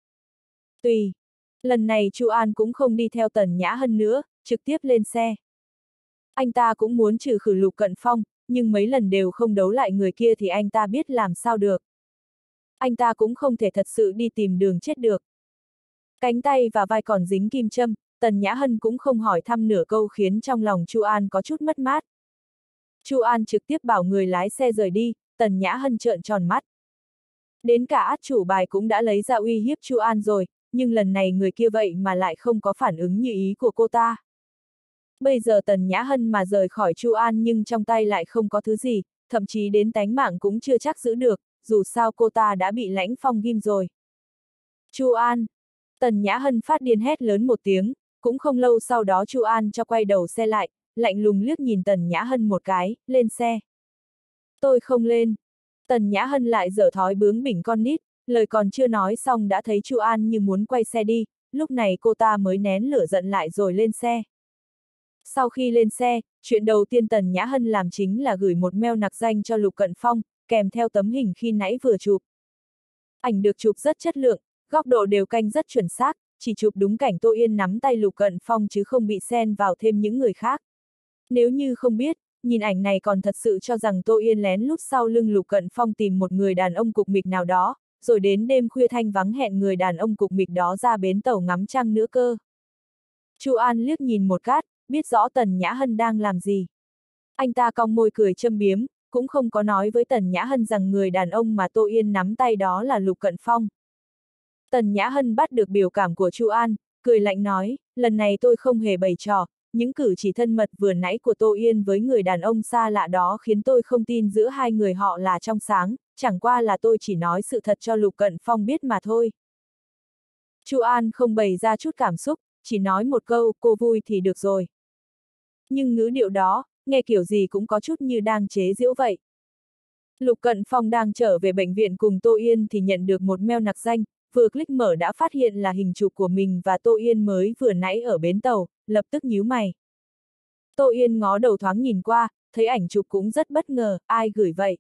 Tùy. Lần này Chu An cũng không đi theo Tần Nhã Hân nữa, trực tiếp lên xe. Anh ta cũng muốn trừ khử Lục Cận Phong, nhưng mấy lần đều không đấu lại người kia thì anh ta biết làm sao được. Anh ta cũng không thể thật sự đi tìm đường chết được. Cánh tay và vai còn dính kim châm, Tần Nhã Hân cũng không hỏi thăm nửa câu khiến trong lòng Chu An có chút mất mát. Chu An trực tiếp bảo người lái xe rời đi, Tần Nhã Hân trợn tròn mắt. Đến cả át chủ bài cũng đã lấy ra uy hiếp Chu An rồi, nhưng lần này người kia vậy mà lại không có phản ứng như ý của cô ta. Bây giờ Tần Nhã Hân mà rời khỏi Chu An nhưng trong tay lại không có thứ gì, thậm chí đến tánh mạng cũng chưa chắc giữ được, dù sao cô ta đã bị Lãnh Phong ghim rồi. Chu An! Tần Nhã Hân phát điên hét lớn một tiếng, cũng không lâu sau đó Chu An cho quay đầu xe lại, lạnh lùng liếc nhìn Tần Nhã Hân một cái, lên xe. Tôi không lên. Tần Nhã Hân lại dở thói bướng bỉnh con nít, lời còn chưa nói xong đã thấy Chu An như muốn quay xe đi, lúc này cô ta mới nén lửa giận lại rồi lên xe. Sau khi lên xe, chuyện đầu tiên Tần Nhã Hân làm chính là gửi một mail nặc danh cho Lục Cận Phong, kèm theo tấm hình khi nãy vừa chụp. Ảnh được chụp rất chất lượng, góc độ đều canh rất chuẩn xác, chỉ chụp đúng cảnh Tô Yên nắm tay Lục Cận Phong chứ không bị xen vào thêm những người khác. Nếu như không biết, nhìn ảnh này còn thật sự cho rằng Tô Yên lén lút sau lưng Lục Cận Phong tìm một người đàn ông cục mịch nào đó, rồi đến đêm khuya thanh vắng hẹn người đàn ông cục mịch đó ra bến tàu ngắm trăng nữa cơ. Chu An liếc nhìn một cát, biết rõ Tần Nhã Hân đang làm gì. Anh ta cong môi cười châm biếm, cũng không có nói với Tần Nhã Hân rằng người đàn ông mà Tô Yên nắm tay đó là Lục Cận Phong. Tần Nhã Hân bắt được biểu cảm của Chu An, cười lạnh nói, lần này tôi không hề bày trò, những cử chỉ thân mật vừa nãy của Tô Yên với người đàn ông xa lạ đó khiến tôi không tin giữa hai người họ là trong sáng, chẳng qua là tôi chỉ nói sự thật cho Lục Cận Phong biết mà thôi. Chu An không bày ra chút cảm xúc, chỉ nói một câu, cô vui thì được rồi. Nhưng ngữ điệu đó, nghe kiểu gì cũng có chút như đang chế giễu vậy. Lục Cận Phong đang trở về bệnh viện cùng Tô Yên thì nhận được một mail nặc danh, vừa click mở đã phát hiện là hình chụp của mình và Tô Yên mới vừa nãy ở bến tàu, lập tức nhíu mày. Tô Yên ngó đầu thoáng nhìn qua, thấy ảnh chụp cũng rất bất ngờ, ai gửi vậy?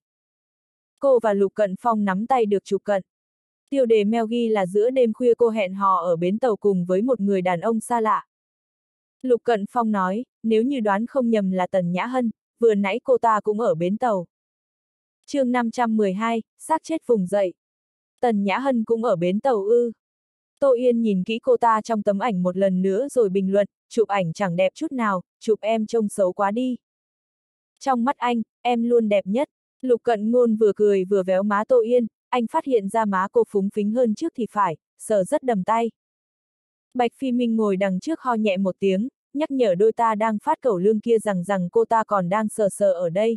Cô và Lục Cận Phong nắm tay được chụp cận. Tiêu đề mail ghi là giữa đêm khuya cô hẹn hò ở bến tàu cùng với một người đàn ông xa lạ. Lục Cận Phong nói, nếu như đoán không nhầm là Tần Nhã Hân, vừa nãy cô ta cũng ở bến tàu. chương năm trăm mười hai, xác chết vùng dậy. Tần Nhã Hân cũng ở bến tàu ư. Tô Yên nhìn kỹ cô ta trong tấm ảnh một lần nữa rồi bình luận, chụp ảnh chẳng đẹp chút nào, chụp em trông xấu quá đi. Trong mắt anh, em luôn đẹp nhất. Lục Cận Ngôn vừa cười vừa véo má Tô Yên, anh phát hiện ra má cô phúng phính hơn trước thì phải, sờ rất đầm tay. Bạch Phi Minh ngồi đằng trước ho nhẹ một tiếng, nhắc nhở đôi ta đang phát cẩu lương kia rằng rằng cô ta còn đang sờ sờ ở đây.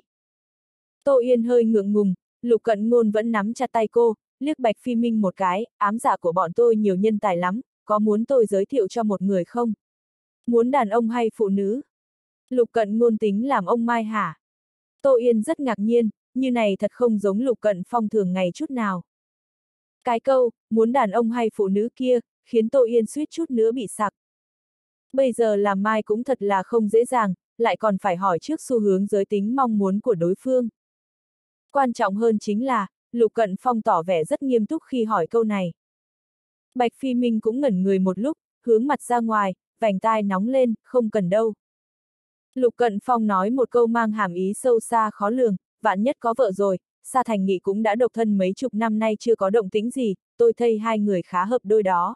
Tô Yên hơi ngượng ngùng, Lục Cận Ngôn vẫn nắm chặt tay cô, liếc Bạch Phi Minh một cái, ám dạ của bọn tôi nhiều nhân tài lắm, có muốn tôi giới thiệu cho một người không? Muốn đàn ông hay phụ nữ? Lục Cận Ngôn tính làm ông Mai hả? Tô Yên rất ngạc nhiên, như này thật không giống Lục Cận Phong thường ngày chút nào. Cái câu, muốn đàn ông hay phụ nữ kia, khiến Tô Yên suýt chút nữa bị sặc. Bây giờ làm Mai cũng thật là không dễ dàng, lại còn phải hỏi trước xu hướng giới tính mong muốn của đối phương. Quan trọng hơn chính là, Lục Cận Phong tỏ vẻ rất nghiêm túc khi hỏi câu này. Bạch Phi Minh cũng ngẩn người một lúc, hướng mặt ra ngoài, vành tai nóng lên, không cần đâu. Lục Cận Phong nói một câu mang hàm ý sâu xa khó lường, vạn nhất có vợ rồi, Sa Thành Nghị cũng đã độc thân mấy chục năm nay chưa có động tĩnh gì, tôi thấy hai người khá hợp đôi đó.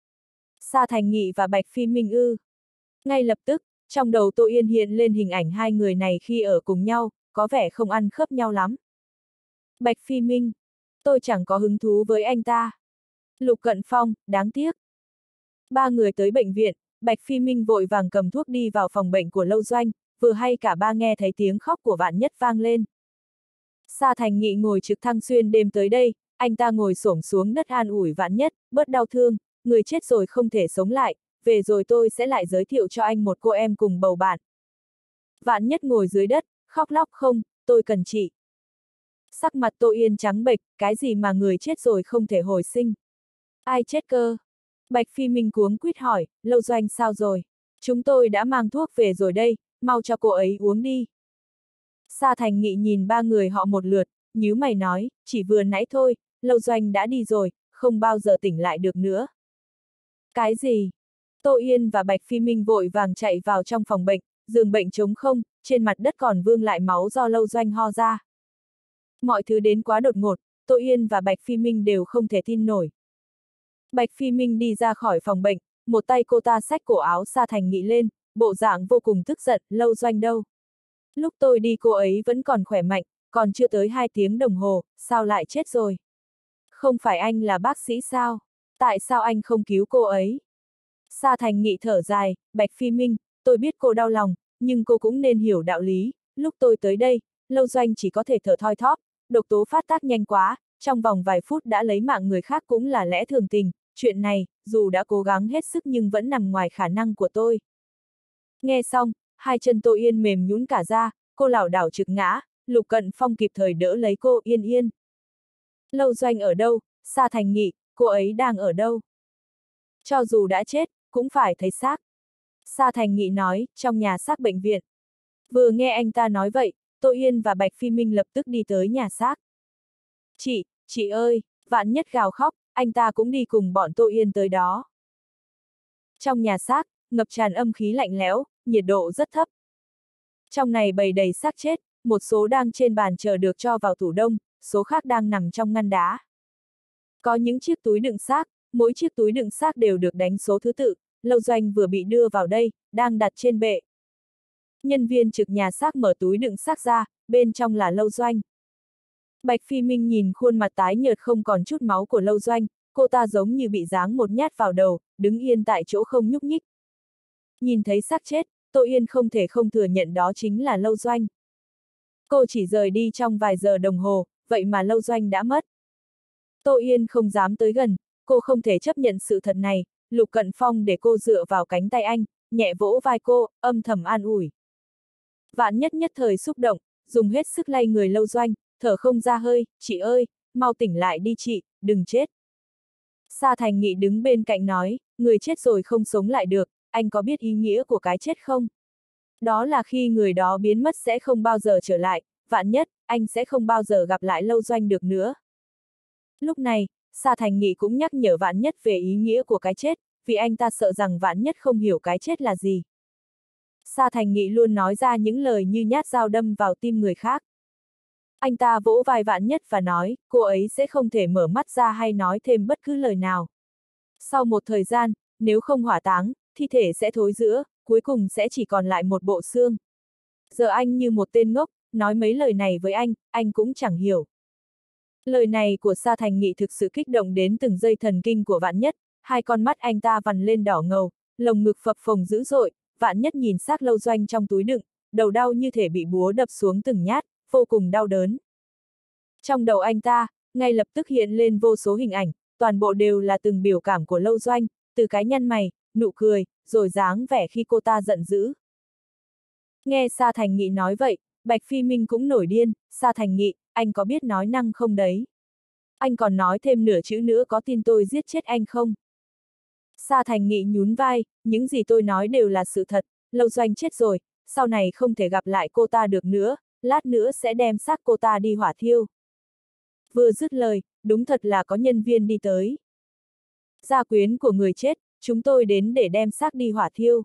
Sa Thành Nghị và Bạch Phi Minh ư. Ngay lập tức, trong đầu Tô Yên hiện lên hình ảnh hai người này khi ở cùng nhau, có vẻ không ăn khớp nhau lắm. Bạch Phi Minh, tôi chẳng có hứng thú với anh ta. Lục Cận Phong, đáng tiếc. Ba người tới bệnh viện, Bạch Phi Minh vội vàng cầm thuốc đi vào phòng bệnh của Lâu Doanh, vừa hay cả ba nghe thấy tiếng khóc của Vạn Nhất vang lên. Sa Thành Nghị ngồi trực thăng xuyên đêm tới đây, anh ta ngồi xổm xuống đất an ủi Vạn Nhất, bớt đau thương, người chết rồi không thể sống lại, về rồi tôi sẽ lại giới thiệu cho anh một cô em cùng bầu bạn. Vạn Nhất ngồi dưới đất, khóc lóc không, tôi cần chị. Sắc mặt Tô Yên trắng bệch, cái gì mà người chết rồi không thể hồi sinh? Ai chết cơ? Bạch Phi Minh cuống quýt hỏi, Lâu Doanh sao rồi? Chúng tôi đã mang thuốc về rồi đây, mau cho cô ấy uống đi. Sa Thành Nghị nhìn ba người họ một lượt, nhíu mày nói, chỉ vừa nãy thôi, Lâu Doanh đã đi rồi, không bao giờ tỉnh lại được nữa. Cái gì? Tô Yên và Bạch Phi Minh vội vàng chạy vào trong phòng bệnh, giường bệnh trống không, trên mặt đất còn vương lại máu do Lâu Doanh ho ra. Mọi thứ đến quá đột ngột, Tô Yên và Bạch Phi Minh đều không thể tin nổi. Bạch Phi Minh đi ra khỏi phòng bệnh, một tay cô ta xách cổ áo Sa Thành Nghị lên, bộ dạng vô cùng tức giận, Lâu Doanh đâu? Lúc tôi đi cô ấy vẫn còn khỏe mạnh, còn chưa tới hai tiếng đồng hồ, sao lại chết rồi? Không phải anh là bác sĩ sao? Tại sao anh không cứu cô ấy? Sa Thành Nghị thở dài, Bạch Phi Minh, tôi biết cô đau lòng, nhưng cô cũng nên hiểu đạo lý, lúc tôi tới đây, Lâu Doanh chỉ có thể thở thoi thóp, độc tố phát tác nhanh quá, trong vòng vài phút đã lấy mạng người khác cũng là lẽ thường tình, chuyện này, dù đã cố gắng hết sức nhưng vẫn nằm ngoài khả năng của tôi. Nghe xong, hai chân Tô Yên mềm nhũn cả ra, cô lảo đảo trực ngã, Lục Cận Phong kịp thời đỡ lấy cô, Yên Yên. Lâu Doanh ở đâu? Sa Thành Nghị, cô ấy đang ở đâu? Cho dù đã chết, cũng phải thấy xác. Sa Thành Nghị nói, trong nhà xác bệnh viện. Vừa nghe anh ta nói vậy, Tô Yên và Bạch Phi Minh lập tức đi tới nhà xác. Chị, chị ơi, Vạn Nhất gào khóc, anh ta cũng đi cùng bọn Tô Yên tới đó. Trong nhà xác, ngập tràn âm khí lạnh lẽo, nhiệt độ rất thấp. Trong này bày đầy xác chết, một số đang trên bàn chờ được cho vào tủ đông, số khác đang nằm trong ngăn đá. Có những chiếc túi đựng xác, mỗi chiếc túi đựng xác đều được đánh số thứ tự, Lâu Doanh vừa bị đưa vào đây, đang đặt trên bệ. Nhân viên trực nhà xác mở túi đựng xác ra, bên trong là Lâu Doanh. Bạch Phi Minh nhìn khuôn mặt tái nhợt không còn chút máu của Lâu Doanh, cô ta giống như bị giáng một nhát vào đầu, đứng yên tại chỗ không nhúc nhích. Nhìn thấy xác chết, Tô Yên không thể không thừa nhận đó chính là Lâu Doanh. Cô chỉ rời đi trong vài giờ đồng hồ, vậy mà Lâu Doanh đã mất. Tô Yên không dám tới gần, cô không thể chấp nhận sự thật này, Lục Cận Phong để cô dựa vào cánh tay anh, nhẹ vỗ vai cô, âm thầm an ủi. Vạn Nhất nhất thời xúc động, dùng hết sức lay người Lâu Doanh, thở không ra hơi, chị ơi, mau tỉnh lại đi chị, đừng chết. Sa Thành Nghị đứng bên cạnh nói, người chết rồi không sống lại được, anh có biết ý nghĩa của cái chết không? Đó là khi người đó biến mất sẽ không bao giờ trở lại, vạn nhất, anh sẽ không bao giờ gặp lại Lâu Doanh được nữa. Lúc này, Sa Thành Nghị cũng nhắc nhở Vạn Nhất về ý nghĩa của cái chết, vì anh ta sợ rằng Vạn Nhất không hiểu cái chết là gì. Sa Thành Nghị luôn nói ra những lời như nhát dao đâm vào tim người khác. Anh ta vỗ vai Vạn Nhất và nói, cô ấy sẽ không thể mở mắt ra hay nói thêm bất cứ lời nào. Sau một thời gian, nếu không hỏa táng, thi thể sẽ thối rữa, cuối cùng sẽ chỉ còn lại một bộ xương. Giờ anh như một tên ngốc, nói mấy lời này với anh, anh cũng chẳng hiểu. Lời này của Sa Thành Nghị thực sự kích động đến từng dây thần kinh của Vạn Nhất, hai con mắt anh ta vằn lên đỏ ngầu, lồng ngực phập phồng dữ dội, Vạn Nhất nhìn xác Lâu Doanh trong túi đựng, đầu đau như thể bị búa đập xuống từng nhát, vô cùng đau đớn. Trong đầu anh ta, ngay lập tức hiện lên vô số hình ảnh, toàn bộ đều là từng biểu cảm của Lâu Doanh, từ cái nhăn mày, nụ cười, rồi dáng vẻ khi cô ta giận dữ. Nghe Sa Thành Nghị nói vậy, Bạch Phi Minh cũng nổi điên, Sa Thành Nghị, anh có biết nói năng không đấy? Anh còn nói thêm nửa chữ nữa có tin tôi giết chết anh không? Sa Thành Nghị nhún vai, những gì tôi nói đều là sự thật, Lâu Doanh chết rồi, sau này không thể gặp lại cô ta được nữa, lát nữa sẽ đem xác cô ta đi hỏa thiêu. Vừa dứt lời, đúng thật là có nhân viên đi tới. Gia quyến của người chết, chúng tôi đến để đem xác đi hỏa thiêu.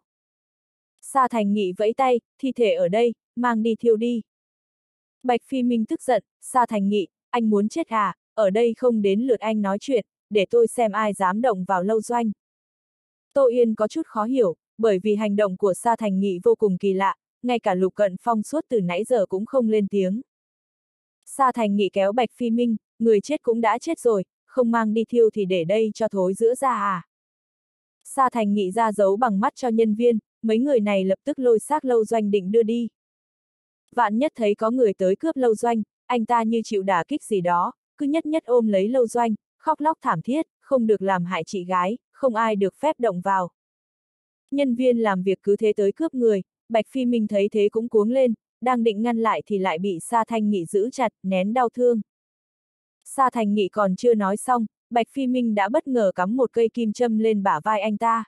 Sa Thành Nghị vẫy tay, thi thể ở đây, mang đi thiêu đi. Bạch Phi Minh tức giận, Sa Thành Nghị, anh muốn chết à, ở đây không đến lượt anh nói chuyện, để tôi xem ai dám động vào Lâu Doanh. Tô Yên có chút khó hiểu, bởi vì hành động của Sa Thành Nghị vô cùng kỳ lạ, ngay cả Lục Cận Phong suốt từ nãy giờ cũng không lên tiếng. Sa Thành Nghị kéo Bạch Phi Minh, người chết cũng đã chết rồi, không mang đi thiêu thì để đây cho thối rữa ra à. Sa Thành Nghị ra dấu bằng mắt cho nhân viên, mấy người này lập tức lôi xác Lâu Doanh định đưa đi. Vạn Nhất thấy có người tới cướp Lâu Doanh, anh ta như chịu đả kích gì đó, cứ nhất nhất ôm lấy Lâu Doanh, khóc lóc thảm thiết, không được làm hại chị gái, không ai được phép động vào. Nhân viên làm việc cứ thế tới cướp người, Bạch Phi Minh thấy thế cũng cuống lên, đang định ngăn lại thì lại bị Sa Thành Nghị giữ chặt, nén đau thương. Sa Thành Nghị còn chưa nói xong, Bạch Phi Minh đã bất ngờ cắm một cây kim châm lên bả vai anh ta.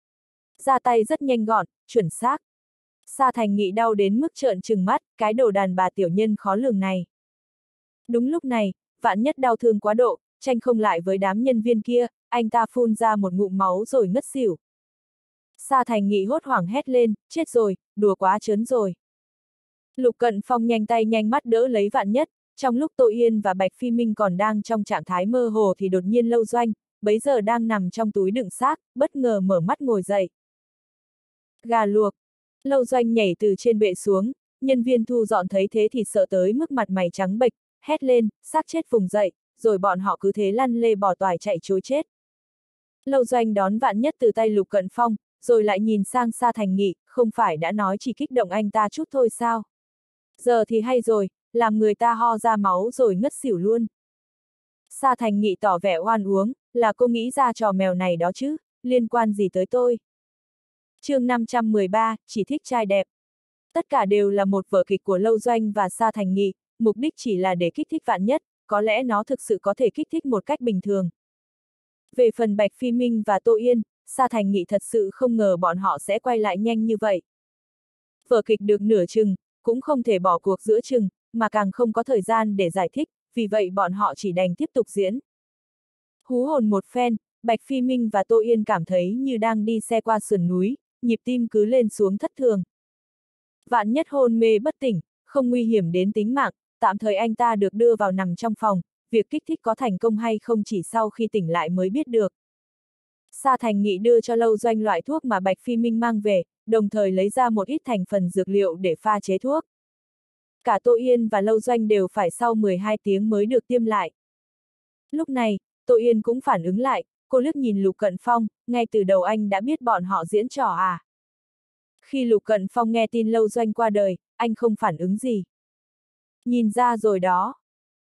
Ra tay rất nhanh gọn, chuẩn xác. Sa Thành Nghị đau đến mức trợn trừng mắt, cái đồ đàn bà tiểu nhân khó lường này. Đúng lúc này, Vạn Nhất đau thương quá độ, tranh không lại với đám nhân viên kia, anh ta phun ra một ngụm máu rồi ngất xỉu. Sa Thành Nghị hốt hoảng hét lên, chết rồi, đùa quá trớn rồi. Lục Cận Phong nhanh tay nhanh mắt đỡ lấy Vạn Nhất, trong lúc Tô Yên và Bạch Phi Minh còn đang trong trạng thái mơ hồ thì đột nhiên Lâu Doanh, bấy giờ đang nằm trong túi đựng xác, bất ngờ mở mắt ngồi dậy. Gà luộc. Lâu Doanh nhảy từ trên bệ xuống, nhân viên thu dọn thấy thế thì sợ tới mức mặt mày trắng bệch, hét lên, xác chết vùng dậy, rồi bọn họ cứ thế lăn lê bò toài chạy trối chết. Lâu Doanh đón Vạn Nhất từ tay Lục Cận Phong, rồi lại nhìn sang Sa Thành Nghị, không phải đã nói chỉ kích động anh ta chút thôi sao? Giờ thì hay rồi, làm người ta ho ra máu rồi ngất xỉu luôn. Sa Thành Nghị tỏ vẻ oan uống, là cô nghĩ ra trò mèo này đó chứ, liên quan gì tới tôi? Chương năm trăm mười ba, chỉ thích trai đẹp. Tất cả đều là một vở kịch của Lâu Doanh và Sa Thành Nghị, mục đích chỉ là để kích thích Vạn Nhất, có lẽ nó thực sự có thể kích thích một cách bình thường. Về phần Bạch Phi Minh và Tô Yên, Sa Thành Nghị thật sự không ngờ bọn họ sẽ quay lại nhanh như vậy. Vở kịch được nửa chừng, cũng không thể bỏ cuộc giữa chừng, mà càng không có thời gian để giải thích, vì vậy bọn họ chỉ đành tiếp tục diễn. Hú hồn một phen, Bạch Phi Minh và Tô Yên cảm thấy như đang đi xe qua sườn núi, nhịp tim cứ lên xuống thất thường. Vạn Nhất hôn mê bất tỉnh, không nguy hiểm đến tính mạng, tạm thời anh ta được đưa vào nằm trong phòng, việc kích thích có thành công hay không chỉ sau khi tỉnh lại mới biết được. Sa Thành Nghị đưa cho Lâu Doanh loại thuốc mà Bạch Phi Minh mang về, đồng thời lấy ra một ít thành phần dược liệu để pha chế thuốc. Cả Tô Yên và Lâu Doanh đều phải sau mười hai tiếng mới được tiêm lại. Lúc này, Tô Yên cũng phản ứng lại, cô liếc nhìn Lục Cận Phong, ngay từ đầu anh đã biết bọn họ diễn trò à. Khi Lục Cận Phong nghe tin Lâu Doanh qua đời, anh không phản ứng gì. Nhìn ra rồi đó.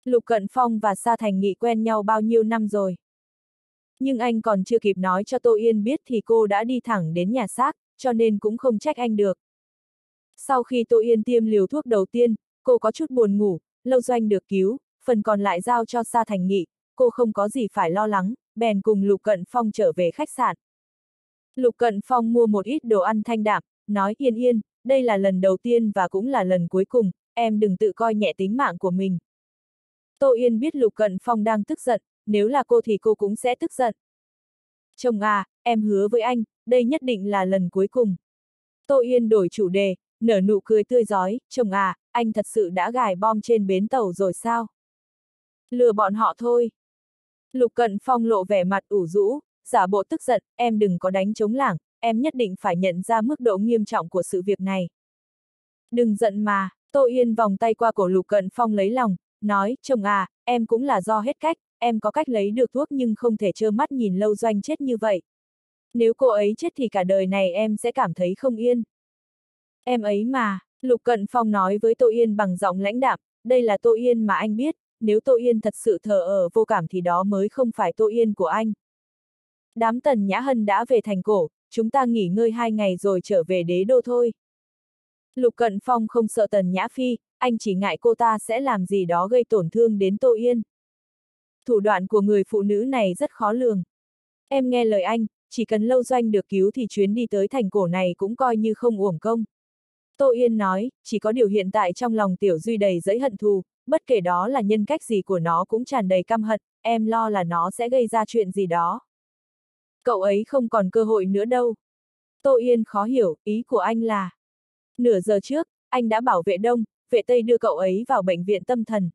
Lục Cận Phong và Sa Thành Nghị quen nhau bao nhiêu năm rồi. Nhưng anh còn chưa kịp nói cho Tô Yên biết thì cô đã đi thẳng đến nhà xác, cho nên cũng không trách anh được. Sau khi Tô Yên tiêm liều thuốc đầu tiên, cô có chút buồn ngủ, Lâu Doanh được cứu, phần còn lại giao cho Sa Thành Nghị, cô không có gì phải lo lắng, bèn cùng Lục Cận Phong trở về khách sạn. Lục Cận Phong mua một ít đồ ăn thanh đạm, nói Yên Yên, đây là lần đầu tiên và cũng là lần cuối cùng, em đừng tự coi nhẹ tính mạng của mình. Tô Yên biết Lục Cận Phong đang tức giận, nếu là cô thì cô cũng sẽ tức giận. Chồng à, em hứa với anh, đây nhất định là lần cuối cùng. Tô Yên đổi chủ đề, nở nụ cười tươi rói, chồng à, anh thật sự đã gài bom trên bến tàu rồi sao? Lừa bọn họ thôi. Lục Cận Phong lộ vẻ mặt ủ rũ, giả bộ tức giận, em đừng có đánh trống lảng, em nhất định phải nhận ra mức độ nghiêm trọng của sự việc này. Đừng giận mà, Tô Yên vòng tay qua cổ Lục Cận Phong lấy lòng, nói, chồng à, em cũng là do hết cách, em có cách lấy được thuốc nhưng không thể trơ mắt nhìn Lâu Doanh chết như vậy. Nếu cô ấy chết thì cả đời này em sẽ cảm thấy không yên. Em ấy mà, Lục Cận Phong nói với Tô Yên bằng giọng lãnh đạm, đây là Tô Yên mà anh biết, nếu Tô Yên thật sự thờ ơ vô cảm thì đó mới không phải Tô Yên của anh. Đám Tần Nhã Hân đã về thành cổ, chúng ta nghỉ ngơi hai ngày rồi trở về đế đô thôi. Lục Cận Phong không sợ Tần Nhã Phi, anh chỉ ngại cô ta sẽ làm gì đó gây tổn thương đến Tô Yên. Thủ đoạn của người phụ nữ này rất khó lường. Em nghe lời anh, chỉ cần Lâu Doanh được cứu thì chuyến đi tới thành cổ này cũng coi như không uổng công. Tô Yên nói, chỉ có điều hiện tại trong lòng Tiểu Duy đầy dẫy hận thù, bất kể đó là nhân cách gì của nó cũng tràn đầy căm hận, em lo là nó sẽ gây ra chuyện gì đó. Cậu ấy không còn cơ hội nữa đâu. Tô Yên khó hiểu, ý của anh là. Nửa giờ trước, anh đã bảo vệ Đông, vệ Tây đưa cậu ấy vào bệnh viện tâm thần.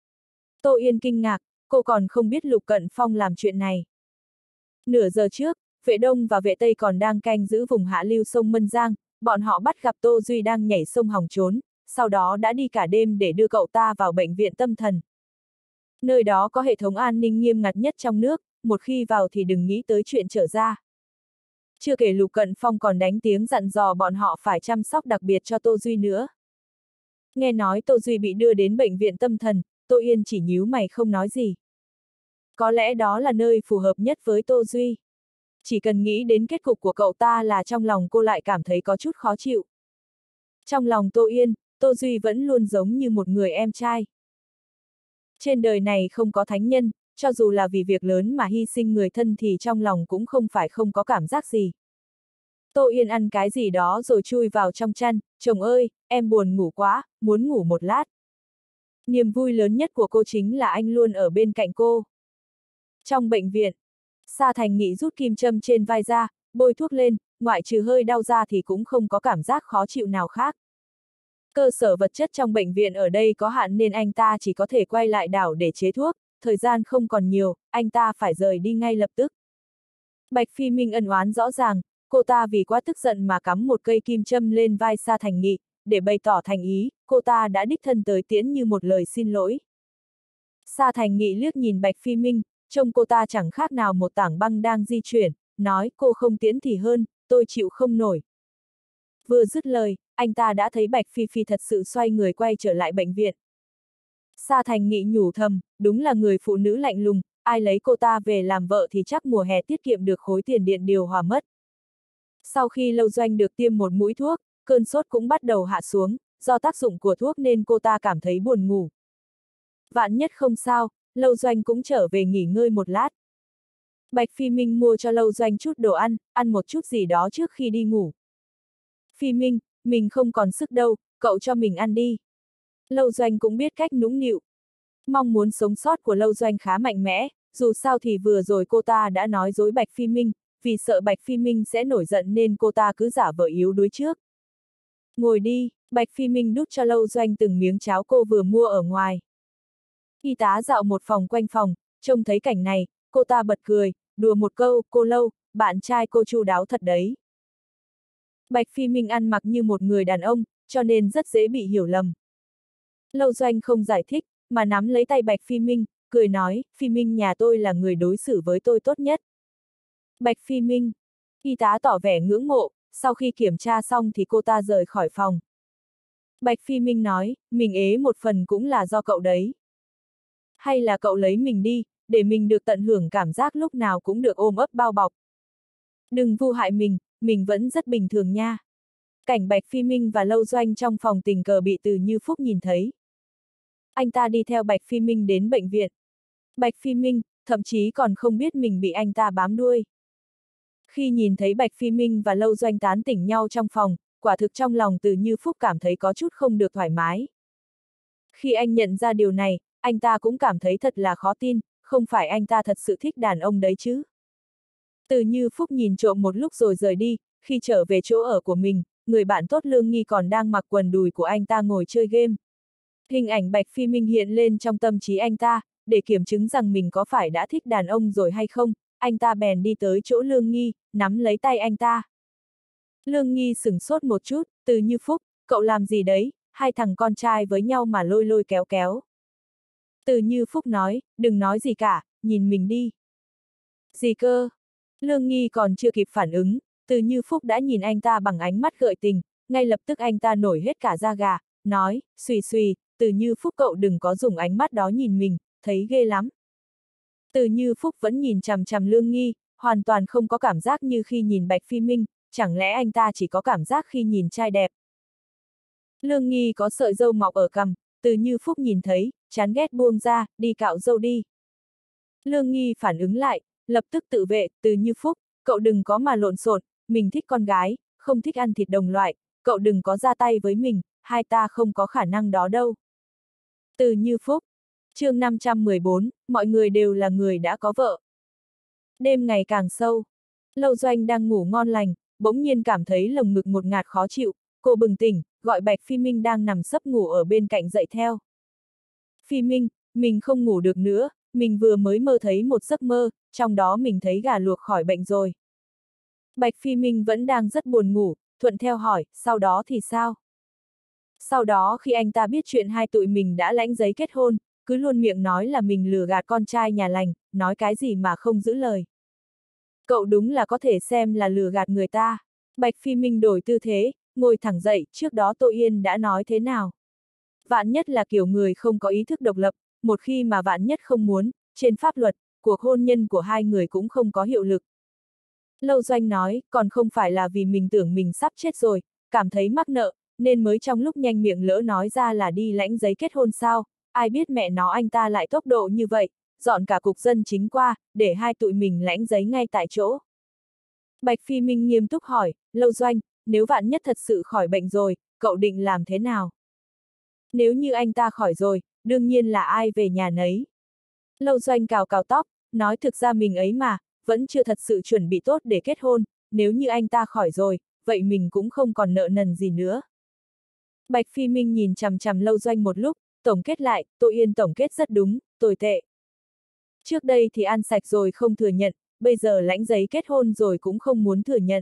Tô Yên kinh ngạc, cô còn không biết Lục Cận Phong làm chuyện này. Nửa giờ trước, vệ Đông và vệ Tây còn đang canh giữ vùng hạ lưu sông Mân Giang, bọn họ bắt gặp Tô Duy đang nhảy sông hòng trốn, sau đó đã đi cả đêm để đưa cậu ta vào bệnh viện tâm thần. Nơi đó có hệ thống an ninh nghiêm ngặt nhất trong nước, một khi vào thì đừng nghĩ tới chuyện trở ra. Chưa kể Lục Cận Phong còn đánh tiếng dặn dò bọn họ phải chăm sóc đặc biệt cho Tô Duy nữa. Nghe nói Tô Duy bị đưa đến bệnh viện tâm thần, Tô Yên chỉ nhíu mày không nói gì. Có lẽ đó là nơi phù hợp nhất với Tô Duy. Chỉ cần nghĩ đến kết cục của cậu ta là trong lòng cô lại cảm thấy có chút khó chịu. Trong lòng Tô Yên, Tô Duy vẫn luôn giống như một người em trai. Trên đời này không có thánh nhân, cho dù là vì việc lớn mà hy sinh người thân thì trong lòng cũng không phải không có cảm giác gì. Tô Yên ăn cái gì đó rồi chui vào trong chăn, chồng ơi, em buồn ngủ quá, muốn ngủ một lát. Niềm vui lớn nhất của cô chính là anh luôn ở bên cạnh cô. Trong bệnh viện, Sa Thành Nghị rút kim châm trên vai ra, bôi thuốc lên, ngoại trừ hơi đau ra thì cũng không có cảm giác khó chịu nào khác. Cơ sở vật chất trong bệnh viện ở đây có hạn nên anh ta chỉ có thể quay lại đảo để chế thuốc, thời gian không còn nhiều, anh ta phải rời đi ngay lập tức. Bạch Phi Minh ân oán rõ ràng, cô ta vì quá tức giận mà cắm một cây kim châm lên vai Sa Thành Nghị, để bày tỏ thành ý, cô ta đã đích thân tới tiễn như một lời xin lỗi. Sa Thành Nghị liếc nhìn Bạch Phi Minh, trông cô ta chẳng khác nào một tảng băng đang di chuyển, nói cô không tiễn thì hơn, tôi chịu không nổi. Vừa dứt lời, anh ta đã thấy Bạch Phi Phi thật sự xoay người quay trở lại bệnh viện. Sa Thành Nghị nhủ thầm, đúng là người phụ nữ lạnh lùng, ai lấy cô ta về làm vợ thì chắc mùa hè tiết kiệm được khối tiền điện điều hòa mất. Sau khi Lâu Doanh được tiêm một mũi thuốc, cơn sốt cũng bắt đầu hạ xuống, do tác dụng của thuốc nên cô ta cảm thấy buồn ngủ. Vạn nhất không sao, Lâu Doanh cũng trở về nghỉ ngơi một lát. Bạch Phi Minh mua cho Lâu Doanh chút đồ ăn, ăn một chút gì đó trước khi đi ngủ. Phi Minh, mình không còn sức đâu, cậu cho mình ăn đi. Lâu Doanh cũng biết cách nũng nịu. Mong muốn sống sót của Lâu Doanh khá mạnh mẽ, dù sao thì vừa rồi cô ta đã nói dối Bạch Phi Minh, vì sợ Bạch Phi Minh sẽ nổi giận nên cô ta cứ giả vờ yếu đuối trước. Ngồi đi, Bạch Phi Minh đút cho Lâu Doanh từng miếng cháo cô vừa mua ở ngoài. Y tá dạo một phòng quanh phòng, trông thấy cảnh này, cô ta bật cười, đùa một câu, cô Lâu, bạn trai cô chu đáo thật đấy. Bạch Phi Minh ăn mặc như một người đàn ông, cho nên rất dễ bị hiểu lầm. Lâu Doanh không giải thích, mà nắm lấy tay Bạch Phi Minh, cười nói, Phi Minh nhà tôi là người đối xử với tôi tốt nhất. Bạch Phi Minh, y tá tỏ vẻ ngưỡng mộ, sau khi kiểm tra xong thì cô ta rời khỏi phòng. Bạch Phi Minh nói, mình ế một phần cũng là do cậu đấy. Hay là cậu lấy mình đi, để mình được tận hưởng cảm giác lúc nào cũng được ôm ấp bao bọc. Đừng vu hại mình, mình vẫn rất bình thường nha. Cảnh Bạch Phi Minh và Lâu Doanh trong phòng tình cờ bị Từ Như Phúc nhìn thấy. Anh ta đi theo Bạch Phi Minh đến bệnh viện. Bạch Phi Minh, thậm chí còn không biết mình bị anh ta bám đuôi. Khi nhìn thấy Bạch Phi Minh và Lâu Doanh tán tỉnh nhau trong phòng, quả thực trong lòng Từ Như Phúc cảm thấy có chút không được thoải mái. Khi anh nhận ra điều này, anh ta cũng cảm thấy thật là khó tin, không phải anh ta thật sự thích đàn ông đấy chứ. Từ Như Phúc nhìn trộm một lúc rồi rời đi, khi trở về chỗ ở của mình, người bạn tốt Lương Nghi còn đang mặc quần đùi của anh ta ngồi chơi game. Hình ảnh Bạch Phi Minh hiện lên trong tâm trí anh ta, để kiểm chứng rằng mình có phải đã thích đàn ông rồi hay không, anh ta bèn đi tới chỗ Lương Nghi, nắm lấy tay anh ta. Lương Nghi sửng sốt một chút, Từ Như Phúc, cậu làm gì đấy, hai thằng con trai với nhau mà lôi lôi kéo kéo. Từ Như Phúc nói, đừng nói gì cả, nhìn mình đi. Gì cơ? Lương Nghi còn chưa kịp phản ứng, Từ Như Phúc đã nhìn anh ta bằng ánh mắt gợi tình, ngay lập tức anh ta nổi hết cả da gà, nói, xùy xùy, Từ Như Phúc cậu đừng có dùng ánh mắt đó nhìn mình, thấy ghê lắm. Từ Như Phúc vẫn nhìn chằm chằm Lương Nghi, hoàn toàn không có cảm giác như khi nhìn Bạch Phi Minh, chẳng lẽ anh ta chỉ có cảm giác khi nhìn trai đẹp. Lương Nghi có sợi râu mọc ở cằm, Từ Như Phúc nhìn thấy, chán ghét buông ra, đi cạo râu đi. Lương Nghi phản ứng lại, lập tức tự vệ, Từ Như Phúc, cậu đừng có mà lộn xộn, mình thích con gái, không thích ăn thịt đồng loại, cậu đừng có ra tay với mình, hai ta không có khả năng đó đâu. Từ Như Phúc, chương năm trăm mười bốn, mọi người đều là người đã có vợ. Đêm ngày càng sâu, Lâu Doanh đang ngủ ngon lành, bỗng nhiên cảm thấy lồng ngực một ngạt khó chịu, cô bừng tỉnh, gọi Bạch Phi Minh đang nằm sấp ngủ ở bên cạnh dậy theo. Phi Minh, mình không ngủ được nữa, mình vừa mới mơ thấy một giấc mơ, trong đó mình thấy gà luộc khỏi bệnh rồi. Bạch Phi Minh vẫn đang rất buồn ngủ, thuận theo hỏi, sau đó thì sao? Sau đó khi anh ta biết chuyện hai tụi mình đã lãnh giấy kết hôn, cứ luôn miệng nói là mình lừa gạt con trai nhà lành, nói cái gì mà không giữ lời. Cậu đúng là có thể xem là lừa gạt người ta. Bạch Phi Minh đổi tư thế, ngồi thẳng dậy, trước đó Tô Yên đã nói thế nào? Vạn Nhất là kiểu người không có ý thức độc lập, một khi mà Vạn Nhất không muốn, trên pháp luật, cuộc hôn nhân của hai người cũng không có hiệu lực. Lâu Doanh nói, còn không phải là vì mình tưởng mình sắp chết rồi, cảm thấy mắc nợ, nên mới trong lúc nhanh miệng lỡ nói ra là đi lãnh giấy kết hôn sao, ai biết mẹ nó anh ta lại tốc độ như vậy, dọn cả cục dân chính qua, để hai tụi mình lãnh giấy ngay tại chỗ. Bạch Phi Minh nghiêm túc hỏi, Lâu Doanh, nếu Vạn Nhất thật sự khỏi bệnh rồi, cậu định làm thế nào? Nếu như anh ta khỏi rồi, đương nhiên là ai về nhà nấy. Lâu Doanh cào cào tóc, nói thực ra mình ấy mà, vẫn chưa thật sự chuẩn bị tốt để kết hôn, nếu như anh ta khỏi rồi, vậy mình cũng không còn nợ nần gì nữa. Bạch Phi Minh nhìn chằm chằm Lâu Doanh một lúc, tổng kết lại, Tô Yên tổng kết rất đúng, tồi tệ. Trước đây thì ăn sạch rồi không thừa nhận, bây giờ lãnh giấy kết hôn rồi cũng không muốn thừa nhận.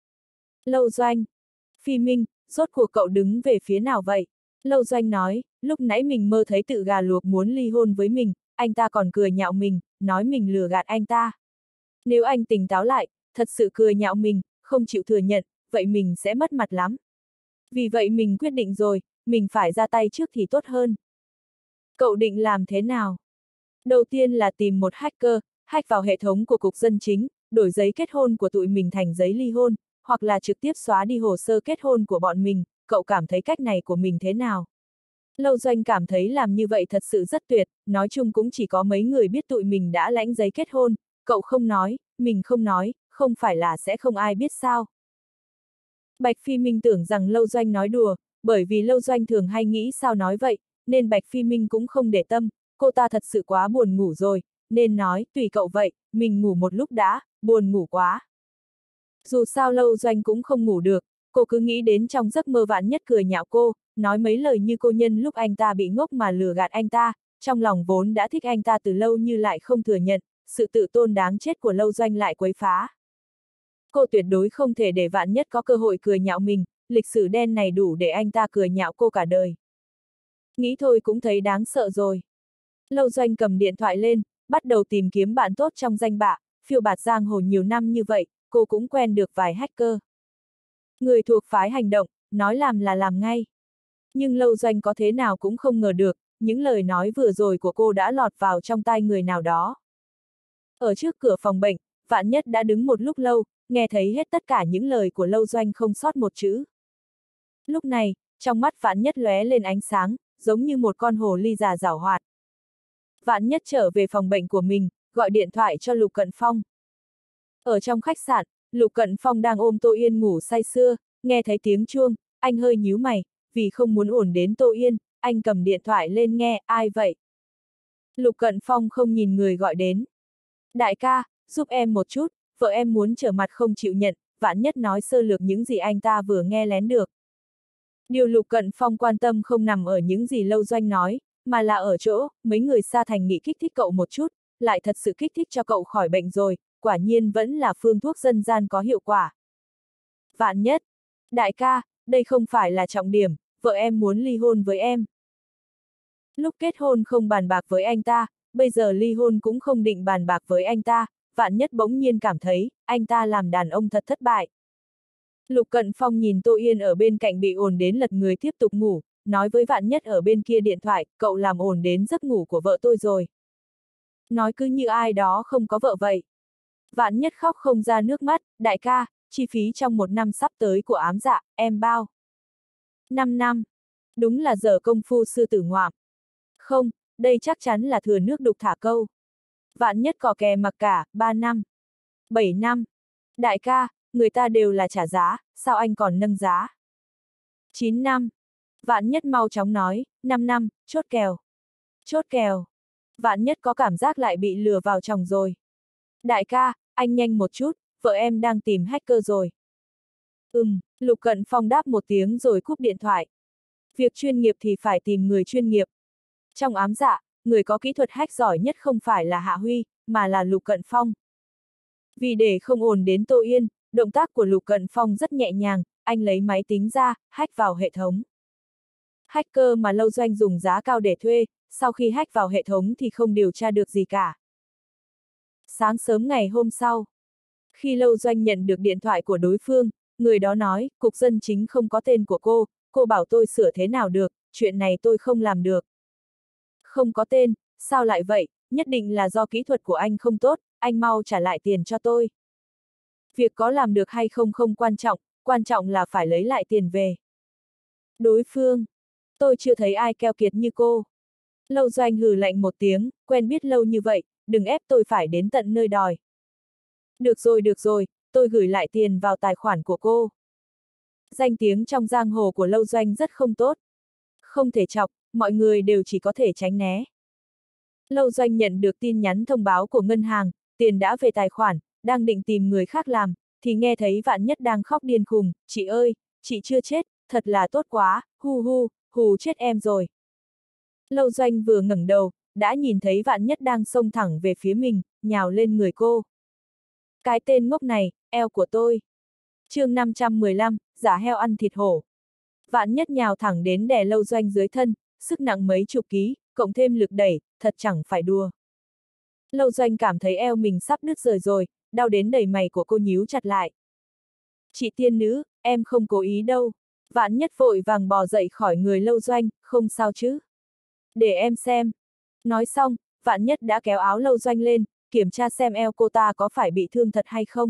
Lâu Doanh. Phi Minh, rốt cuộc cậu đứng về phía nào vậy? Lâu Doanh nói, lúc nãy mình mơ thấy tự gà luộc muốn ly hôn với mình, anh ta còn cười nhạo mình, nói mình lừa gạt anh ta. Nếu anh tỉnh táo lại, thật sự cười nhạo mình, không chịu thừa nhận, vậy mình sẽ mất mặt lắm. Vì vậy mình quyết định rồi, mình phải ra tay trước thì tốt hơn. Cậu định làm thế nào? Đầu tiên là tìm một hacker, hack vào hệ thống của cục dân chính, đổi giấy kết hôn của tụi mình thành giấy ly hôn, hoặc là trực tiếp xóa đi hồ sơ kết hôn của bọn mình, cậu cảm thấy cách này của mình thế nào? Lâu Doanh cảm thấy làm như vậy thật sự rất tuyệt, nói chung cũng chỉ có mấy người biết tụi mình đã lãnh giấy kết hôn, cậu không nói, mình không nói, không phải là sẽ không ai biết sao. Bạch Phi Minh tưởng rằng Lâu Doanh nói đùa, bởi vì Lâu Doanh thường hay nghĩ sao nói vậy, nên Bạch Phi Minh cũng không để tâm, cô ta thật sự quá buồn ngủ rồi, nên nói, tùy cậu vậy, mình ngủ một lúc đã, buồn ngủ quá. Dù sao Lâu Doanh cũng không ngủ được, cô cứ nghĩ đến trong giấc mơ Vạn Nhất cười nhạo cô, nói mấy lời như cô nhân lúc anh ta bị ngốc mà lừa gạt anh ta, trong lòng vốn đã thích anh ta từ lâu như lại không thừa nhận, sự tự tôn đáng chết của Lâu Doanh lại quấy phá. Cô tuyệt đối không thể để Vạn Nhất có cơ hội cười nhạo mình, lịch sử đen này đủ để anh ta cười nhạo cô cả đời. Nghĩ thôi cũng thấy đáng sợ rồi. Lâu Doanh cầm điện thoại lên, bắt đầu tìm kiếm bạn tốt trong danh bạ, phiêu bạt giang hồ nhiều năm như vậy, cô cũng quen được vài hacker. Người thuộc phái hành động, nói làm là làm ngay. Nhưng Lâu Doanh có thế nào cũng không ngờ được, những lời nói vừa rồi của cô đã lọt vào trong tai người nào đó. Ở trước cửa phòng bệnh, Vạn Nhất đã đứng một lúc lâu, nghe thấy hết tất cả những lời của Lâu Doanh không sót một chữ. Lúc này, trong mắt Vạn Nhất lóe lên ánh sáng, giống như một con hồ ly già giảo hoạt. Vạn Nhất trở về phòng bệnh của mình, gọi điện thoại cho Lục Cận Phong. Ở trong khách sạn, Lục Cận Phong đang ôm Tô Yên ngủ say sưa, nghe thấy tiếng chuông, anh hơi nhíu mày, vì không muốn ổn đến Tô Yên, anh cầm điện thoại lên nghe, ai vậy? Lục Cận Phong không nhìn người gọi đến. Đại ca, giúp em một chút, vợ em muốn trở mặt không chịu nhận, Vạn Nhất nói sơ lược những gì anh ta vừa nghe lén được. Điều Lục Cận Phong quan tâm không nằm ở những gì Lâu Doanh nói, mà là ở chỗ, mấy người xa thành nghị kích thích cậu một chút, lại thật sự kích thích cho cậu khỏi bệnh rồi, quả nhiên vẫn là phương thuốc dân gian có hiệu quả. Vạn Nhất, đại ca, đây không phải là trọng điểm, vợ em muốn ly hôn với em. Lúc kết hôn không bàn bạc với anh ta, bây giờ ly hôn cũng không định bàn bạc với anh ta, Vạn Nhất bỗng nhiên cảm thấy, anh ta làm đàn ông thật thất bại. Lục Cận Phong nhìn Tô Yên ở bên cạnh bị ồn đến lật người tiếp tục ngủ, nói với Vạn Nhất ở bên kia điện thoại, cậu làm ồn đến giấc ngủ của vợ tôi rồi. Nói cứ như ai đó không có vợ vậy. Vạn Nhất khóc không ra nước mắt, đại ca, chi phí trong một năm sắp tới của ám dạ, em bao. Năm năm. Đúng là giờ công phu sư tử ngoạm. Không, đây chắc chắn là thừa nước đục thả câu. Vạn Nhất cò kè mặc cả, ba năm. Bảy năm. Đại ca, người ta đều là trả giá, sao anh còn nâng giá? Chín năm. Vạn Nhất mau chóng nói, năm năm, chốt kèo. Chốt kèo. Vạn Nhất có cảm giác lại bị lừa vào chồng rồi. Đại ca, anh nhanh một chút, vợ em đang tìm hacker rồi. Ừm, Lục Cận Phong đáp một tiếng rồi cúp điện thoại. Việc chuyên nghiệp thì phải tìm người chuyên nghiệp. Trong ám dạ, người có kỹ thuật hack giỏi nhất không phải là Hạ Huy, mà là Lục Cận Phong. Vì để không ồn đến Tô Yên, động tác của Lục Cận Phong rất nhẹ nhàng, anh lấy máy tính ra, hack vào hệ thống. Hacker mà Lâu Doanh dùng giá cao để thuê, sau khi hack vào hệ thống thì không điều tra được gì cả. Sáng sớm ngày hôm sau, khi Lâu Doanh nhận được điện thoại của đối phương, người đó nói, cục dân chính không có tên của cô, cô bảo tôi sửa thế nào được, chuyện này tôi không làm được. Không có tên, sao lại vậy, nhất định là do kỹ thuật của anh không tốt, anh mau trả lại tiền cho tôi. Việc có làm được hay không không quan trọng, quan trọng là phải lấy lại tiền về. Đối phương, tôi chưa thấy ai keo kiệt như cô. Lâu Doanh hừ lạnh một tiếng, quen biết lâu như vậy, đừng ép tôi phải đến tận nơi đòi. Được rồi được rồi, tôi gửi lại tiền vào tài khoản của cô. Danh tiếng trong giang hồ của Lâu Doanh rất không tốt. Không thể chọc, mọi người đều chỉ có thể tránh né. Lâu Doanh nhận được tin nhắn thông báo của ngân hàng, tiền đã về tài khoản, đang định tìm người khác làm, thì nghe thấy Vạn Nhất đang khóc điên khùng, chị ơi, chị chưa chết, thật là tốt quá, hu hu, hù chết em rồi. Lâu Doanh vừa ngẩng đầu, đã nhìn thấy Vạn Nhất đang xông thẳng về phía mình, nhào lên người cô. Cái tên ngốc này, eo của tôi. chương năm trăm mười lăm, giả heo ăn thịt hổ. Vạn Nhất nhào thẳng đến đè Lâu Doanh dưới thân, sức nặng mấy chục ký, cộng thêm lực đẩy, thật chẳng phải đùa. Lâu Doanh cảm thấy eo mình sắp đứt rời rồi, đau đến đầy mày của cô nhíu chặt lại. Chị tiên nữ, em không cố ý đâu. Vạn Nhất vội vàng bò dậy khỏi người Lâu Doanh, không sao chứ. Để em xem. Nói xong, Vạn Nhất đã kéo áo Lâu Doanh lên, kiểm tra xem eo cô ta có phải bị thương thật hay không.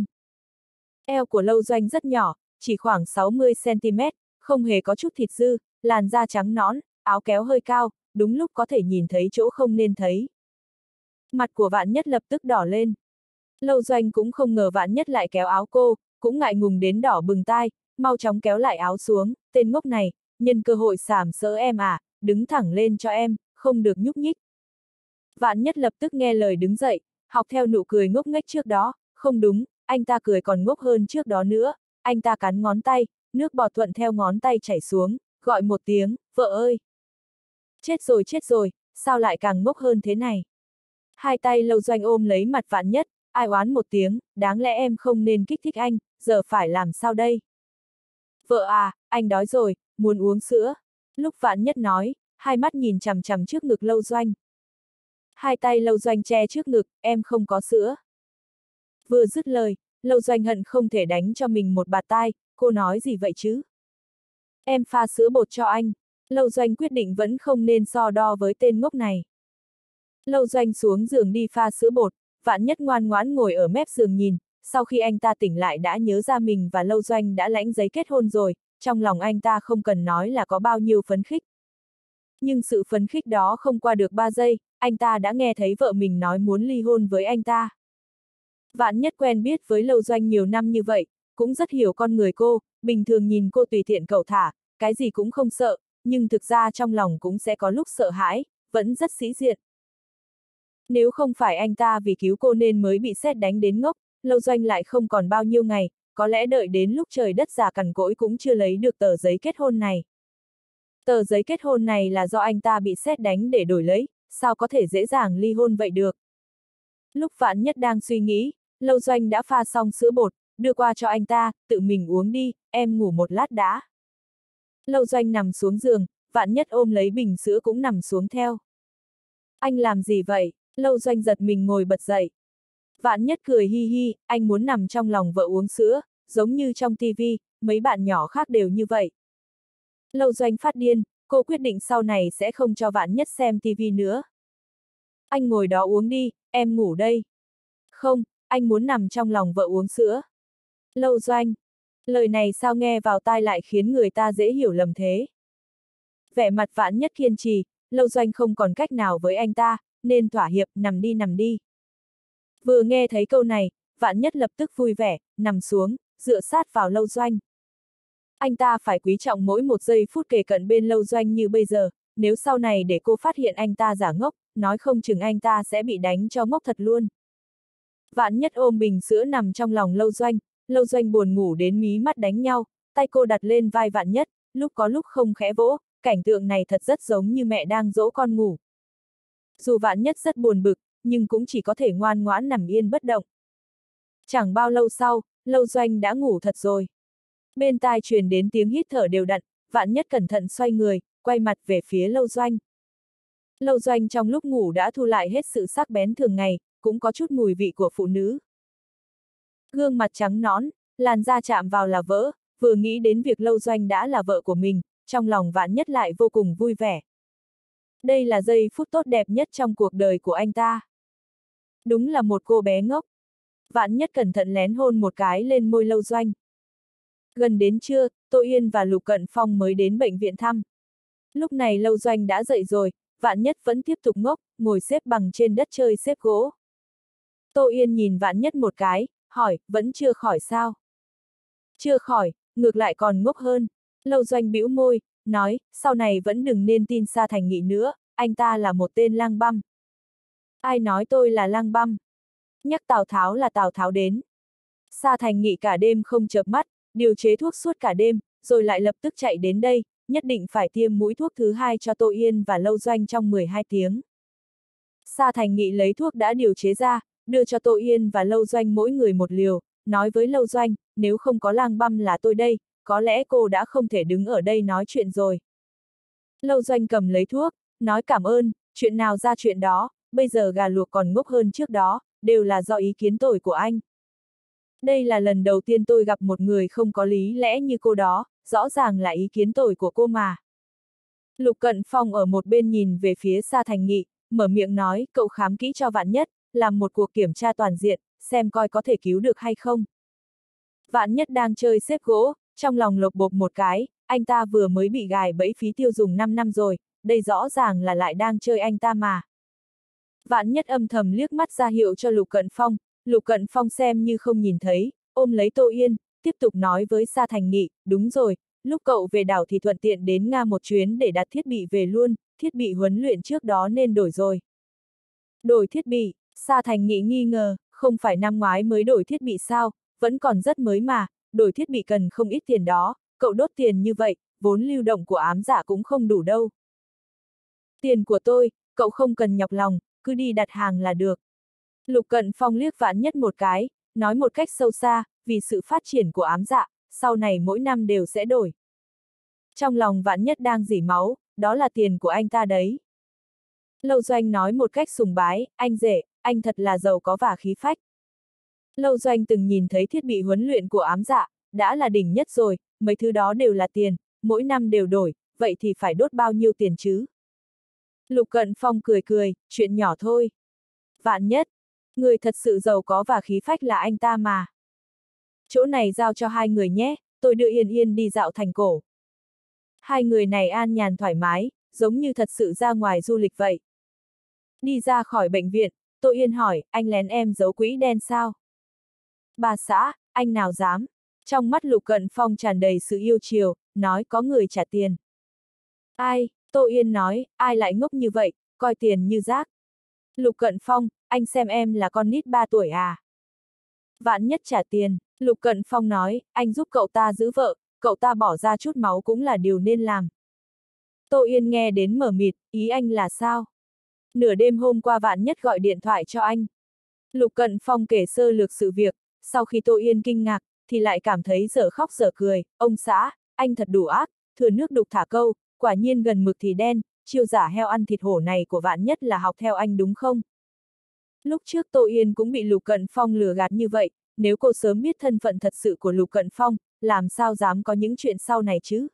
Eo của Lâu Doanh rất nhỏ, chỉ khoảng sáu mươi xăng ti mét, không hề có chút thịt dư, làn da trắng nõn, áo kéo hơi cao, đúng lúc có thể nhìn thấy chỗ không nên thấy. Mặt của Vạn Nhất lập tức đỏ lên. Lâu Doanh cũng không ngờ Vạn Nhất lại kéo áo cô, cũng ngại ngùng đến đỏ bừng tai, mau chóng kéo lại áo xuống, tên ngốc này, nhân cơ hội sàm sỡ em à, đứng thẳng lên cho em, không được nhúc nhích. Vạn Nhất lập tức nghe lời đứng dậy, học theo nụ cười ngốc nghếch trước đó, không đúng, anh ta cười còn ngốc hơn trước đó nữa, anh ta cắn ngón tay, nước bọt thuận theo ngón tay chảy xuống, gọi một tiếng, vợ ơi. Chết rồi chết rồi, sao lại càng ngốc hơn thế này? Hai tay Lâu Doanh ôm lấy mặt Vạn Nhất, ai oán một tiếng, đáng lẽ em không nên kích thích anh, giờ phải làm sao đây? Vợ à, anh đói rồi, muốn uống sữa. Lúc Vạn Nhất nói, hai mắt nhìn chằm chằm trước ngực Lâu Doanh. Hai tay Lâu Doanh che trước ngực, em không có sữa. Vừa dứt lời, Lâu Doanh hận không thể đánh cho mình một bạt tai, cô nói gì vậy chứ? Em pha sữa bột cho anh. Lâu Doanh quyết định vẫn không nên so đo với tên ngốc này. Lâu Doanh xuống giường đi pha sữa bột, Vạn Nhất ngoan ngoãn ngồi ở mép giường nhìn, sau khi anh ta tỉnh lại đã nhớ ra mình và Lâu Doanh đã lãnh giấy kết hôn rồi, trong lòng anh ta không cần nói là có bao nhiêu phấn khích. Nhưng sự phấn khích đó không qua được ba giây, anh ta đã nghe thấy vợ mình nói muốn ly hôn với anh ta. Vạn Nhất quen biết với Lâu Doanh nhiều năm như vậy, cũng rất hiểu con người cô, bình thường nhìn cô tùy tiện cẩu thả, cái gì cũng không sợ, nhưng thực ra trong lòng cũng sẽ có lúc sợ hãi, vẫn rất sĩ diện. Nếu không phải anh ta vì cứu cô nên mới bị sét đánh đến ngốc, Lâu Doanh lại không còn bao nhiêu ngày, có lẽ đợi đến lúc trời đất già cằn cỗi cũng chưa lấy được tờ giấy kết hôn này. Tờ giấy kết hôn này là do anh ta bị sét đánh để đổi lấy, sao có thể dễ dàng ly hôn vậy được. Lúc Vạn Nhất đang suy nghĩ, Lâu Doanh đã pha xong sữa bột, đưa qua cho anh ta, tự mình uống đi, em ngủ một lát đã. Lâu Doanh nằm xuống giường, Vạn Nhất ôm lấy bình sữa cũng nằm xuống theo. Anh làm gì vậy? Lâu Doanh giật mình ngồi bật dậy. Vạn Nhất cười hi hi, anh muốn nằm trong lòng vợ uống sữa, giống như trong tivi, mấy bạn nhỏ khác đều như vậy. Lâu Doanh phát điên, cô quyết định sau này sẽ không cho Vạn Nhất xem tivi nữa. Anh ngồi đó uống đi, em ngủ đây. Không, anh muốn nằm trong lòng vợ uống sữa. Lâu Doanh, lời này sao nghe vào tai lại khiến người ta dễ hiểu lầm thế. Vẻ mặt Vạn Nhất kiên trì, Lâu Doanh không còn cách nào với anh ta, nên thỏa hiệp, nằm đi nằm đi. Vừa nghe thấy câu này, Vạn Nhất lập tức vui vẻ, nằm xuống, dựa sát vào Lâu Doanh. Anh ta phải quý trọng mỗi một giây phút kề cận bên Lâu Doanh như bây giờ, nếu sau này để cô phát hiện anh ta giả ngốc, nói không chừng anh ta sẽ bị đánh cho ngốc thật luôn. Vạn Nhất ôm bình sữa nằm trong lòng Lâu Doanh, Lâu Doanh buồn ngủ đến mí mắt đánh nhau, tay cô đặt lên vai Vạn Nhất, lúc có lúc không khẽ vỗ, cảnh tượng này thật rất giống như mẹ đang dỗ con ngủ. Dù Vạn Nhất rất buồn bực, nhưng cũng chỉ có thể ngoan ngoãn nằm yên bất động. Chẳng bao lâu sau, Lâu Doanh đã ngủ thật rồi. Bên tai truyền đến tiếng hít thở đều đặn, Vạn Nhất cẩn thận xoay người, quay mặt về phía Lâu Doanh. Lâu Doanh trong lúc ngủ đã thu lại hết sự sắc bén thường ngày, cũng có chút mùi vị của phụ nữ. Gương mặt trắng nõn, làn da chạm vào là vỡ, vừa nghĩ đến việc Lâu Doanh đã là vợ của mình, trong lòng Vạn Nhất lại vô cùng vui vẻ. Đây là giây phút tốt đẹp nhất trong cuộc đời của anh ta. Đúng là một cô bé ngốc. Vạn Nhất cẩn thận lén hôn một cái lên môi Lâu Doanh. Gần đến trưa, Tô Yên và Lục Cận Phong mới đến bệnh viện thăm. Lúc này Lâu Doanh đã dậy rồi, Vạn Nhất vẫn tiếp tục ngốc, ngồi xếp bằng trên đất chơi xếp gỗ. Tô Yên nhìn Vạn Nhất một cái, hỏi, vẫn chưa khỏi sao? Chưa khỏi, ngược lại còn ngốc hơn. Lâu Doanh bĩu môi, nói, sau này vẫn đừng nên tin Sa Thành Nghị nữa, anh ta là một tên lang băm. Ai nói tôi là lang băm? Nhắc Tào Tháo là Tào Tháo đến. Sa Thành Nghị cả đêm không chợp mắt, điều chế thuốc suốt cả đêm, rồi lại lập tức chạy đến đây, nhất định phải tiêm mũi thuốc thứ hai cho Tô Yên và Lâu Doanh trong mười hai tiếng. Sa Thành Nghị lấy thuốc đã điều chế ra, đưa cho Tô Yên và Lâu Doanh mỗi người một liều, nói với Lâu Doanh, nếu không có lang băm là tôi đây, có lẽ cô đã không thể đứng ở đây nói chuyện rồi. Lâu Doanh cầm lấy thuốc, nói cảm ơn, chuyện nào ra chuyện đó, bây giờ gà luộc còn ngốc hơn trước đó, đều là do ý kiến tồi của anh. Đây là lần đầu tiên tôi gặp một người không có lý lẽ như cô đó, rõ ràng là ý kiến tồi của cô mà. Lục Cận Phong ở một bên nhìn về phía Sa Thành Nghị, mở miệng nói, cậu khám kỹ cho Vạn Nhất, làm một cuộc kiểm tra toàn diện, xem coi có thể cứu được hay không. Vạn Nhất đang chơi xếp gỗ, trong lòng lộc bộp một cái, anh ta vừa mới bị gài bẫy phí tiêu dùng năm năm rồi, đây rõ ràng là lại đang chơi anh ta mà. Vạn Nhất âm thầm liếc mắt ra hiệu cho Lục Cận Phong, Lục Cận Phong xem như không nhìn thấy, ôm lấy Tô Yên, tiếp tục nói với Sa Thành Nghị, đúng rồi, lúc cậu về đảo thì thuận tiện đến Nga một chuyến để đặt thiết bị về luôn, thiết bị huấn luyện trước đó nên đổi rồi. Đổi thiết bị, Sa Thành Nghị nghi ngờ, không phải năm ngoái mới đổi thiết bị sao, vẫn còn rất mới mà, đổi thiết bị cần không ít tiền đó, cậu đốt tiền như vậy, vốn lưu động của ám giả cũng không đủ đâu. Tiền của tôi, cậu không cần nhọc lòng, cứ đi đặt hàng là được. Lục Cận Phong liếc Vạn Nhất một cái, nói một cách sâu xa, vì sự phát triển của ám dạ, sau này mỗi năm đều sẽ đổi. Trong lòng Vạn Nhất đang rỉ máu, đó là tiền của anh ta đấy. Lâu Doanh nói một cách sùng bái, anh rể, anh thật là giàu có và khí phách. Lâu Doanh từng nhìn thấy thiết bị huấn luyện của ám dạ, đã là đỉnh nhất rồi, mấy thứ đó đều là tiền, mỗi năm đều đổi, vậy thì phải đốt bao nhiêu tiền chứ? Lục Cận Phong cười cười, chuyện nhỏ thôi. Vạn Nhất, người thật sự giàu có và khí phách là anh ta mà. Chỗ này giao cho hai người nhé, tôi đưa Yên Yên đi dạo thành cổ. Hai người này an nhàn thoải mái, giống như thật sự ra ngoài du lịch vậy. Đi ra khỏi bệnh viện, Tô Yên hỏi, anh lén em giấu quỹ đen sao? Bà xã, anh nào dám? Trong mắt Lục Cận Phong tràn đầy sự yêu chiều, nói có người trả tiền. Ai? Tô Yên nói, ai lại ngốc như vậy, coi tiền như rác. Lục Cận Phong, anh xem em là con nít ba tuổi à? Vạn Nhất trả tiền, Lục Cận Phong nói, anh giúp cậu ta giữ vợ, cậu ta bỏ ra chút máu cũng là điều nên làm. Tô Yên nghe đến mở mịt, ý anh là sao? Nửa đêm hôm qua Vạn Nhất gọi điện thoại cho anh. Lục Cận Phong kể sơ lược sự việc, sau khi Tô Yên kinh ngạc, thì lại cảm thấy dở khóc dở cười, ông xã, anh thật đủ ác, thừa nước đục thả câu, quả nhiên gần mực thì đen, chiêu giả heo ăn thịt hổ này của Vạn Nhất là học theo anh đúng không? Lúc trước Tô Yên cũng bị Lục Cận Phong lừa gạt như vậy, nếu cô sớm biết thân phận thật sự của Lục Cận Phong, làm sao dám có những chuyện sau này chứ?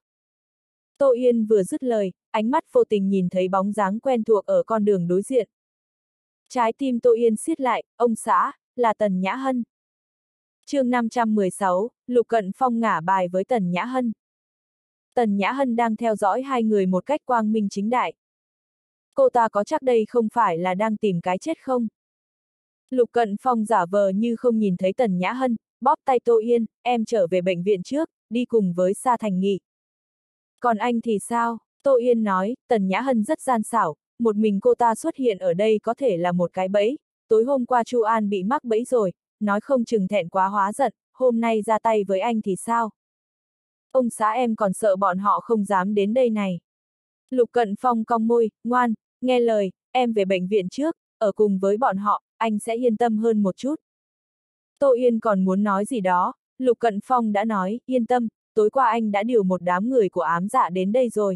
Tô Yên vừa dứt lời, ánh mắt vô tình nhìn thấy bóng dáng quen thuộc ở con đường đối diện. Trái tim Tô Yên siết lại, ông xã, là Tần Nhã Hân. chương năm trăm mười sáu, Lục Cận Phong ngả bài với Tần Nhã Hân. Tần Nhã Hân đang theo dõi hai người một cách quang minh chính đại. Cô ta có chắc đây không phải là đang tìm cái chết không? Lục Cận Phong giả vờ như không nhìn thấy Tần Nhã Hân, bóp tay Tô Yên, em trở về bệnh viện trước, đi cùng với Sa Thành Nghị. Còn anh thì sao? Tô Yên nói, Tần Nhã Hân rất gian xảo, một mình cô ta xuất hiện ở đây có thể là một cái bẫy, tối hôm qua Chu An bị mắc bẫy rồi, nói không chừng thẹn quá hóa giận, hôm nay ra tay với anh thì sao? Ông xã em còn sợ bọn họ không dám đến đây này. Lục Cận Phong cong môi, ngoan, nghe lời, em về bệnh viện trước, ở cùng với bọn họ, anh sẽ yên tâm hơn một chút. Tô Yên còn muốn nói gì đó, Lục Cận Phong đã nói, yên tâm, tối qua anh đã điều một đám người của ám dạ đến đây rồi.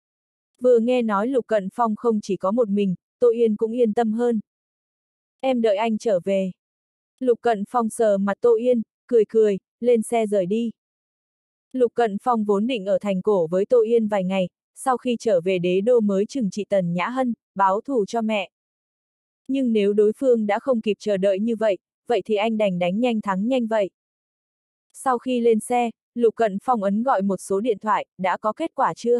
Vừa nghe nói Lục Cận Phong không chỉ có một mình, Tô Yên cũng yên tâm hơn. Em đợi anh trở về. Lục Cận Phong sờ mặt Tô Yên, cười cười, lên xe rời đi. Lục Cận Phong vốn định ở thành cổ với Tô Yên vài ngày, sau khi trở về đế đô mới trừng trị Tần Nhã Hân, báo thù cho mẹ. Nhưng nếu đối phương đã không kịp chờ đợi như vậy, vậy thì anh đành đánh nhanh thắng nhanh vậy. Sau khi lên xe, Lục Cận Phong ấn gọi một số điện thoại, đã có kết quả chưa?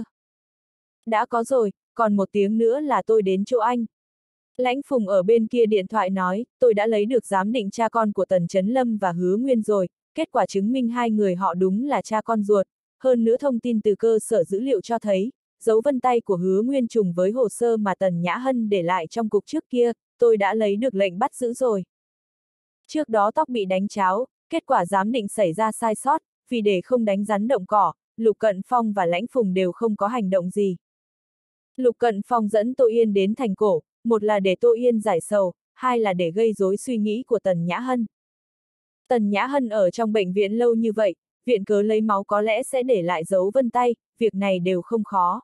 Đã có rồi, còn một tiếng nữa là tôi đến chỗ anh. Lãnh Phùng ở bên kia điện thoại nói, tôi đã lấy được giám định cha con của Tần Chấn Lâm và Hứa Nguyên rồi, kết quả chứng minh hai người họ đúng là cha con ruột, hơn nữa thông tin từ cơ sở dữ liệu cho thấy, dấu vân tay của Hứa Nguyên trùng với hồ sơ mà Tần Nhã Hân để lại trong cục trước kia, tôi đã lấy được lệnh bắt giữ rồi. Trước đó tóc bị đánh cháo, kết quả giám định xảy ra sai sót, vì để không đánh rắn động cỏ, Lục Cận Phong và Lãnh Phùng đều không có hành động gì. Lục Cận Phong dẫn Tô Yên đến thành cổ, một là để Tô Yên giải sầu, hai là để gây rối suy nghĩ của Tần Nhã Hân. Tần Nhã Hân ở trong bệnh viện lâu như vậy, viện cớ lấy máu có lẽ sẽ để lại dấu vân tay, việc này đều không khó.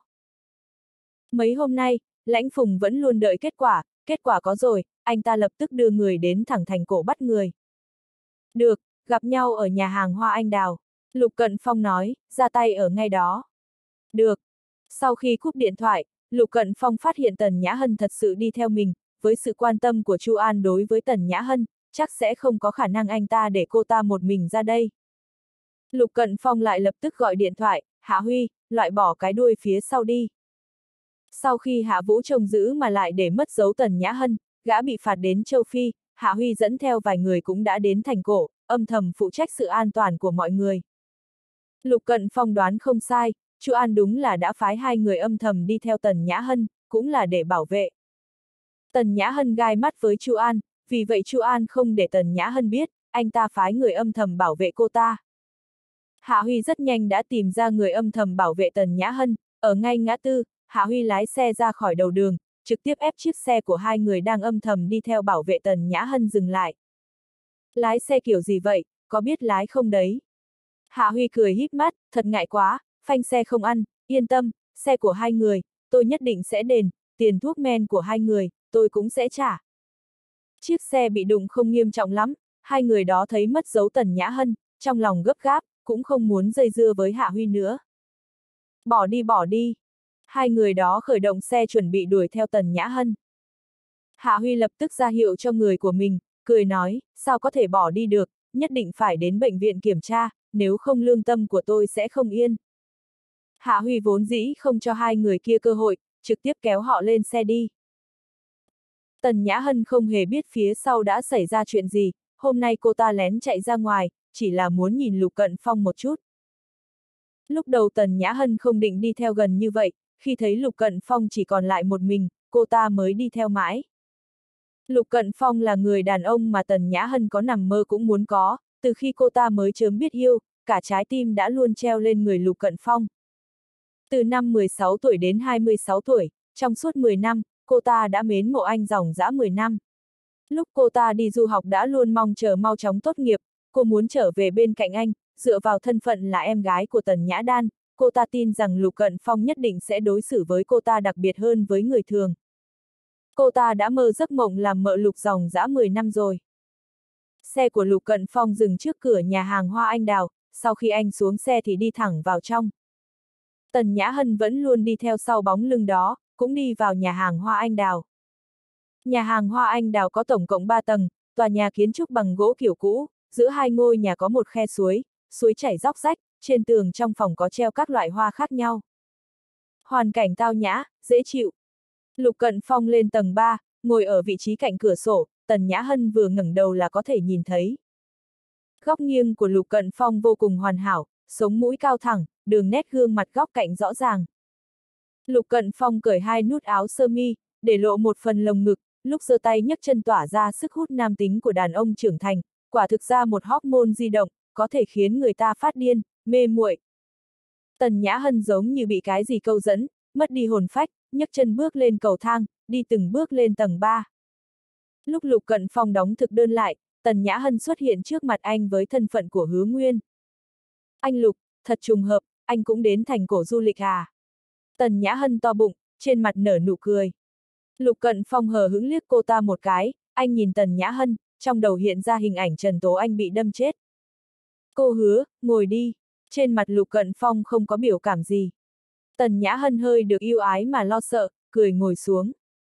Mấy hôm nay, Lãnh Phùng vẫn luôn đợi kết quả, kết quả có rồi, anh ta lập tức đưa người đến thẳng thành cổ bắt người. Được, gặp nhau ở nhà hàng Hoa Anh Đào. Lục Cận Phong nói, ra tay ở ngay đó. Được. Sau khi cúp điện thoại, Lục Cận Phong phát hiện Tần Nhã Hân thật sự đi theo mình, với sự quan tâm của Chu An đối với Tần Nhã Hân, chắc sẽ không có khả năng anh ta để cô ta một mình ra đây. Lục Cận Phong lại lập tức gọi điện thoại, Hạ Huy, loại bỏ cái đuôi phía sau đi. Sau khi Hạ Vũ trông giữ mà lại để mất dấu Tần Nhã Hân, gã bị phạt đến châu Phi, Hạ Huy dẫn theo vài người cũng đã đến thành cổ, âm thầm phụ trách sự an toàn của mọi người. Lục Cận Phong đoán không sai, Chu An đúng là đã phái hai người âm thầm đi theo Tần Nhã Hân, cũng là để bảo vệ. Tần Nhã Hân gai mắt với Chu An, vì vậy Chu An không để Tần Nhã Hân biết, anh ta phái người âm thầm bảo vệ cô ta. Hạ Huy rất nhanh đã tìm ra người âm thầm bảo vệ Tần Nhã Hân, ở ngay ngã tư, Hạ Huy lái xe ra khỏi đầu đường, trực tiếp ép chiếc xe của hai người đang âm thầm đi theo bảo vệ Tần Nhã Hân dừng lại. Lái xe kiểu gì vậy, có biết lái không đấy? Hạ Huy cười híp mắt, thật ngại quá, phanh xe không ăn, yên tâm, xe của hai người, tôi nhất định sẽ đền, tiền thuốc men của hai người, tôi cũng sẽ trả. Chiếc xe bị đụng không nghiêm trọng lắm, hai người đó thấy mất dấu Tần Nhã Hân, trong lòng gấp gáp, cũng không muốn dây dưa với Hạ Huy nữa. Bỏ đi bỏ đi, Hai người đó khởi động xe chuẩn bị đuổi theo Tần Nhã Hân. Hạ Huy lập tức ra hiệu cho người của mình, cười nói, sao có thể bỏ đi được, nhất định phải đến bệnh viện kiểm tra, nếu không lương tâm của tôi sẽ không yên. Hạ Huy vốn dĩ không cho hai người kia cơ hội, trực tiếp kéo họ lên xe đi. Tần Nhã Hân không hề biết phía sau đã xảy ra chuyện gì, hôm nay cô ta lén chạy ra ngoài, chỉ là muốn nhìn Lục Cận Phong một chút. Lúc đầu Tần Nhã Hân không định đi theo gần như vậy, khi thấy Lục Cận Phong chỉ còn lại một mình, cô ta mới đi theo mãi. Lục Cận Phong là người đàn ông mà Tần Nhã Hân có nằm mơ cũng muốn có, từ khi cô ta mới chớm biết yêu, cả trái tim đã luôn treo lên người Lục Cận Phong. Từ năm mười sáu tuổi đến hai mươi sáu tuổi, trong suốt mười năm, cô ta đã mến mộ anh dòng dã mười năm. Lúc cô ta đi du học đã luôn mong chờ mau chóng tốt nghiệp, cô muốn trở về bên cạnh anh, dựa vào thân phận là em gái của Tần Nhã Đan, cô ta tin rằng Lục Cận Phong nhất định sẽ đối xử với cô ta đặc biệt hơn với người thường. Cô ta đã mơ giấc mộng làm mợ Lục dòng dã mười năm rồi. Xe của Lục Cận Phong dừng trước cửa nhà hàng Hoa Anh Đào, sau khi anh xuống xe thì đi thẳng vào trong. Tần Nhã Hân vẫn luôn đi theo sau bóng lưng đó, cũng đi vào nhà hàng Hoa Anh Đào. Nhà hàng Hoa Anh Đào có tổng cộng ba tầng, tòa nhà kiến trúc bằng gỗ kiểu cũ, giữa hai ngôi nhà có một khe suối, suối chảy róc rách, trên tường trong phòng có treo các loại hoa khác nhau. Hoàn cảnh tao nhã, dễ chịu. Lục Cận Phong lên tầng ba, ngồi ở vị trí cạnh cửa sổ, Tần Nhã Hân vừa ngẩng đầu là có thể nhìn thấy. Góc nghiêng của Lục Cận Phong vô cùng hoàn hảo, sống mũi cao thẳng, đường nét gương mặt góc cạnh rõ ràng. Lục Cận Phong cởi hai nút áo sơ mi, để lộ một phần lồng ngực, lúc giơ tay nhấc chân tỏa ra sức hút nam tính của đàn ông trưởng thành, quả thực ra một hormone di động, có thể khiến người ta phát điên, mê muội. Tần Nhã Hân giống như bị cái gì câu dẫn, mất đi hồn phách, nhấc chân bước lên cầu thang, đi từng bước lên tầng ba. Lúc Lục Cận Phong đóng thực đơn lại, Tần Nhã Hân xuất hiện trước mặt anh với thân phận của Hứa Nguyên. Anh Lục, thật trùng hợp, anh cũng đến thành cổ du lịch à? Tần Nhã Hân to bụng, trên mặt nở nụ cười. Lục Cận Phong hờ hững liếc cô ta một cái, anh nhìn Tần Nhã Hân, trong đầu hiện ra hình ảnh Trần Tố Anh bị đâm chết. Cô Hứa, ngồi đi. Trên mặt Lục Cận Phong không có biểu cảm gì. Tần Nhã Hân hơi được yêu ái mà lo sợ, cười ngồi xuống.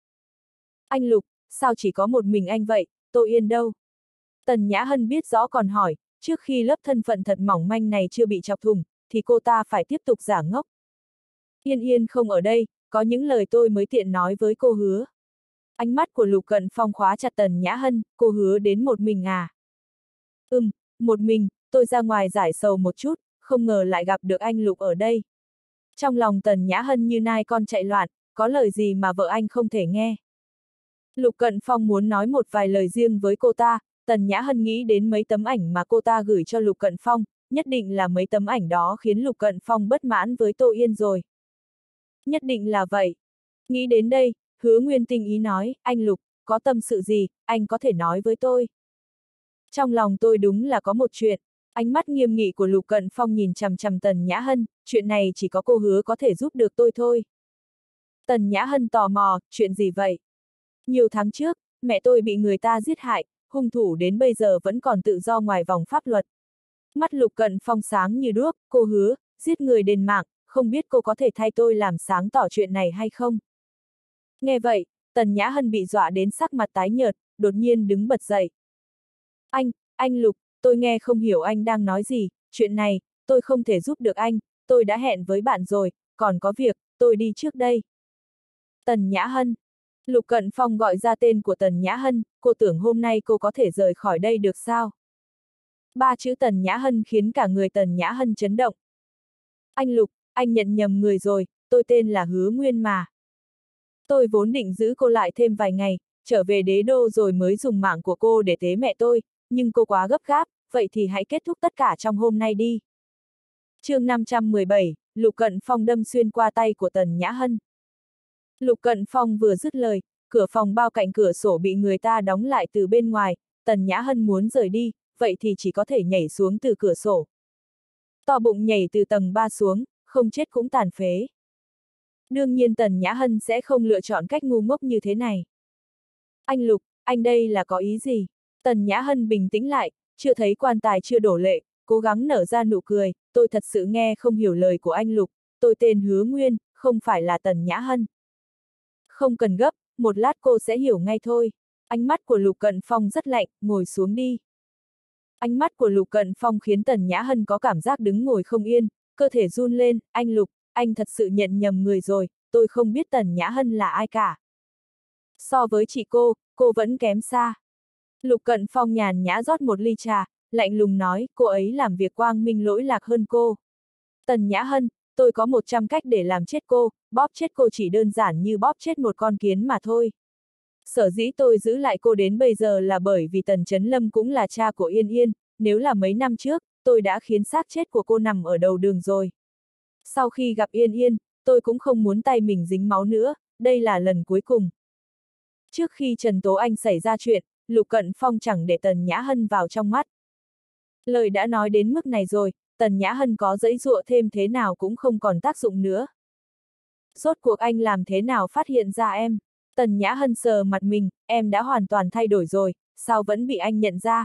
Anh Lục, sao chỉ có một mình anh vậy, Tô Yên đâu? Tần Nhã Hân biết rõ còn hỏi, trước khi lớp thân phận thật mỏng manh này chưa bị chọc thủng, thì cô ta phải tiếp tục giả ngốc. Yên Yên không ở đây, có những lời tôi mới tiện nói với cô Hứa. Ánh mắt của Lục Cận Phong khóa chặt Tần Nhã Hân, cô Hứa đến một mình à? Ừm, một mình, tôi ra ngoài giải sầu một chút, không ngờ lại gặp được anh Lục ở đây. Trong lòng Tần Nhã Hân như nai con chạy loạn, có lời gì mà vợ anh không thể nghe. Lục Cận Phong muốn nói một vài lời riêng với cô ta, Tần Nhã Hân nghĩ đến mấy tấm ảnh mà cô ta gửi cho Lục Cận Phong, nhất định là mấy tấm ảnh đó khiến Lục Cận Phong bất mãn với Tô Yên rồi. Nhất định là vậy. Nghĩ đến đây, Hứa Nguyên tình ý nói, anh Lục, có tâm sự gì, anh có thể nói với tôi. Trong lòng tôi đúng là có một chuyện. Ánh mắt nghiêm nghị của Lục Cận Phong nhìn chằm chằm Tần Nhã Hân, chuyện này chỉ có cô Hứa có thể giúp được tôi thôi. Tần Nhã Hân tò mò, chuyện gì vậy? Nhiều tháng trước, mẹ tôi bị người ta giết hại, hung thủ đến bây giờ vẫn còn tự do ngoài vòng pháp luật. Mắt Lục Cận Phong sáng như đuốc, cô Hứa, giết người đền mạng, không biết cô có thể thay tôi làm sáng tỏ chuyện này hay không? Nghe vậy, Tần Nhã Hân bị dọa đến sắc mặt tái nhợt, đột nhiên đứng bật dậy. Anh, anh Lục, tôi nghe không hiểu anh đang nói gì, chuyện này, tôi không thể giúp được anh, tôi đã hẹn với bạn rồi, còn có việc, tôi đi trước đây. Tần Nhã Hân. Lục Cận Phong gọi ra tên của Tần Nhã Hân, cô tưởng hôm nay cô có thể rời khỏi đây được sao? Ba chữ Tần Nhã Hân khiến cả người Tần Nhã Hân chấn động. Anh Lục, anh nhận nhầm người rồi, tôi tên là Hứa Nguyên mà. Tôi vốn định giữ cô lại thêm vài ngày, trở về đế đô rồi mới dùng mạng của cô để tế mẹ tôi, nhưng cô quá gấp gáp, vậy thì hãy kết thúc tất cả trong hôm nay đi. Chương năm trăm mười bảy, Lục Cận Phong đâm xuyên qua tay của Tần Nhã Hân. Lục Cận Phong vừa dứt lời, cửa phòng bao cạnh cửa sổ bị người ta đóng lại từ bên ngoài, Tần Nhã Hân muốn rời đi, vậy thì chỉ có thể nhảy xuống từ cửa sổ. To bụng nhảy từ tầng ba xuống, không chết cũng tàn phế. Đương nhiên Tần Nhã Hân sẽ không lựa chọn cách ngu ngốc như thế này. Anh Lục, anh đây là có ý gì? Tần Nhã Hân bình tĩnh lại, chưa thấy quan tài chưa đổ lệ, cố gắng nở ra nụ cười, tôi thật sự nghe không hiểu lời của anh Lục, tôi tên Hứa Nguyên, không phải là Tần Nhã Hân. Không cần gấp, một lát cô sẽ hiểu ngay thôi. Ánh mắt của Lục Cận Phong rất lạnh, ngồi xuống đi. Ánh mắt của Lục Cận Phong khiến Tần Nhã Hân có cảm giác đứng ngồi không yên, cơ thể run lên, anh Lục, anh thật sự nhận nhầm người rồi, tôi không biết Tần Nhã Hân là ai cả. So với chị cô, cô vẫn kém xa. Lục Cận Phong nhàn nhã rót một ly trà, lạnh lùng nói, cô ấy làm việc quang minh lỗi lạc hơn cô. Tần Nhã Hân, tôi có một trăm cách để làm chết cô, bóp chết cô chỉ đơn giản như bóp chết một con kiến mà thôi. Sở dĩ tôi giữ lại cô đến bây giờ là bởi vì Tần Chấn Lâm cũng là cha của Yên Yên, nếu là mấy năm trước, tôi đã khiến xác chết của cô nằm ở đầu đường rồi. Sau khi gặp Yên Yên, tôi cũng không muốn tay mình dính máu nữa, đây là lần cuối cùng. Trước khi Trần Tố Anh xảy ra chuyện, Lục Cận Phong chẳng để Tần Nhã Hân vào trong mắt. Lời đã nói đến mức này rồi, Tần Nhã Hân có giãy giụa thêm thế nào cũng không còn tác dụng nữa. Rốt cuộc anh làm thế nào phát hiện ra em? Tần Nhã Hân sờ mặt mình, em đã hoàn toàn thay đổi rồi, sao vẫn bị anh nhận ra?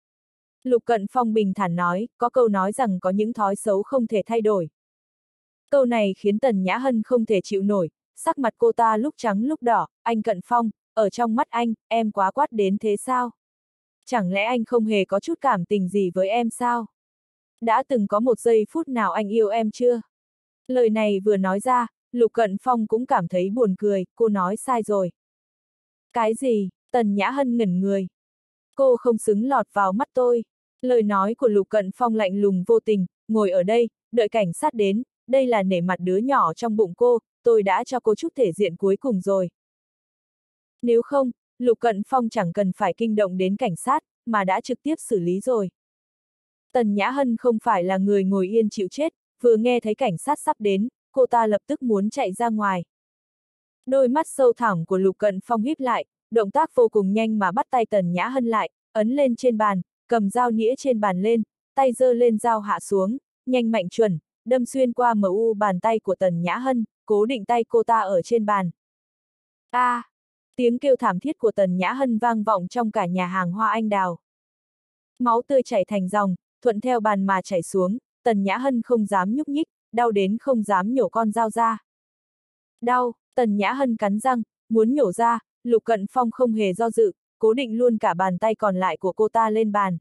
Lục Cận Phong bình thản nói, có câu nói rằng có những thói xấu không thể thay đổi. Câu này khiến Tần Nhã Hân không thể chịu nổi, sắc mặt cô ta lúc trắng lúc đỏ, anh Cận Phong, ở trong mắt anh, em quá quát đến thế sao? Chẳng lẽ anh không hề có chút cảm tình gì với em sao? Đã từng có một giây phút nào anh yêu em chưa? Lời này vừa nói ra, Lục Cận Phong cũng cảm thấy buồn cười, cô nói sai rồi. Cái gì? Tần Nhã Hân ngẩn người. Cô không xứng lọt vào mắt tôi. Lời nói của Lục Cận Phong lạnh lùng vô tình, ngồi ở đây, đợi cảnh sát đến, đây là nể mặt đứa nhỏ trong bụng cô, tôi đã cho cô chút thể diện cuối cùng rồi. Nếu không, Lục Cận Phong chẳng cần phải kinh động đến cảnh sát, mà đã trực tiếp xử lý rồi. Tần Nhã Hân không phải là người ngồi yên chịu chết, vừa nghe thấy cảnh sát sắp đến, cô ta lập tức muốn chạy ra ngoài. Đôi mắt sâu thẳm của Lục Cận Phong híp lại, động tác vô cùng nhanh mà bắt tay Tần Nhã Hân lại, ấn lên trên bàn, cầm dao nĩa trên bàn lên, tay giơ lên dao hạ xuống, nhanh mạnh chuẩn, đâm xuyên qua mờ u bàn tay của Tần Nhã Hân, cố định tay cô ta ở trên bàn. A! À, tiếng kêu thảm thiết của Tần Nhã Hân vang vọng trong cả nhà hàng Hoa Anh Đào. Máu tươi chảy thành dòng, thuận theo bàn mà chảy xuống, Tần Nhã Hân không dám nhúc nhích, đau đến không dám nhổ con dao ra. Đau, Tần Nhã Hân cắn răng, muốn nhổ ra, Lục Cận Phong không hề do dự, cố định luôn cả bàn tay còn lại của cô ta lên bàn.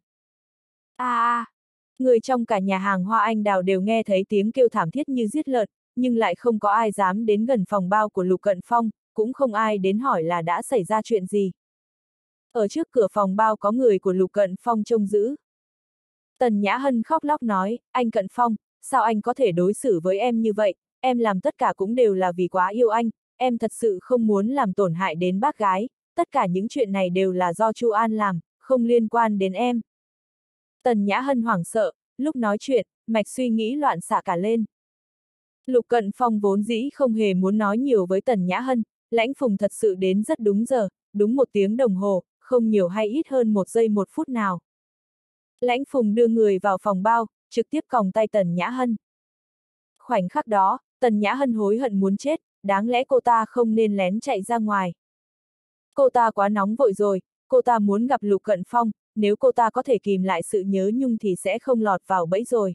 A à, a! Người trong cả nhà hàng Hoa Anh Đào đều nghe thấy tiếng kêu thảm thiết như giết lợn, nhưng lại không có ai dám đến gần phòng bao của Lục Cận Phong, cũng không ai đến hỏi là đã xảy ra chuyện gì. Ở trước cửa phòng bao có người của Lục Cận Phong trông giữ. Tần Nhã Hân khóc lóc nói, anh Cận Phong, sao anh có thể đối xử với em như vậy, em làm tất cả cũng đều là vì quá yêu anh, em thật sự không muốn làm tổn hại đến bác gái, tất cả những chuyện này đều là do Chu An làm, không liên quan đến em. Tần Nhã Hân hoảng sợ, lúc nói chuyện, mạch suy nghĩ loạn xạ cả lên. Lục Cận Phong vốn dĩ không hề muốn nói nhiều với Tần Nhã Hân, Lãnh Phùng thật sự đến rất đúng giờ, đúng một tiếng đồng hồ, không nhiều hay ít hơn một giây một phút nào. Lãnh Phùng đưa người vào phòng bao, trực tiếp còng tay Tần Nhã Hân. Khoảnh khắc đó, Tần Nhã Hân hối hận muốn chết, đáng lẽ cô ta không nên lén chạy ra ngoài. Cô ta quá nóng vội rồi, cô ta muốn gặp Lục Cận Phong, nếu cô ta có thể kìm lại sự nhớ nhung thì sẽ không lọt vào bẫy rồi.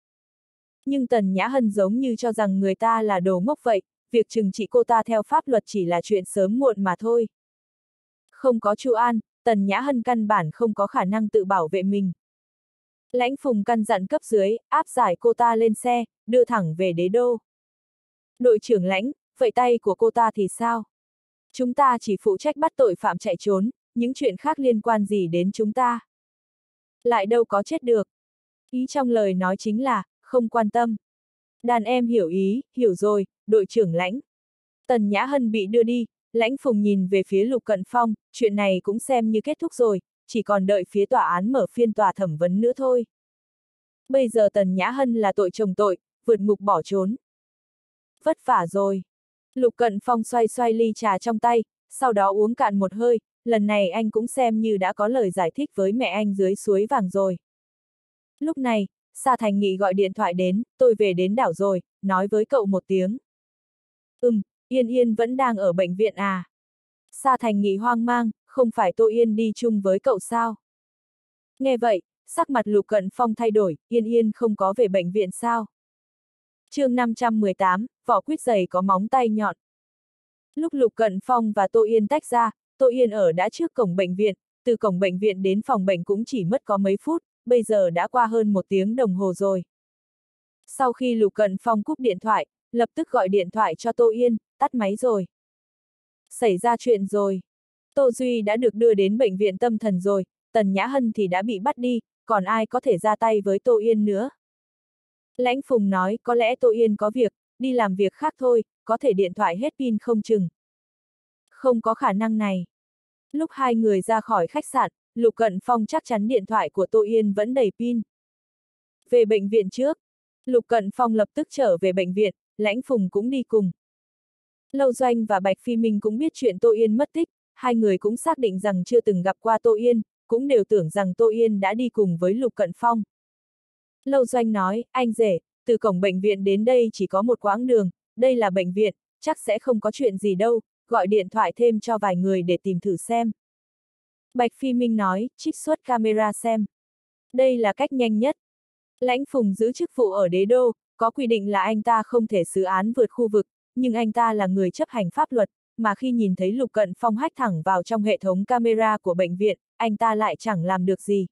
Nhưng Tần Nhã Hân giống như cho rằng người ta là đồ ngốc vậy, việc trừng trị cô ta theo pháp luật chỉ là chuyện sớm muộn mà thôi. Không có Chu An, Tần Nhã Hân căn bản không có khả năng tự bảo vệ mình. Lãnh Phùng căn dặn cấp dưới, áp giải cô ta lên xe, đưa thẳng về đế đô. Đội trưởng Lãnh, vậy tay của cô ta thì sao? Chúng ta chỉ phụ trách bắt tội phạm chạy trốn, những chuyện khác liên quan gì đến chúng ta? Lại đâu có chết được. Ý trong lời nói chính là, không quan tâm. Đàn em hiểu ý, hiểu rồi, đội trưởng Lãnh. Tần Nhã Hân bị đưa đi, Lãnh Phùng nhìn về phía Lục Cận Phong, chuyện này cũng xem như kết thúc rồi, chỉ còn đợi phía tòa án mở phiên tòa thẩm vấn nữa thôi. Bây giờ Tần Nhã Hân là tội chồng tội, vượt ngục bỏ trốn. Vất vả rồi. Lục Cận Phong xoay xoay ly trà trong tay, sau đó uống cạn một hơi, lần này anh cũng xem như đã có lời giải thích với mẹ anh dưới suối vàng rồi. Lúc này, Sa Thành Nghị gọi điện thoại đến, tôi về đến đảo rồi, nói với cậu một tiếng. Ừm, Yên Yên vẫn đang ở bệnh viện à? Sa Thành Nghị hoang mang, không phải Tô Yên đi chung với cậu sao? Nghe vậy, sắc mặt Lục Cận Phong thay đổi, Yên Yên không có về bệnh viện sao? Chương năm trăm mười tám, vỏ quýt dày có móng tay nhọn. Lúc Lục Cận Phong và Tô Yên tách ra, Tô Yên ở đã trước cổng bệnh viện, từ cổng bệnh viện đến phòng bệnh cũng chỉ mất có mấy phút, bây giờ đã qua hơn một tiếng đồng hồ rồi. Sau khi Lục Cận Phong cúp điện thoại, lập tức gọi điện thoại cho Tô Yên, tắt máy rồi. Xảy ra chuyện rồi. Tô Duy đã được đưa đến bệnh viện tâm thần rồi, Tần Nhã Hân thì đã bị bắt đi, còn ai có thể ra tay với Tô Yên nữa. Lãnh Phùng nói có lẽ Tô Yên có việc, đi làm việc khác thôi, có thể điện thoại hết pin không chừng. Không có khả năng này. Lúc hai người ra khỏi khách sạn, Lục Cận Phong chắc chắn điện thoại của Tô Yên vẫn đầy pin. Về bệnh viện trước, Lục Cận Phong lập tức trở về bệnh viện, Lãnh Phùng cũng đi cùng. Lâu Doanh và Bạch Phi Minh cũng biết chuyện Tô Yên mất tích, hai người cũng xác định rằng chưa từng gặp qua Tô Yên, cũng đều tưởng rằng Tô Yên đã đi cùng với Lục Cận Phong. Lâu Doanh nói, anh rể, từ cổng bệnh viện đến đây chỉ có một quãng đường, đây là bệnh viện, chắc sẽ không có chuyện gì đâu, gọi điện thoại thêm cho vài người để tìm thử xem. Bạch Phi Minh nói, trích xuất camera xem. Đây là cách nhanh nhất. Lãnh Phùng giữ chức vụ ở đế đô, có quy định là anh ta không thể xử án vượt khu vực, nhưng anh ta là người chấp hành pháp luật, mà khi nhìn thấy Lục Cận Phong hack thẳng vào trong hệ thống camera của bệnh viện, anh ta lại chẳng làm được gì.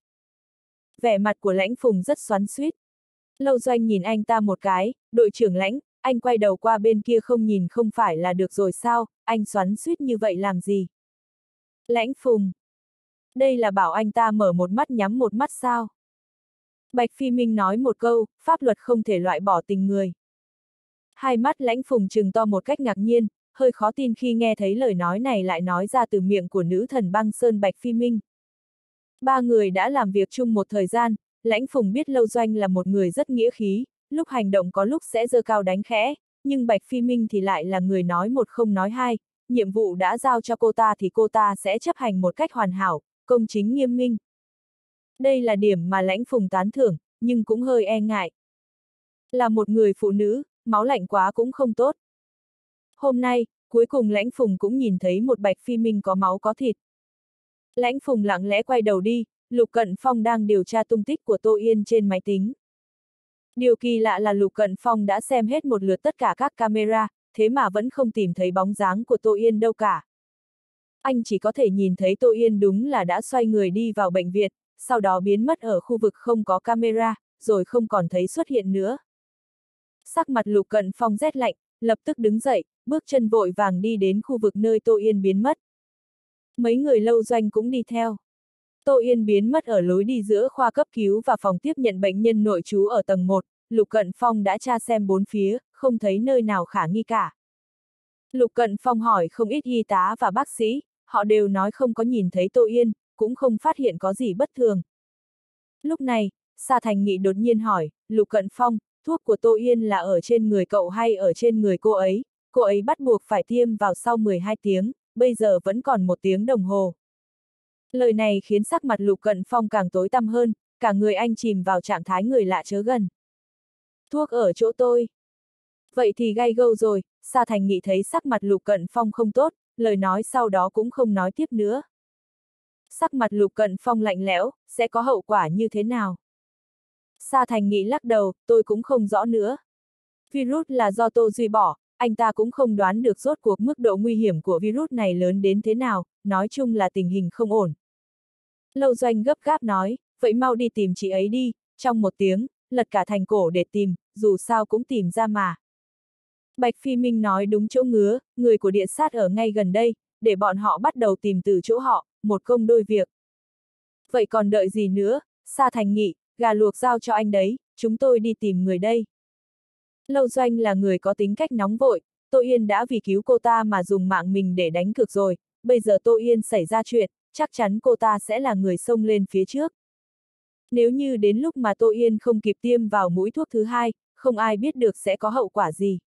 Vẻ mặt của Lãnh Phùng rất xoắn xuýt. Lâu Doanh nhìn anh ta một cái, đội trưởng Lãnh, anh quay đầu qua bên kia không nhìn không phải là được rồi sao, anh xoắn xuýt như vậy làm gì? Lãnh Phùng. Đây là bảo anh ta mở một mắt nhắm một mắt sao? Bạch Phi Minh nói một câu, pháp luật không thể loại bỏ tình người. Hai mắt Lãnh Phùng trừng to một cách ngạc nhiên, hơi khó tin khi nghe thấy lời nói này lại nói ra từ miệng của nữ thần băng sơn Bạch Phi Minh. Ba người đã làm việc chung một thời gian, Lãnh Phùng biết Lâu Doanh là một người rất nghĩa khí, lúc hành động có lúc sẽ giơ cao đánh khẽ, nhưng Bạch Phi Minh thì lại là người nói một không nói hai, nhiệm vụ đã giao cho cô ta thì cô ta sẽ chấp hành một cách hoàn hảo, công chính nghiêm minh. Đây là điểm mà Lãnh Phùng tán thưởng, nhưng cũng hơi e ngại. Là một người phụ nữ, máu lạnh quá cũng không tốt. Hôm nay, cuối cùng Lãnh Phùng cũng nhìn thấy một Bạch Phi Minh có máu có thịt. Lãnh Phùng lặng lẽ quay đầu đi, Lục Cận Phong đang điều tra tung tích của Tô Yên trên máy tính. Điều kỳ lạ là Lục Cận Phong đã xem hết một lượt tất cả các camera, thế mà vẫn không tìm thấy bóng dáng của Tô Yên đâu cả. Anh chỉ có thể nhìn thấy Tô Yên đúng là đã xoay người đi vào bệnh viện, sau đó biến mất ở khu vực không có camera, rồi không còn thấy xuất hiện nữa. Sắc mặt Lục Cận Phong rét lạnh, lập tức đứng dậy, bước chân vội vàng đi đến khu vực nơi Tô Yên biến mất. Mấy người Lâu Doanh cũng đi theo. Tô Yên biến mất ở lối đi giữa khoa cấp cứu và phòng tiếp nhận bệnh nhân nội trú ở tầng một, Lục Cận Phong đã tra xem bốn phía, không thấy nơi nào khả nghi cả. Lục Cận Phong hỏi không ít y tá và bác sĩ, họ đều nói không có nhìn thấy Tô Yên, cũng không phát hiện có gì bất thường. Lúc này, Sa Thành Nghị đột nhiên hỏi, Lục Cận Phong, thuốc của Tô Yên là ở trên người cậu hay ở trên người cô ấy? Cô ấy bắt buộc phải tiêm vào sau mười hai tiếng, bây giờ vẫn còn một tiếng đồng hồ. Lời này khiến sắc mặt Lục Cận Phong càng tối tăm hơn, cả người anh chìm vào trạng thái người lạ chớ gần. Thuốc ở chỗ tôi. Vậy thì gay gâu rồi, Sa Thành Nghị thấy sắc mặt Lục Cận Phong không tốt, lời nói sau đó cũng không nói tiếp nữa. Sắc mặt Lục Cận Phong lạnh lẽo, sẽ có hậu quả như thế nào? Sa Thành Nghị lắc đầu, tôi cũng không rõ nữa. Virus là do Tô Duy bỏ, anh ta cũng không đoán được rốt cuộc mức độ nguy hiểm của virus này lớn đến thế nào, nói chung là tình hình không ổn. Lâu Doanh gấp gáp nói, vậy mau đi tìm chị ấy đi, trong một tiếng, lật cả thành cổ để tìm, dù sao cũng tìm ra mà. Bạch Phi Minh nói đúng chỗ ngứa, người của điện sát ở ngay gần đây, để bọn họ bắt đầu tìm từ chỗ họ, một công đôi việc. Vậy còn đợi gì nữa, Sa Thành Nghị, gà luộc giao cho anh đấy, chúng tôi đi tìm người đây. Lâu Doanh là người có tính cách nóng vội, Tô Yên đã vì cứu cô ta mà dùng mạng mình để đánh cược rồi, bây giờ Tô Yên xảy ra chuyện, chắc chắn cô ta sẽ là người xông lên phía trước. Nếu như đến lúc mà Tô Yên không kịp tiêm vào mũi thuốc thứ hai, không ai biết được sẽ có hậu quả gì.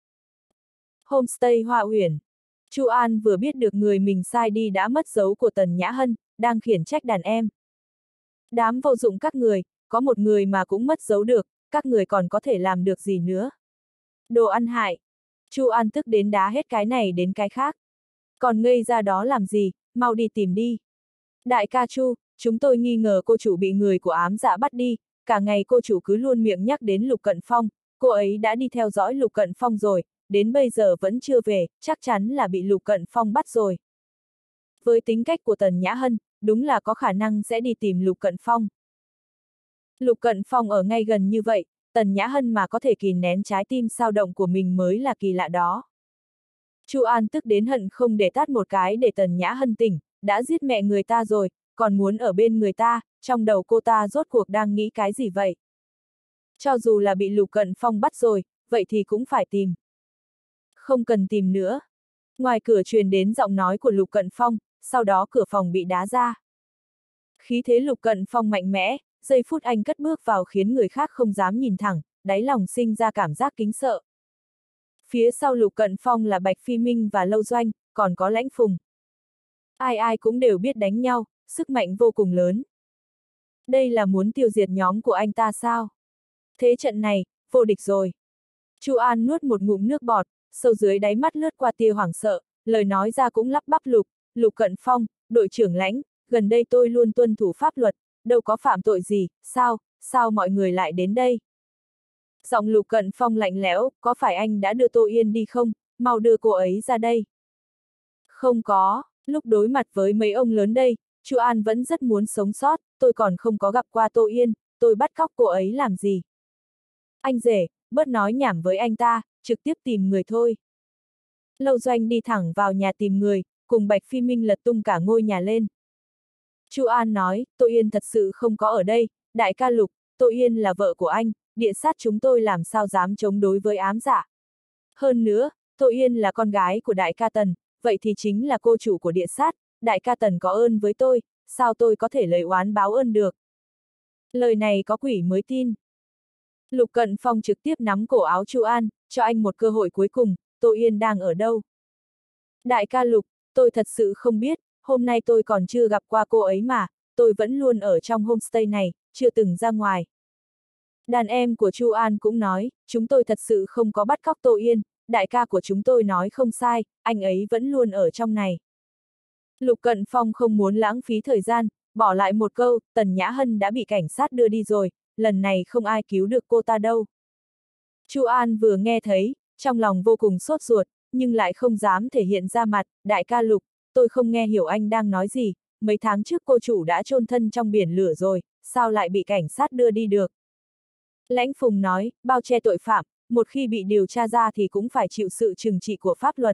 Homestay Hoa Uyển. Chu An vừa biết được người mình sai đi đã mất dấu của Tần Nhã Hân, đang khiển trách đàn em. Đám vô dụng các người, có một người mà cũng mất dấu được, các người còn có thể làm được gì nữa. Đồ ăn hại. Chu An tức đến đá hết cái này đến cái khác. Còn ngây ra đó làm gì, mau đi tìm đi. Đại ca Chu, chúng tôi nghi ngờ cô chủ bị người của ám dạ bắt đi, cả ngày cô chủ cứ luôn miệng nhắc đến Lục Cận Phong, cô ấy đã đi theo dõi Lục Cận Phong rồi, đến bây giờ vẫn chưa về, chắc chắn là bị Lục Cận Phong bắt rồi. Với tính cách của Tần Nhã Hân, đúng là có khả năng sẽ đi tìm Lục Cận Phong. Lục Cận Phong ở ngay gần như vậy, Tần Nhã Hân mà có thể kìm nén trái tim sao động của mình mới là kỳ lạ đó. Chu An tức đến hận không để tát một cái để Tần Nhã Hân tỉnh, đã giết mẹ người ta rồi, còn muốn ở bên người ta, trong đầu cô ta rốt cuộc đang nghĩ cái gì vậy? Cho dù là bị Lục Cận Phong bắt rồi, vậy thì cũng phải tìm. Không cần tìm nữa. Ngoài cửa truyền đến giọng nói của Lục Cận Phong, sau đó cửa phòng bị đá ra. Khí thế Lục Cận Phong mạnh mẽ, giây phút anh cất bước vào khiến người khác không dám nhìn thẳng, đáy lòng sinh ra cảm giác kính sợ. Phía sau Lục Cận Phong là Bạch Phi Minh và Lâu Doanh, còn có Lãnh Phùng. Ai ai cũng đều biết đánh nhau, sức mạnh vô cùng lớn. Đây là muốn tiêu diệt nhóm của anh ta sao? Thế trận này, vô địch rồi. Chu An nuốt một ngụm nước bọt, sâu dưới đáy mắt lướt qua tia hoảng sợ, lời nói ra cũng lắp bắp Lục, Lục Cận Phong, đội trưởng Lãnh, gần đây tôi luôn tuân thủ pháp luật, đâu có phạm tội gì, sao, sao mọi người lại đến đây? Giọng Lục Cận Phong lạnh lẽo, có phải anh đã đưa Tô Yên đi không, mau đưa cô ấy ra đây. Không có, lúc đối mặt với mấy ông lớn đây, Chu An vẫn rất muốn sống sót, tôi còn không có gặp qua Tô Yên, tôi bắt cóc cô ấy làm gì? Anh rể, bớt nói nhảm với anh ta, trực tiếp tìm người thôi. Lâu Doanh đi thẳng vào nhà tìm người, cùng Bạch Phi Minh lật tung cả ngôi nhà lên. Chu An nói, Tô Yên thật sự không có ở đây, đại ca Lục, Tô Yên là vợ của anh, địa sát chúng tôi làm sao dám chống đối với ám dạ. Hơn nữa, Tô Yên là con gái của đại ca Tần, vậy thì chính là cô chủ của địa sát, đại ca Tần có ơn với tôi, sao tôi có thể lấy oán báo ơn được. Lời này có quỷ mới tin. Lục Cận Phong trực tiếp nắm cổ áo Chu An, cho anh một cơ hội cuối cùng, Tô Yên đang ở đâu? Đại ca Lục, tôi thật sự không biết, hôm nay tôi còn chưa gặp qua cô ấy mà, tôi vẫn luôn ở trong homestay này, chưa từng ra ngoài. Đàn em của Chu An cũng nói, chúng tôi thật sự không có bắt cóc Tô Yên, đại ca của chúng tôi nói không sai, anh ấy vẫn luôn ở trong này. Lục Cận Phong không muốn lãng phí thời gian, bỏ lại một câu, Tần Nhã Hân đã bị cảnh sát đưa đi rồi, lần này không ai cứu được cô ta đâu. Chu An vừa nghe thấy, trong lòng vô cùng sốt ruột, nhưng lại không dám thể hiện ra mặt, đại ca Lục, tôi không nghe hiểu anh đang nói gì, mấy tháng trước cô chủ đã chôn thân trong biển lửa rồi, sao lại bị cảnh sát đưa đi được? Lãnh Phùng nói, bao che tội phạm, một khi bị điều tra ra thì cũng phải chịu sự trừng trị của pháp luật.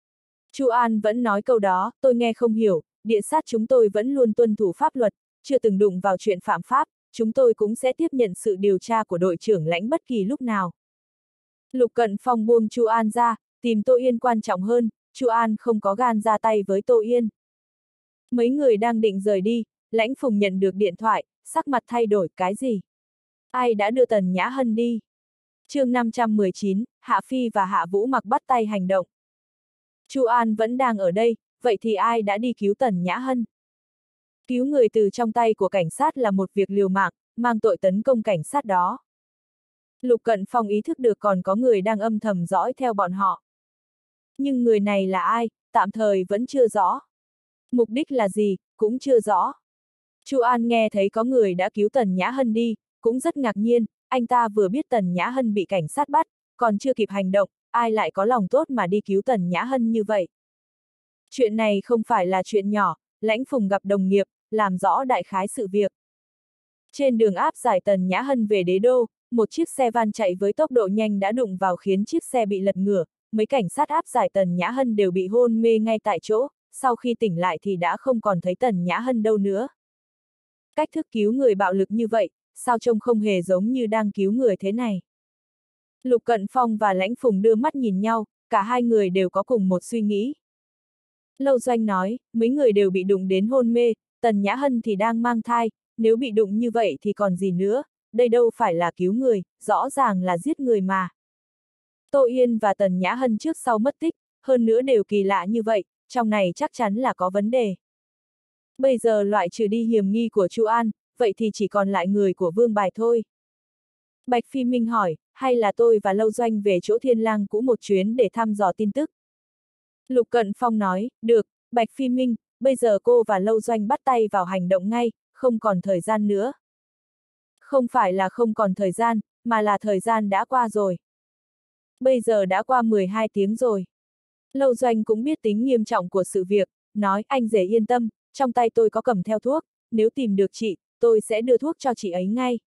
Chu An vẫn nói câu đó, tôi nghe không hiểu, địa sát chúng tôi vẫn luôn tuân thủ pháp luật, chưa từng đụng vào chuyện phạm pháp, chúng tôi cũng sẽ tiếp nhận sự điều tra của đội trưởng Lãnh bất kỳ lúc nào. Lục Cận Phong buông Chu An ra, tìm Tô Yên quan trọng hơn, Chu An không có gan ra tay với Tô Yên. Mấy người đang định rời đi, Lãnh Phùng nhận được điện thoại, sắc mặt thay đổi, cái gì? Ai đã đưa Tần Nhã Hân đi? chương năm trăm mười chín, Hạ Phi và Hạ Vũ Mặc bắt tay hành động. Chu An vẫn đang ở đây, vậy thì ai đã đi cứu Tần Nhã Hân? Cứu người từ trong tay của cảnh sát là một việc liều mạng, mang tội tấn công cảnh sát đó. Lục Cận Phong ý thức được còn có người đang âm thầm dõi theo bọn họ. Nhưng người này là ai, tạm thời vẫn chưa rõ. Mục đích là gì, cũng chưa rõ. Chu An nghe thấy có người đã cứu Tần Nhã Hân đi, cũng rất ngạc nhiên, anh ta vừa biết Tần Nhã Hân bị cảnh sát bắt, còn chưa kịp hành động, ai lại có lòng tốt mà đi cứu Tần Nhã Hân như vậy. Chuyện này không phải là chuyện nhỏ, Lãnh Phùng gặp đồng nghiệp, làm rõ đại khái sự việc. Trên đường áp giải Tần Nhã Hân về đế đô, một chiếc xe van chạy với tốc độ nhanh đã đụng vào khiến chiếc xe bị lật ngửa, mấy cảnh sát áp giải Tần Nhã Hân đều bị hôn mê ngay tại chỗ, sau khi tỉnh lại thì đã không còn thấy Tần Nhã Hân đâu nữa. Cách thức cứu người bạo lực như vậy, sao trông không hề giống như đang cứu người thế này? Lục Cận Phong và Lãnh Phùng đưa mắt nhìn nhau, cả hai người đều có cùng một suy nghĩ. Lâu Doanh nói, mấy người đều bị đụng đến hôn mê, Tần Nhã Hân thì đang mang thai, nếu bị đụng như vậy thì còn gì nữa, đây đâu phải là cứu người, rõ ràng là giết người mà. Tô Yên và Tần Nhã Hân trước sau mất tích, hơn nữa đều kỳ lạ như vậy, trong này chắc chắn là có vấn đề. Bây giờ loại trừ đi hiểm nghi của Chu An, vậy thì chỉ còn lại người của Vương Bài thôi. Bạch Phi Minh hỏi, hay là tôi và Lâu Doanh về chỗ Thiên Lang Cũ một chuyến để thăm dò tin tức? Lục Cận Phong nói, được, Bạch Phi Minh, bây giờ cô và Lâu Doanh bắt tay vào hành động ngay, không còn thời gian nữa. Không phải là không còn thời gian, mà là thời gian đã qua rồi. Bây giờ đã qua mười hai tiếng rồi. Lâu Doanh cũng biết tính nghiêm trọng của sự việc, nói anh rể yên tâm, trong tay tôi có cầm theo thuốc, nếu tìm được chị, tôi sẽ đưa thuốc cho chị ấy ngay.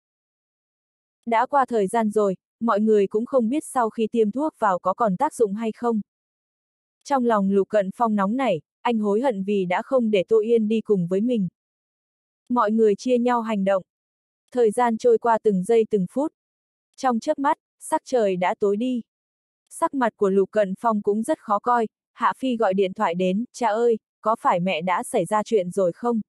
Đã qua thời gian rồi, mọi người cũng không biết sau khi tiêm thuốc vào có còn tác dụng hay không. Trong lòng Lục Cận Phong nóng nảy, anh hối hận vì đã không để Tô Yên đi cùng với mình. Mọi người chia nhau hành động. Thời gian trôi qua từng giây từng phút. Trong chớp mắt, sắc trời đã tối đi. Sắc mặt của Lục Cận Phong cũng rất khó coi, Hạ Phi gọi điện thoại đến, cha ơi, có phải mẹ đã xảy ra chuyện rồi không?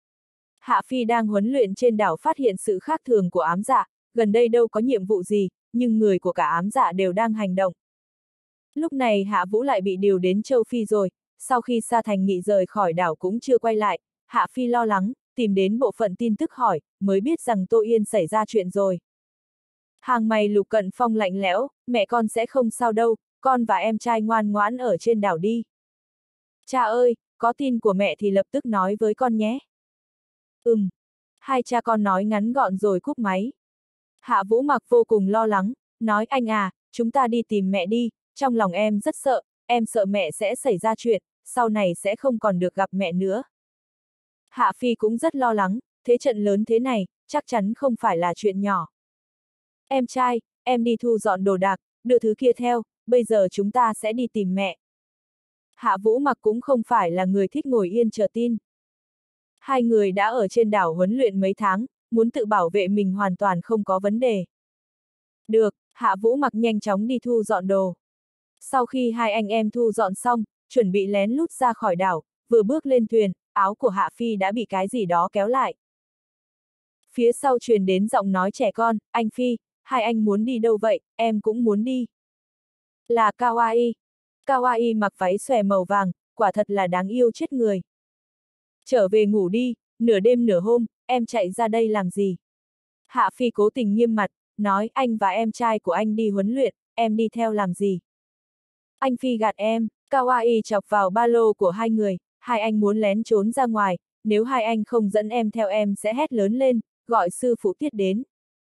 Hạ Phi đang huấn luyện trên đảo phát hiện sự khác thường của ám dạ, gần đây đâu có nhiệm vụ gì, nhưng người của cả ám dạ đều đang hành động. Lúc này Hạ Vũ lại bị điều đến châu Phi rồi, sau khi Sa Thành Nghị rời khỏi đảo cũng chưa quay lại, Hạ Phi lo lắng, tìm đến bộ phận tin tức hỏi, mới biết rằng Tô Yên xảy ra chuyện rồi. Hàng mày Lục Cận Phong lạnh lẽo, mẹ con sẽ không sao đâu, con và em trai ngoan ngoãn ở trên đảo đi. Cha ơi, có tin của mẹ thì lập tức nói với con nhé. Ừm. Hai cha con nói ngắn gọn rồi cúp máy. Hạ Vũ Mặc vô cùng lo lắng, nói anh à, chúng ta đi tìm mẹ đi, trong lòng em rất sợ, em sợ mẹ sẽ xảy ra chuyện, sau này sẽ không còn được gặp mẹ nữa. Hạ Phi cũng rất lo lắng, thế trận lớn thế này, chắc chắn không phải là chuyện nhỏ. Em trai, em đi thu dọn đồ đạc, đưa thứ kia theo, bây giờ chúng ta sẽ đi tìm mẹ. Hạ Vũ Mặc cũng không phải là người thích ngồi yên chờ tin. Hai người đã ở trên đảo huấn luyện mấy tháng, muốn tự bảo vệ mình hoàn toàn không có vấn đề. Được, Hạ Vũ Mặc nhanh chóng đi thu dọn đồ. Sau khi hai anh em thu dọn xong, chuẩn bị lén lút ra khỏi đảo, vừa bước lên thuyền, áo của Hạ Phi đã bị cái gì đó kéo lại. Phía sau truyền đến giọng nói trẻ con, anh Phi, hai anh muốn đi đâu vậy, em cũng muốn đi. Là Kawaii. Kawaii mặc váy xòe màu vàng, quả thật là đáng yêu chết người. Trở về ngủ đi, nửa đêm nửa hôm, em chạy ra đây làm gì? Hạ Phi cố tình nghiêm mặt, nói anh và em trai của anh đi huấn luyện, em đi theo làm gì? Anh Phi gạt em, Kawaii chọc vào ba lô của hai người, hai anh muốn lén trốn ra ngoài, nếu hai anh không dẫn em theo em sẽ hét lớn lên, gọi sư phụ Tiết đến.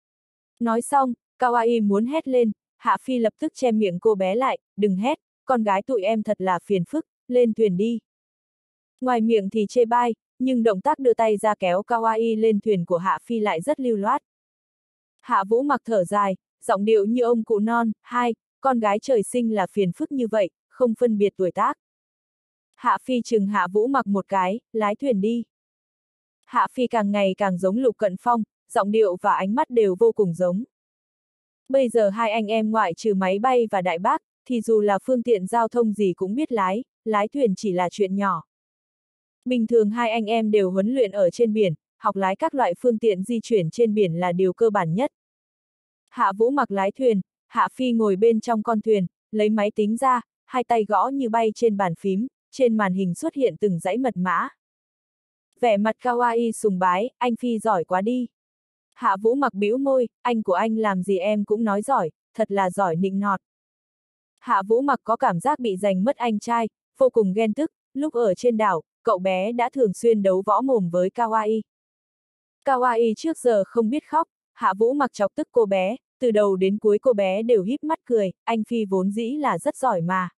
Nói xong, Kawaii muốn hét lên, Hạ Phi lập tức che miệng cô bé lại, đừng hét, con gái tụi em thật là phiền phức, lên thuyền đi. Ngoài miệng thì chê bai, nhưng động tác đưa tay ra kéo Kawaii lên thuyền của Hạ Phi lại rất lưu loát. Hạ Vũ Mặc thở dài, giọng điệu như ông cụ non, hai, con gái trời sinh là phiền phức như vậy, không phân biệt tuổi tác. Hạ Phi chừng Hạ Vũ Mặc một cái, lái thuyền đi. Hạ Phi càng ngày càng giống Lục Cận Phong, giọng điệu và ánh mắt đều vô cùng giống. Bây giờ hai anh em ngoại trừ máy bay và đại bác, thì dù là phương tiện giao thông gì cũng biết lái, lái thuyền chỉ là chuyện nhỏ. Bình thường hai anh em đều huấn luyện ở trên biển, học lái các loại phương tiện di chuyển trên biển là điều cơ bản nhất. Hạ Vũ Mặc lái thuyền, Hạ Phi ngồi bên trong con thuyền, lấy máy tính ra, hai tay gõ như bay trên bàn phím, trên màn hình xuất hiện từng dãy mật mã. Vẻ mặt Kawaii sùng bái, anh Phi giỏi quá đi. Hạ Vũ Mặc bĩu môi, anh của anh làm gì em cũng nói giỏi, thật là giỏi nịnh nọt. Hạ Vũ Mặc có cảm giác bị giành mất anh trai, vô cùng ghen tức, lúc ở trên đảo, cậu bé đã thường xuyên đấu võ mồm với Kawaii. Kawaii trước giờ không biết khóc, Hạ Vũ Mặc chọc tức cô bé, từ đầu đến cuối cô bé đều híp mắt cười, anh Phi vốn dĩ là rất giỏi mà.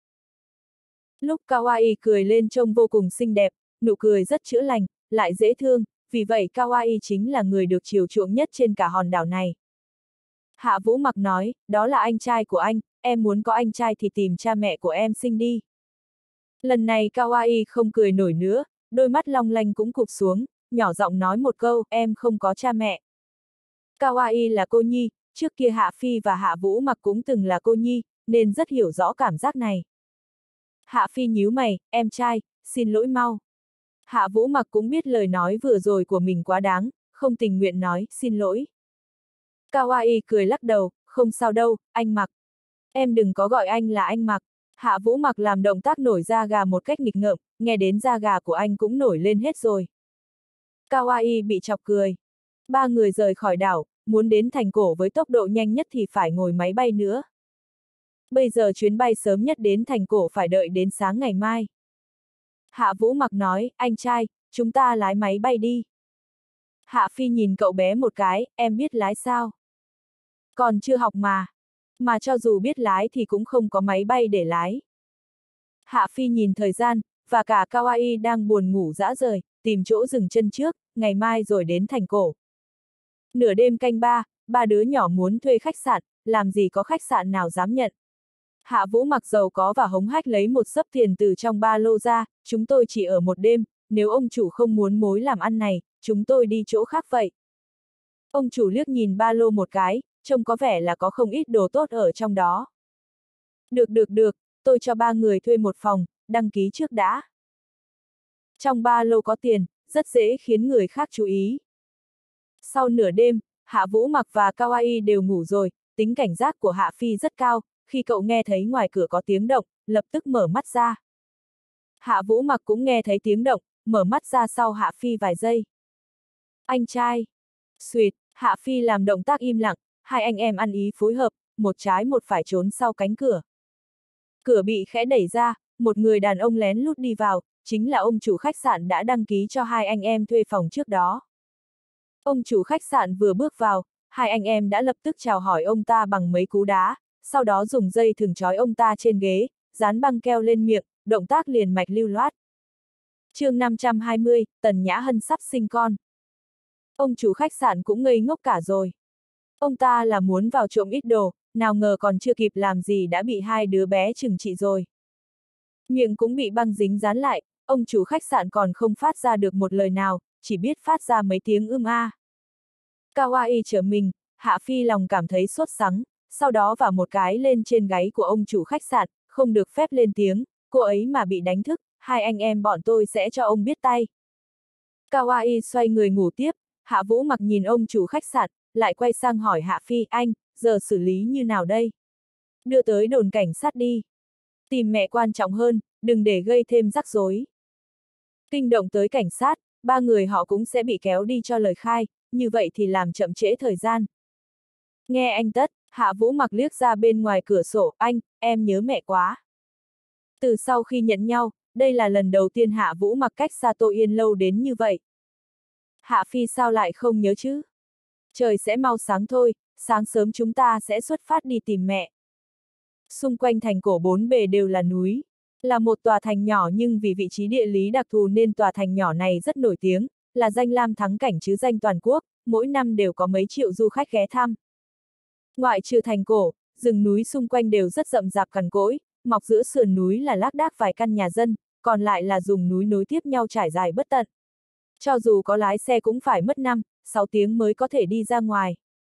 Lúc Kawaii cười lên trông vô cùng xinh đẹp, nụ cười rất chữa lành, lại dễ thương, vì vậy Kawaii chính là người được chiều chuộng nhất trên cả hòn đảo này. Hạ Vũ Mặc nói, đó là anh trai của anh, em muốn có anh trai thì tìm cha mẹ của em sinh đi. Lần này Kawaii không cười nổi nữa, đôi mắt long lanh cũng cụp xuống, nhỏ giọng nói một câu, em không có cha mẹ. Kawaii là cô nhi, trước kia Hạ Phi và Hạ Vũ Mặc cũng từng là cô nhi, nên rất hiểu rõ cảm giác này. Hạ Phi nhíu mày, em trai, xin lỗi mau. Hạ Vũ Mặc cũng biết lời nói vừa rồi của mình quá đáng, không tình nguyện nói, xin lỗi. Kawaii cười lắc đầu, không sao đâu, anh Mặc. Em đừng có gọi anh là anh Mặc. Hạ Vũ Mặc làm động tác nổi da gà một cách nghịch ngợm, nghe đến da gà của anh cũng nổi lên hết rồi. Kawaii bị chọc cười. Ba người rời khỏi đảo, muốn đến thành cổ với tốc độ nhanh nhất thì phải ngồi máy bay nữa. Bây giờ chuyến bay sớm nhất đến thành cổ phải đợi đến sáng ngày mai. Hạ Vũ Mặc nói, anh trai, chúng ta lái máy bay đi. Hạ Phi nhìn cậu bé một cái, em biết lái sao? Còn chưa học mà. Mà cho dù biết lái thì cũng không có máy bay để lái. Hạ Phi nhìn thời gian, và cả Kawaii đang buồn ngủ dã rời, tìm chỗ dừng chân trước, ngày mai rồi đến thành cổ. Nửa đêm canh ba, ba đứa nhỏ muốn thuê khách sạn, làm gì có khách sạn nào dám nhận. Hạ Vũ mặc giàu có và hống hách lấy một xấp tiền từ trong ba lô ra, chúng tôi chỉ ở một đêm, nếu ông chủ không muốn mối làm ăn này, chúng tôi đi chỗ khác vậy. Ông chủ liếc nhìn ba lô một cái, trông có vẻ là có không ít đồ tốt ở trong đó. Được được được, tôi cho ba người thuê một phòng, đăng ký trước đã. Trong ba lô có tiền, rất dễ khiến người khác chú ý. Sau nửa đêm, Hạ Vũ mặc và Kawaii đều ngủ rồi, tính cảnh giác của Hạ Phi rất cao, khi cậu nghe thấy ngoài cửa có tiếng động, lập tức mở mắt ra. Hạ Vũ mặc cũng nghe thấy tiếng động, mở mắt ra sau Hạ Phi vài giây. Anh trai. Xuyệt, Hạ Phi làm động tác im lặng, hai anh em ăn ý phối hợp, một trái một phải trốn sau cánh cửa. Cửa bị khẽ đẩy ra, một người đàn ông lén lút đi vào, chính là ông chủ khách sạn đã đăng ký cho hai anh em thuê phòng trước đó. Ông chủ khách sạn vừa bước vào, hai anh em đã lập tức chào hỏi ông ta bằng mấy cú đá, sau đó dùng dây thừng trói ông ta trên ghế, dán băng keo lên miệng, động tác liền mạch lưu loát. Chương năm trăm hai mươi, Tần Nhã Hân sắp sinh con. Ông chủ khách sạn cũng ngây ngốc cả rồi. Ông ta là muốn vào trộm ít đồ, nào ngờ còn chưa kịp làm gì đã bị hai đứa bé trừng trị rồi. Miệng cũng bị băng dính dán lại, ông chủ khách sạn còn không phát ra được một lời nào, chỉ biết phát ra mấy tiếng ưm a. Kawaii trở mình, Hạ Phi lòng cảm thấy sốt sắng, sau đó vào một cái lên trên gáy của ông chủ khách sạn, không được phép lên tiếng, cô ấy mà bị đánh thức, hai anh em bọn tôi sẽ cho ông biết tay. Kawaii xoay người ngủ tiếp, Hạ Vũ mặc nhìn ông chủ khách sạn, lại quay sang hỏi Hạ Phi, anh, giờ xử lý như nào đây? Đưa tới đồn cảnh sát đi. Tìm mẹ quan trọng hơn, đừng để gây thêm rắc rối. Kinh động tới cảnh sát, ba người họ cũng sẽ bị kéo đi cho lời khai, như vậy thì làm chậm trễ thời gian. Nghe anh Tất, Hạ Vũ mặc liếc ra bên ngoài cửa sổ, anh, em nhớ mẹ quá. Từ sau khi nhận nhau, đây là lần đầu tiên Hạ Vũ mặc cách xa Tô Yên lâu đến như vậy. Hạ Phi sao lại không nhớ chứ? Trời sẽ mau sáng thôi, sáng sớm chúng ta sẽ xuất phát đi tìm mẹ. Xung quanh thành cổ bốn bề đều là núi. Là một tòa thành nhỏ nhưng vì vị trí địa lý đặc thù nên tòa thành nhỏ này rất nổi tiếng, là danh lam thắng cảnh chứ danh toàn quốc, mỗi năm đều có mấy triệu du khách ghé thăm. Ngoại trừ thành cổ, rừng núi xung quanh đều rất rậm rạp cằn cỗi, mọc giữa sườn núi là lác đác vài căn nhà dân, còn lại là dùng núi nối tiếp nhau trải dài bất tận. Cho dù có lái xe cũng phải mất năm, sáu tiếng mới có thể đi ra ngoài.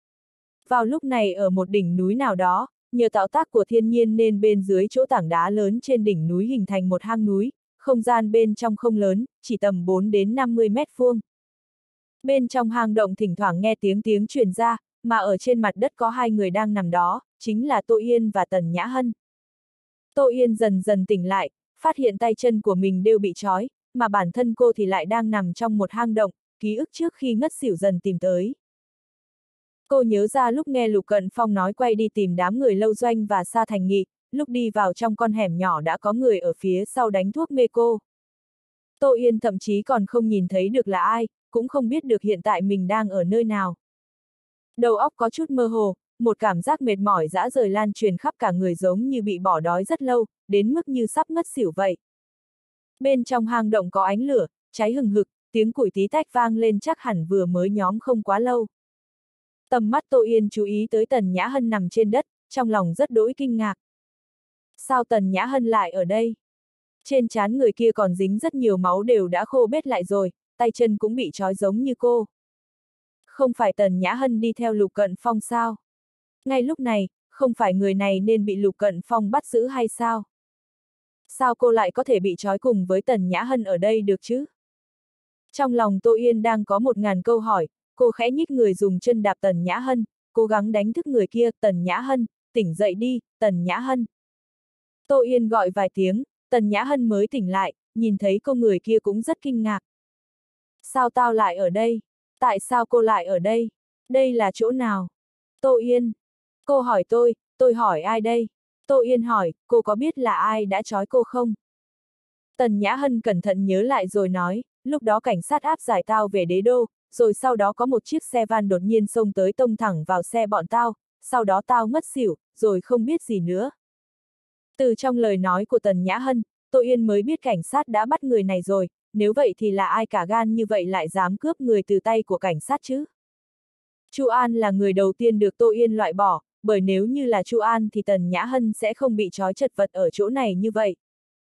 Vào lúc này ở một đỉnh núi nào đó, nhờ tạo tác của thiên nhiên nên bên dưới chỗ tảng đá lớn trên đỉnh núi hình thành một hang núi, không gian bên trong không lớn, chỉ tầm bốn đến năm mươi mét vuông. Bên trong hang động thỉnh thoảng nghe tiếng tiếng truyền ra, mà ở trên mặt đất có hai người đang nằm đó, chính là Tô Yên và Tần Nhã Hân. Tô Yên dần dần tỉnh lại, phát hiện tay chân của mình đều bị trói, mà bản thân cô thì lại đang nằm trong một hang động, ký ức trước khi ngất xỉu dần tìm tới. Cô nhớ ra lúc nghe Lục Cận Phong nói quay đi tìm đám người Lâu Doanh và Sa Thành Nghị, lúc đi vào trong con hẻm nhỏ đã có người ở phía sau đánh thuốc mê cô. Tô Yên thậm chí còn không nhìn thấy được là ai, cũng không biết được hiện tại mình đang ở nơi nào. Đầu óc có chút mơ hồ, một cảm giác mệt mỏi dã rời lan truyền khắp cả người giống như bị bỏ đói rất lâu, đến mức như sắp ngất xỉu vậy. Bên trong hang động có ánh lửa, cháy hừng hực, tiếng củi tí tách vang lên chắc hẳn vừa mới nhóm không quá lâu. Tầm mắt Tô Yên chú ý tới Tần Nhã Hân nằm trên đất, trong lòng rất đỗi kinh ngạc. Sao Tần Nhã Hân lại ở đây? Trên trán người kia còn dính rất nhiều máu đều đã khô bết lại rồi, tay chân cũng bị trói giống như cô. Không phải Tần Nhã Hân đi theo Lục Cận Phong sao? Ngay lúc này, không phải người này nên bị Lục Cận Phong bắt giữ hay sao? Sao cô lại có thể bị trói cùng với Tần Nhã Hân ở đây được chứ? Trong lòng Tô Yên đang có một ngàn câu hỏi, cô khẽ nhích người dùng chân đạp Tần Nhã Hân, cố gắng đánh thức người kia, Tần Nhã Hân, tỉnh dậy đi, Tần Nhã Hân. Tô Yên gọi vài tiếng, Tần Nhã Hân mới tỉnh lại, nhìn thấy cô người kia cũng rất kinh ngạc. Sao tao lại ở đây? Tại sao cô lại ở đây? Đây là chỗ nào? Tô Yên. Cô hỏi tôi, tôi hỏi ai đây? Tô Yên hỏi, cô có biết là ai đã trói cô không? Tần Nhã Hân cẩn thận nhớ lại rồi nói, lúc đó cảnh sát áp giải tao về đế đô, rồi sau đó có một chiếc xe van đột nhiên xông tới tông thẳng vào xe bọn tao, sau đó tao ngất xỉu, rồi không biết gì nữa. Từ trong lời nói của Tần Nhã Hân, Tô Yên mới biết cảnh sát đã bắt người này rồi, nếu vậy thì là ai cả gan như vậy lại dám cướp người từ tay của cảnh sát chứ? Chu An là người đầu tiên được Tô Yên loại bỏ, bởi nếu như là Chu An thì Tần Nhã Hân sẽ không bị trói chật vật ở chỗ này như vậy.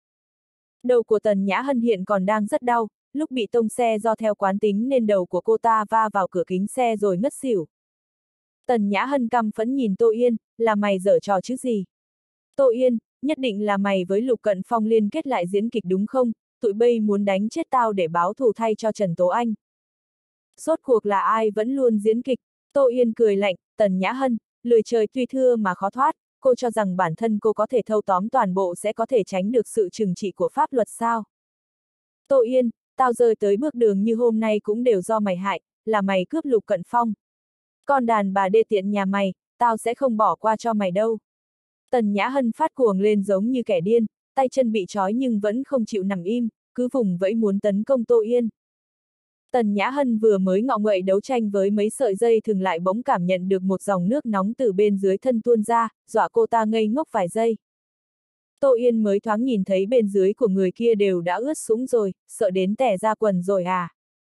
Đầu của Tần Nhã Hân hiện còn đang rất đau, lúc bị tông xe do theo quán tính nên đầu của cô ta va vào cửa kính xe rồi ngất xỉu. Tần Nhã Hân căm phẫn nhìn Tô Yên, là mày giở trò chứ gì? Tô Yên, nhất định là mày với Lục Cận Phong liên kết lại diễn kịch đúng không? Tụi bây muốn đánh chết tao để báo thù thay cho Trần Tố Anh. Rốt cuộc là ai vẫn luôn diễn kịch? Tô Yên cười lạnh, Tần Nhã Hân, lười trời tuy thưa mà khó thoát, cô cho rằng bản thân cô có thể thâu tóm toàn bộ sẽ có thể tránh được sự trừng trị của pháp luật sao? Tô Yên, tao rơi tới bước đường như hôm nay cũng đều do mày hại, là mày cướp Lục Cận Phong. Con đàn bà đê tiện nhà mày, tao sẽ không bỏ qua cho mày đâu. Tần Nhã Hân phát cuồng lên giống như kẻ điên, tay chân bị trói nhưng vẫn không chịu nằm im, cứ vùng vẫy muốn tấn công Tô Yên. Tần Nhã Hân vừa mới ngọ nguậy đấu tranh với mấy sợi dây thường lại bỗng cảm nhận được một dòng nước nóng từ bên dưới thân tuôn ra, dọa cô ta ngây ngốc vài giây. Tô Yên mới thoáng nhìn thấy bên dưới của người kia đều đã ướt sũng rồi, sợ đến tè ra quần rồi à.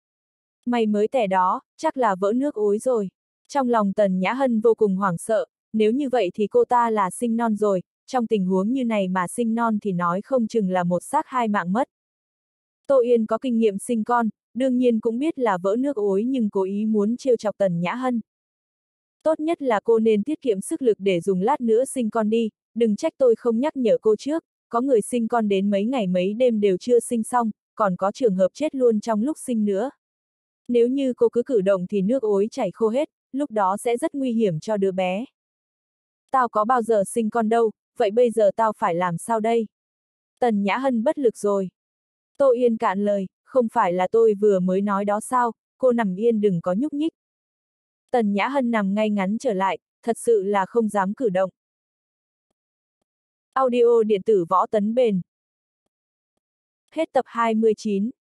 Mày mới tè đó, chắc là vỡ nước ối rồi. Trong lòng Tần Nhã Hân vô cùng hoảng sợ, nếu như vậy thì cô ta là sinh non rồi, trong tình huống như này mà sinh non thì nói không chừng là một xác hai mạng mất. Tô Yên có kinh nghiệm sinh con, đương nhiên cũng biết là vỡ nước ối nhưng cố ý muốn trêu chọc Tần Nhã Hân. Tốt nhất là cô nên tiết kiệm sức lực để dùng lát nữa sinh con đi, đừng trách tôi không nhắc nhở cô trước, có người sinh con đến mấy ngày mấy đêm đều chưa sinh xong, còn có trường hợp chết luôn trong lúc sinh nữa. Nếu như cô cứ cử động thì nước ối chảy khô hết, lúc đó sẽ rất nguy hiểm cho đứa bé. Tao có bao giờ sinh con đâu, vậy bây giờ tao phải làm sao đây? Tần Nhã Hân bất lực rồi. Tô Yên cạn lời, không phải là tôi vừa mới nói đó sao, cô nằm yên đừng có nhúc nhích. Tần Nhã Hân nằm ngay ngắn trở lại, thật sự là không dám cử động. Audio điện tử Võ Tấn Bền. Hết tập hai mươi chín.